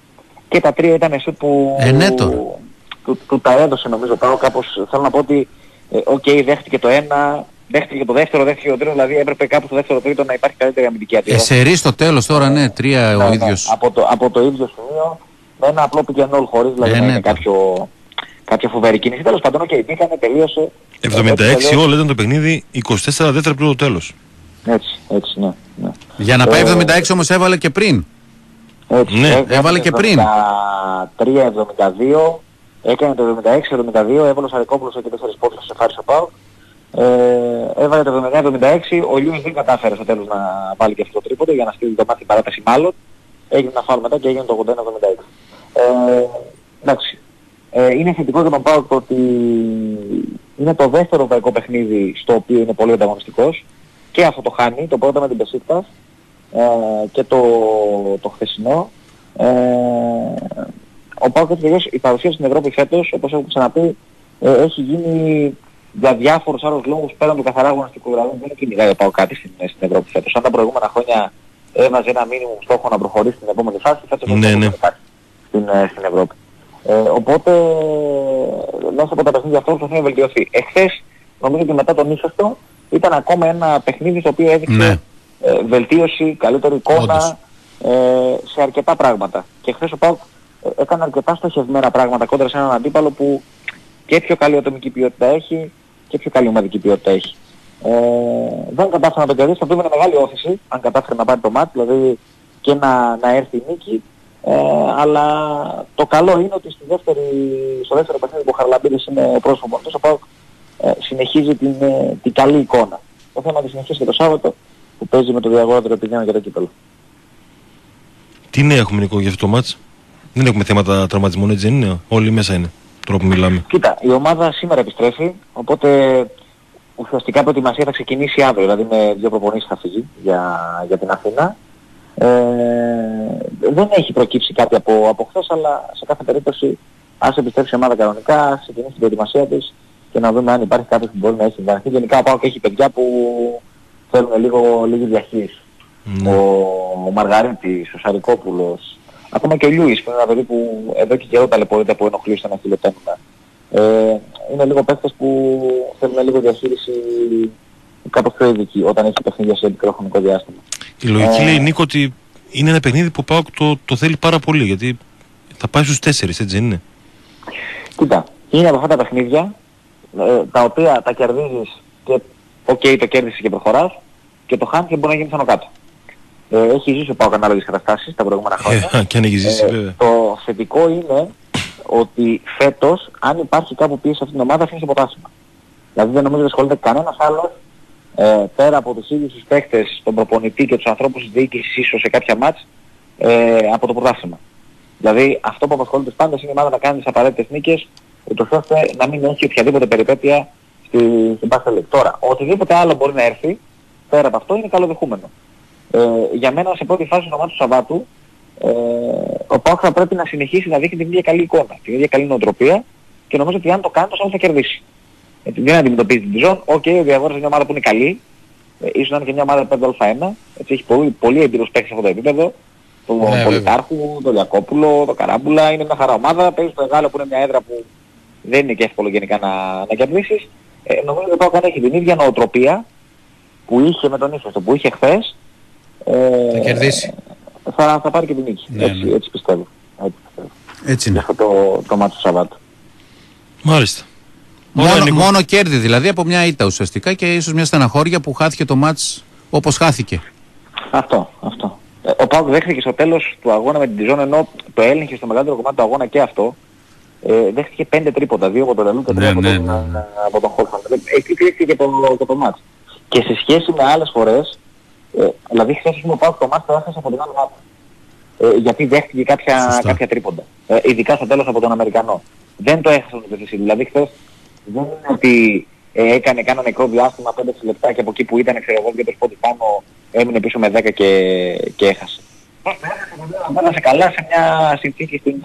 και τα τρία ήταν σουτ που, ε, ναι, που, που, που τα έδωσε νομίζω πάω κάπως. Θέλω να πω ότι οκ, ε, okay, δέχτηκε το ένα, δέχτηκε το δεύτερο, δέχτηκε το τρίτο, δηλαδή έπρεπε κάπου στο δεύτερο τρίτο να υπάρχει καλύτερη αμυντική αντίδραση. Εσερί στο τέλος τώρα, ναι, τρία ναι, ο ναι, ίδιος. Από το, από το ίδιο σημείο, με ένα απλό pick and roll χωρίς δηλαδή ε, να ναι, είναι κάποιο, κάποια φοβερή κίνηση. Τέλος πάντων, οκ, okay, μπήκανε, τελείωσε. εβδομήντα έξι όλα ήταν το παιχνίδι, είκοσι τέσσερα δεύτερα πριν το τέλος. Έτσι, έτσι, ναι. ναι. Για να πάει εβδομήντα έξι όμως έβαλε και πριν. Έτσι, ναι, έβαλε, έβαλε και πριν. τρία εβδομήντα δύο, έκανε το εβδομήντα έξι εβδομήντα δύο, έβαλε ο Σαρικόπουλος και τέσσερις πόντους σε Φάρισο Πάου. Ε, έβαλε το εβδομήντα εννέα εβδομήντα έξι, ο Λιούις δεν κατάφερε στο τέλος να βάλει και αυτό το τρίποντο για να στείλει το μάτι παράταση μάλλον. Έγινε ένα φάουλ μετά και έγινε το ογδόντα ένα εβδομήντα έξι. Ε, εντάξει. Ε, είναι θετικό για τον ΠΑΟΚ ότι είναι το δεύτερο ευρωπαϊκό παιχνίδι στο οποίο είναι πολύ ανταγωνιστικός και αυτό το χάνει, το πρώτο με την Μπεσίκτας ε, και το, το χθεσινό. Ε, ο ΠΑΟΚ έτσι τελειώς η παρουσία στην Ευρώπη φέτος, όπως έχω ξαναπεί, ε, έχει γίνει για διάφορους άλλους λόγους πέραν του καθαρά αγωνιστικού, δηλαδή δεν κυνηγάει ο ΠΑΟΚ κάτι στην, στην Ευρώπη φέτος. Αν τα προηγούμενα χρόνια έβαζε ένα μήνυμο στόχο να προχωρήσει στην επόμενη φάση, φέτος ναι, δεν ναι. κάτι στην, στην Ευρώπη. Ε, οπότε μέσα από τα παιχνίδια αυτό προσπαθεί να βελτιωθεί. Εχθές νομίζω ότι μετά τον ίσωστο ήταν ακόμα ένα παιχνίδι το οποίο έδειξε ναι. ε, βελτίωση, καλύτερη εικόνα ε, σε αρκετά πράγματα. Και χθες ο ΠΑΟΚ ε, έκανε αρκετά στοχευμένα πράγματα κόντρα σε έναν αντίπαλο που και πιο καλή ατομική ποιότητα έχει και πιο καλή ομαδική ποιότητα έχει. Ε, δεν κατάφερε να τον κερδίσει, το οποίο είναι μεγάλη όθηση αν κατάφερε να πάρει το μάτι, δηλαδή και να, να έρθει η νίκη. Ε, αλλά το καλό είναι ότι στη δεύτερη, στο δεύτερο παιχνίδι που ο Χαραλαμπίδης είναι ο πρόσωπος μόνος, ο ΠΑΟΚ ε, συνεχίζει την, ε, την καλή εικόνα. Το θέμα είναι να συνεχίσει και το Σάββατο που παίζει με το Διαγόρατο Επιδίωνα για το κύπελλο. Τι νέα έχουμε Νικό για αυτό το μάτς? Δεν έχουμε θέματα τραυματισμών, έτσι δεν είναι? Όλοι μέσα είναι, τώρα που μιλάμε. Κοίτα, η ομάδα σήμερα επιστρέφει, οπότε ουσιαστικά η προετοιμασία θα ξεκινήσει αύριο, δηλαδή με δύο προπονήσεις θα φύγει για, για την Αθήνα. Ε, δεν έχει προκύψει κάτι από, από χθες, αλλά σε κάθε περίπτωση ας επιστρέψει η ομάδα κανονικά, ας ξεκινήσει την προετοιμασία της και να δούμε αν υπάρχει κάποιος που μπορεί να έχει διαχείριση. Γενικά ο ΠΑΟΚ έχει παιδιά που θέλουν λίγο, λίγη διαχείριση. Mm. Ο, ο Μαργαρίτης, ο Σαρικόπουλος, ακόμα και ο Λιούις που είναι ένα παιδί που εδώ και καιρό ταλαιπωρείται που ενοχλεί σε ένα χιλιοτέμινα. Ε, είναι λίγο παίκτες που θέλουν λίγο διαχείριση κάπως πιο ειδική όταν έχει παιχνίδια σε μικρό χρονικό διάστημα. Η λογική ε, λέει Νίκο ότι είναι ένα παιχνίδι που ο ΠΑΟΚ το, το θέλει πάρα πολύ, γιατί θα πάει στους τέσσερις, έτσι δεν είναι? Κοίτα, είναι από αυτά τα παιχνίδια ε, τα οποία τα κερδίζεις και οκ, okay, το κέρδισες και προχωράς και το χάνεις και μπορεί να γίνει πάνω κάτω. Ε, έχει ζήσει ο ΠΑΟΚ ανάλογες καταστάσεις τα προηγούμενα χρόνια. Ε, και αν έχει ζήσει, ε, βέβαια. Το θετικό είναι ότι φέτος αν υπάρχει κάπου πίεση σε αυτήν την ομάδα αφήνει το πρωτάθλημα. Δηλαδή δεν νομίζω ότι ασχολείται κανένας άλλος ε, πέρα από τους ίδιους τους παίκτες, τον προπονητή και τους ανθρώπους της διοίκησης ίσως σε κάποια μάτς ε, από το πρωτάθλημα. Δηλαδή αυτό που απασχολείται πάντα είναι η ομάδα να κάνει τις απαραίτητες νίκες ούτως ώστε να μην έχει οποιαδήποτε περιπέτεια στη, στην Πάστα. Τώρα, οτιδήποτε άλλο μπορεί να έρθει πέρα από αυτό είναι καλοδεχούμενο. Ε, για μένα σε πρώτη φάση στο μάτι του Σαββάτου ε, ο ΠΑΟΚ θα πρέπει να συνεχίσει να δείχνει την ίδια καλή εικόνα, την ίδια καλή νοοτροπία και νομίζω ότι αν το κάνει το Σάββατο θα κερδίσει. Γιατί δεν αντιμετωπίζει την Τζον, οκ, okay, ο Διαγόρας είναι μια ομάδα που είναι καλή, ε, ίσως να είναι και μια ομάδα πέντε α ένα, έτσι έχει πολύ, πολύ έμπειρος παίκτης σε αυτό το επίπεδο, τον ναι, Πολυτάρχου, τον Διακόπουλο, τον Καράμπουλα, είναι μια χαρά ομάδα, παίζει στο Εγάλο που είναι μια έδρα που δεν είναι και εύκολο γενικά να, να κερδίσεις. Ε, νομίζω ότι ο ΠΑΟΚ έχει την ίδια νοοτροπία που είχε με τον ίσωστο, που είχε χθες, ε, θα κερδίσει. Θα, θα πάρει και την νίκη, ναι, έτσι, ναι. έτσι πιστεύω. Έτσι, πιστεύω. Έτσι είναι. Αυτό το, το μάτι του Σαββάτου. Μάλιστα. Μόνο, Ωραία, μόνο κέρδη δηλαδή από μια ήττα ουσιαστικά και ίσως μια στεναχώρια που χάθηκε το μάτς όπως χάθηκε. Αυτό, αυτό. Ε, ο ΠΑΟΚ δέχτηκε στο τέλος του αγώνα με την Τιζόν, ενώ το έλεγχε στο μεγαλύτερο κομμάτι του αγώνα και αυτό. Ε, δέχτηκε πέντε τρίποντα, δύο από τον Λελού και τρία από, ναι, τον, ναι, ναι. από τον Χόλφαν. Εκεί κλείθηκε και το, και το μάτς. Και σε σχέση με άλλες φορές, ε, δηλαδή χθες ο ΠΑΟΚ το μάτς το έχασε από την άλλη μάτς. Ε, γιατί δέχτηκε κάποια, κάποια τρίποντα. Ε, ειδικά στο τέλος από τον Αμερικανό. Δεν το έχασε τον Πεσσίλη. Δηλαδή χθες δεν είναι ότι ε, έκανε κάνα νεκρό διάστημα πέντε λεπτά και από εκεί που ήταν ξέρω εγώ και το σπότι πάνω έμεινε πίσω με δέκα και, και έχασε. Να πέρασε καλά σε μια συνθήκη στην...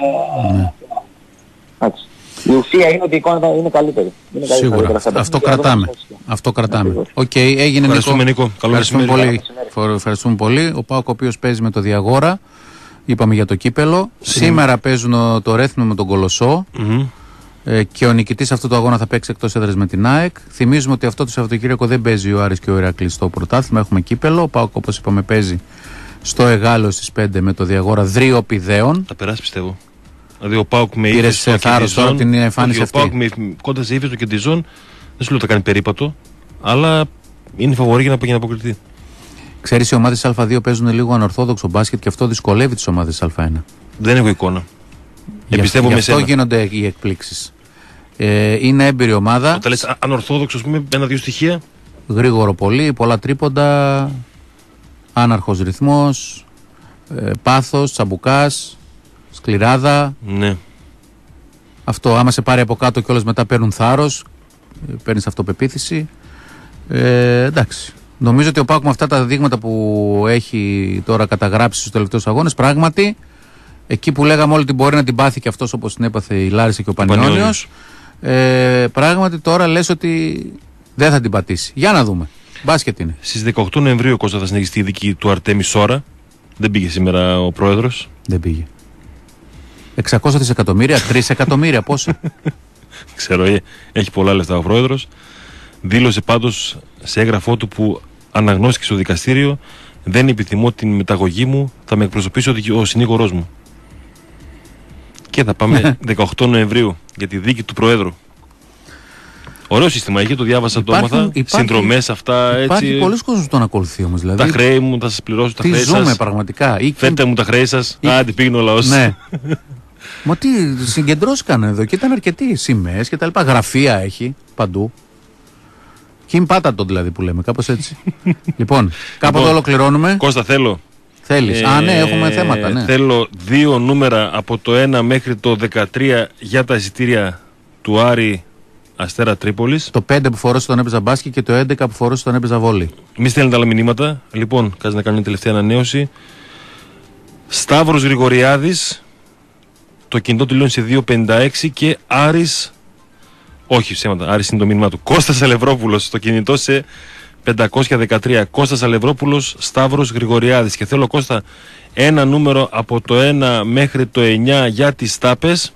Mm. Η ουσία είναι ότι η εικόνα είναι καλύτερη. Είναι καλύτερη. Σίγουρα. Αυτό, αυτό κρατάμε. Αυτό κρατάμε. Οκ, okay, έγινε Νίκο. Νίκο. Καλό ευχαριστούμε πολύ. Ευχαριστούμε πολύ. Ο ΠΑΟΚ ο οποίος παίζει με το Διαγόρα Είπαμε για το κύπελο. Mm. Σήμερα παίζουν το Ρέθμινο με τον Κολοσσό. Mm-hmm. Ε, και ο νικητής αυτού του αγώνα θα παίξει εκτός έδρας με την ΑΕΚ. Θυμίζουμε ότι αυτό το Σαββατοκύριακο δεν παίζει ο Άρης και ο Ηρακλής στο πρωτάθλημα. Έχουμε κύπελο. Ο ΠΑΟΚ, όπως είπαμε, παίζει στο Εγάλεο στις πέντε με το Διαγόρα Δριοπηδαίων. Θα περάσει, πιστεύω. Δηλαδή ο ΠΑΟΚ με ύφεση στο Κεντιζόν. Τώρα την εμφάνιση αυτή. Ο ΠΑΟΚ με κοντά σε ύφεση στο Κεντιζόν. Δεν σου λέω ότι θα κάνει περίπατο, αλλά είναι φαβορή για να πήγαινε να αποκριθεί. Ξέρεις, οι ομάδες Α2 παίζουν λίγο ανορθόδοξο μπάσκετ και αυτό δυσκολεύει τις ομάδες Α1. Δεν έχω εικόνα. Εμπιστεύομαι σε αυτό. Αυτό γίνονται οι εκπλήξεις. Ε, είναι έμπειρη ομάδα. Όταν λες ανορθόδοξο, ας πούμε, ένα-δύο στοιχεία. Γρήγορο πολύ, πολλά τρίποντα, άναρχος ρυθμός, ε, πάθος, τσαμπουκάς, σκληράδα. Ναι. Αυτό, άμα σε πάρει από κάτω και όλες μετά παίρνουν θάρρος, παίρνεις αυτοπεποίθηση. Ε, εντάξει. Νομίζω ότι ο ΠΑΟΚ με αυτά τα δείγματα που έχει τώρα καταγράψει στους τελευταίους αγώνες, πράγματι, εκεί που λέγαμε όλοι ότι μπορεί να την πάθει και αυτός όπως την έπαθε η Λάρισα και ο Πανιόνιος, ε, πράγματι τώρα λες ότι δεν θα την πατήσει. Για να δούμε. Μπάσκετ είναι. Στις δεκαοκτώ Νοεμβρίου, Κώστα, θα συνεχιστεί η δίκη του Αρτέμι Σόρα. Δεν πήγε σήμερα ο πρόεδρος. Δεν πήγε. εξακόσια δισεκατομμύρια, τρία εκατομμύρια, πόσα. Ξέρω, έχει πολλά λεφτά ο πρόεδρος. Δήλωσε πάντως σε έγγραφό του που αναγνώστηκε στο δικαστήριο: δεν επιθυμώ την μεταγωγή μου, θα με εκπροσωπήσει ο συνήγορός μου. Και θα πάμε δεκαοκτώ Νοεμβρίου για τη δίκη του Προέδρου. Ωραίο σύστημα, είχε, το διάβασα, υπάρχουν, το έμαθα. Συνδρομές αυτά, έτσι. Υπάρχει πολλοί κόσμος που τον ακολουθεί όμως. Δηλαδή. Τα χρέη μου θα σας πληρώσω, τα τι χρέη ζούμε σας. Πραγματικά. Φέρτε μου τα χρέη σας. Ή... Α, τι πήγαινε ο λαός. Ναι. Μα τι συγκεντρώθηκαν εδώ και ήταν αρκετοί. Σημαίες και τα λοιπά. Γραφεία έχει παντού. Κιμ Πάτατον δηλαδή που λέμε, κάπως έτσι. Λοιπόν, κάποτε λοιπόν, ολοκληρώνουμε. Κώστα, θέλω. Θέλεις. Ε, Α, ναι, έχουμε θέματα. Ναι. Θέλω δύο νούμερα από το ένα μέχρι το δεκατρία για τα εισιτήρια του Άρη Αστέρα Τρίπολης. Το πέντε που φορούσε τον έπαιζα μπάσκετ και το έντεκα που φορούσε τον έπαιζα βόλεϊ. Μη στέλνετε άλλα μηνύματα. Λοιπόν, κάτσε να κάνω μια τελευταία ανανέωση. Σταύρος Γρηγοριάδης. Το κινητό τελειώνει σε δύο πενήντα έξι και Άρης. Όχι, ψέματα. Άρης είναι το μήνυμα του. Κώστας Αλευρόπουλος. Το κινητό σε πεντακόσια δεκατρία. Κώστας Αλευρόπουλος, Σταύρος Γρηγοριάδης. Και θέλω, Κώστα, ένα νούμερο από το ένα μέχρι το εννιά για τις τάπες.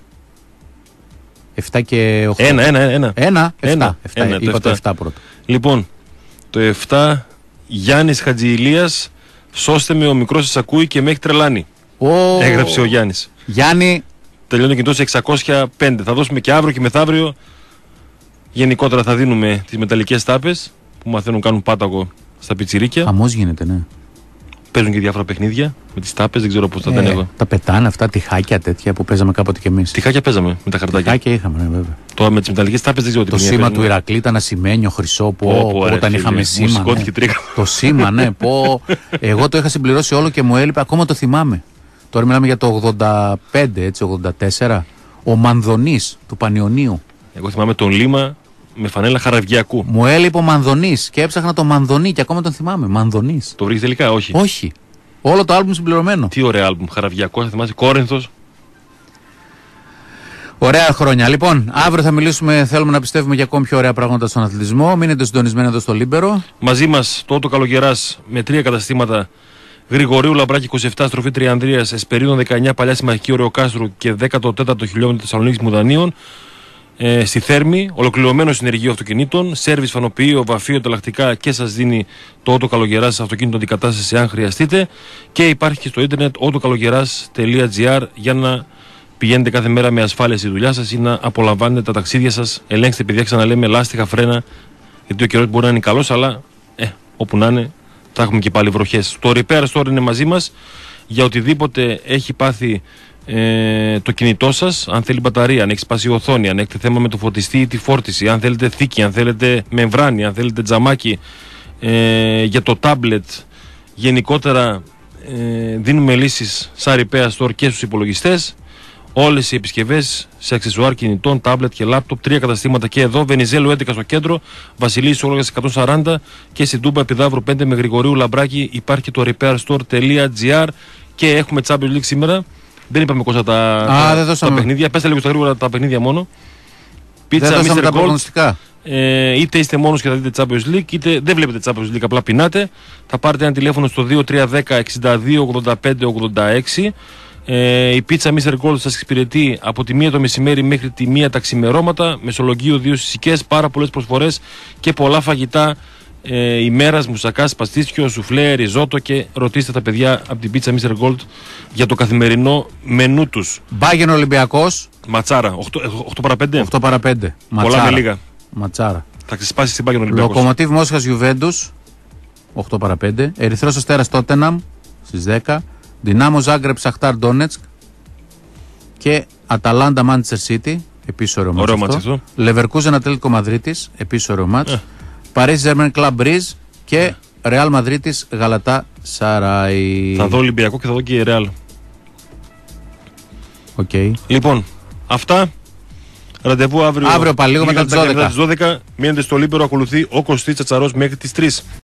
επτά και οκτώ. Ένα, ένα, ένα. Ένα, ένα, επτά. Ένα, είπα το επτά πρώτα. Λοιπόν, το επτά, Γιάννης Χατζηλίας, σώστε με, ο μικρός σας ακούει και με έχει τρελάνει. Oh. Έγραψε ο Γιάννης. Γιάννη. Τελειώνει και σε εξακόσια πέντε. Θα δώσουμε και αύριο και μεθαύριο. Γενικότερα θα δίνουμε τις μεταλλικές τάπες που μαθαίνουν, κάνουν πάταγο στα πιτσιρίκια. Χαμός γίνεται, ναι. Παίζουν και διάφορα παιχνίδια με τις τάπες, δεν ξέρω πώς θα ε, τα έχω. Τα πετάνε αυτά, τυχάκια τέτοια που παίζαμε κάποτε κι εμείς. Τυχάκια παίζαμε με τα χαρτάκια. Τυχάκια είχαμε, ναι, βέβαια. Τώρα με τις μεταλλικές τάπες δεν ξέρω τι. Το σήμα του Ηρακλή ήταν ασημένιο χρυσό που oh, oh, όταν φίλοι, είχαμε σήμα. Ναι. Το σήμα, ναι, πω. Εγώ το είχα συμπληρώσει όλο και μου έλειπε, ακόμα το θυμάμαι. Τώρα μιλάμε για το ογδόντα πέντε, έτσι, ογδόντα τέσσερα. Ο Μανδονής του Πανιωνίου. Εγώ θυμάμαι τον Λίμα με φανέλα Χαραβγιακού. Μου έλειπε ο Μανδονής και έψαχνα τον Μανδονή και ακόμα τον θυμάμαι. Μανδονής. Το βρήκε τελικά, όχι. Όχι. Όλο το άλμπουμ συμπληρωμένο. Τι ωραίο άλμπουμ, Χαραβγιακό, θα θυμάσαι, Κόρινθος. Ωραία χρόνια. Λοιπόν, αύριο θα μιλήσουμε, θέλουμε να πιστεύουμε για ακόμη πιο ωραία πράγματα στον αθλητισμό. Μείνετε συντονισμένοι εδώ στο Λίμπερο. Μαζί μας το Ότο Καλογεράς με τρία καταστήματα. Γρηγορίου Λαμπράκη είκοσι επτά, στροφή Τριανδρίας, Εσπερίδων δεκαεννιά, Παλιά Συμμαχική Ωρεοκάστρου και δέκατο τέταρτο χιλιόμετρο Θεσσαλονίκης Μουδανίων. Ε, στη Θέρμη, ολοκληρωμένο συνεργείο αυτοκινήτων, σέρβις, φανοποιείο, βαφείο, ανταλλακτικά και σας δίνει το Ότο Καλογεράς αυτοκίνητο αντικατάσταση αν χρειαστείτε. Και υπάρχει και στο ίντερνετ ότοκαλογεράς τελεία τζι άρ για να πηγαίνετε κάθε μέρα με ασφάλεια στη δουλειά σας ή να απολαμβάνετε τα ταξίδια σας. Ελέγξτε, παιδιά, ξαναλέμε, λάστιχα, φρένα, γιατί ο καιρός μπορεί να είναι καλός, αλλά ε, όπου να είναι, θα έχουμε και πάλι βροχές. Το Repair Store είναι μαζί μας για οτιδήποτε έχει πάθει ε, το κινητό σας. Αν θέλει μπαταρία, αν έχει σπάσει η οθόνη, αν έχετε θέμα με το φωτιστή ή τη φόρτιση, αν θέλετε θήκη, αν θέλετε μεμβράνη, αν θέλετε τζαμάκι ε, για το τάμπλετ. Γενικότερα ε, δίνουμε λύσεις σαν Repair Store και στους υπολογιστές. Όλες οι επισκευές σε αξεσουάρ κινητών, τάμπλετ και λάπτοπ. Τρία καταστήματα και εδώ. Βενιζέλου έντεκα στο κέντρο. Βασιλής Όλγας εκατόν σαράντα. Και στην Τούμπα Επιδαύρου πέντε με Γρηγορίου Λαμπράκη. Υπάρχει το repair store τελεία τζι άρ. Και έχουμε Champions League σήμερα. Δεν είπαμε Κώστα τα, Α, τα, τα παιχνίδια. Πέστε λίγο στα γρήγορα τα παιχνίδια μόνο. Πίτσα δεν δώσαμε τα μίστερ Gold. προγνωστικά. Ε, είτε είστε μόνος και θα δείτε Champions League, είτε δεν βλέπετε Champions League, απλά πεινάτε. Θα πάρετε ένα τηλέφωνο στο δύο τρία ένα μηδέν εξήντα δύο ογδόντα πέντε ογδόντα έξι. Ε, η πίτσα μίστερ Gold σας εξυπηρετεί από τη μία το μεσημέρι μέχρι τη μία τα ξημερώματα. Μεσολογγείο δύο συστικές, πάρα πολλές προσφορές και πολλά φαγητά ε, ημέρας, μουσακά, παστίτσιο, σουφλέ, ριζότο, και ρωτήστε τα παιδιά από την πίτσα μίστερ Gold για το καθημερινό μενού τους. Μπάγεν Ολυμπιακός. Ματσάρα, οκτώ παρά πέντε. οκτώ παρά πέντε. Πολλά με λίγα. Ματσάρα. Θα ξεσπάσει στην Μπάγεν Ολυμπιακός. Λοκομοτίβ Μόσχας Γιουβέντους οκτώ παρά πέντε. Ερυθρός Αστέρας Τότεναμ στις δέκα. Δυνάμο Ζάγκρεπ Σαχτάρ Ντόνετσκ και Αταλάντα Μάντσεστερ Σίτι. Επίσης ωραίο μάτς αυτό. Λεβερκούζεν Ατλέτικο Μαδρίτης. Επίσης ωραίο μάτς. Παρίσι Ζερμέν Κλαμπ Μπριζ και Ρεάλ Μαδρίτης Γαλατά Σαράι. Θα δω Ολυμπιακό και θα δω και η Ρεάλ. Okay. Λοιπόν, αυτά. Ραντεβού αύριο, αύριο πάλι λίγο μετά τις δώδεκα. δώδεκα. Μείνετε στο Λίμπερο, ακολουθεί ο Κωστής Τσατσαρός μέχρι τις τρεις.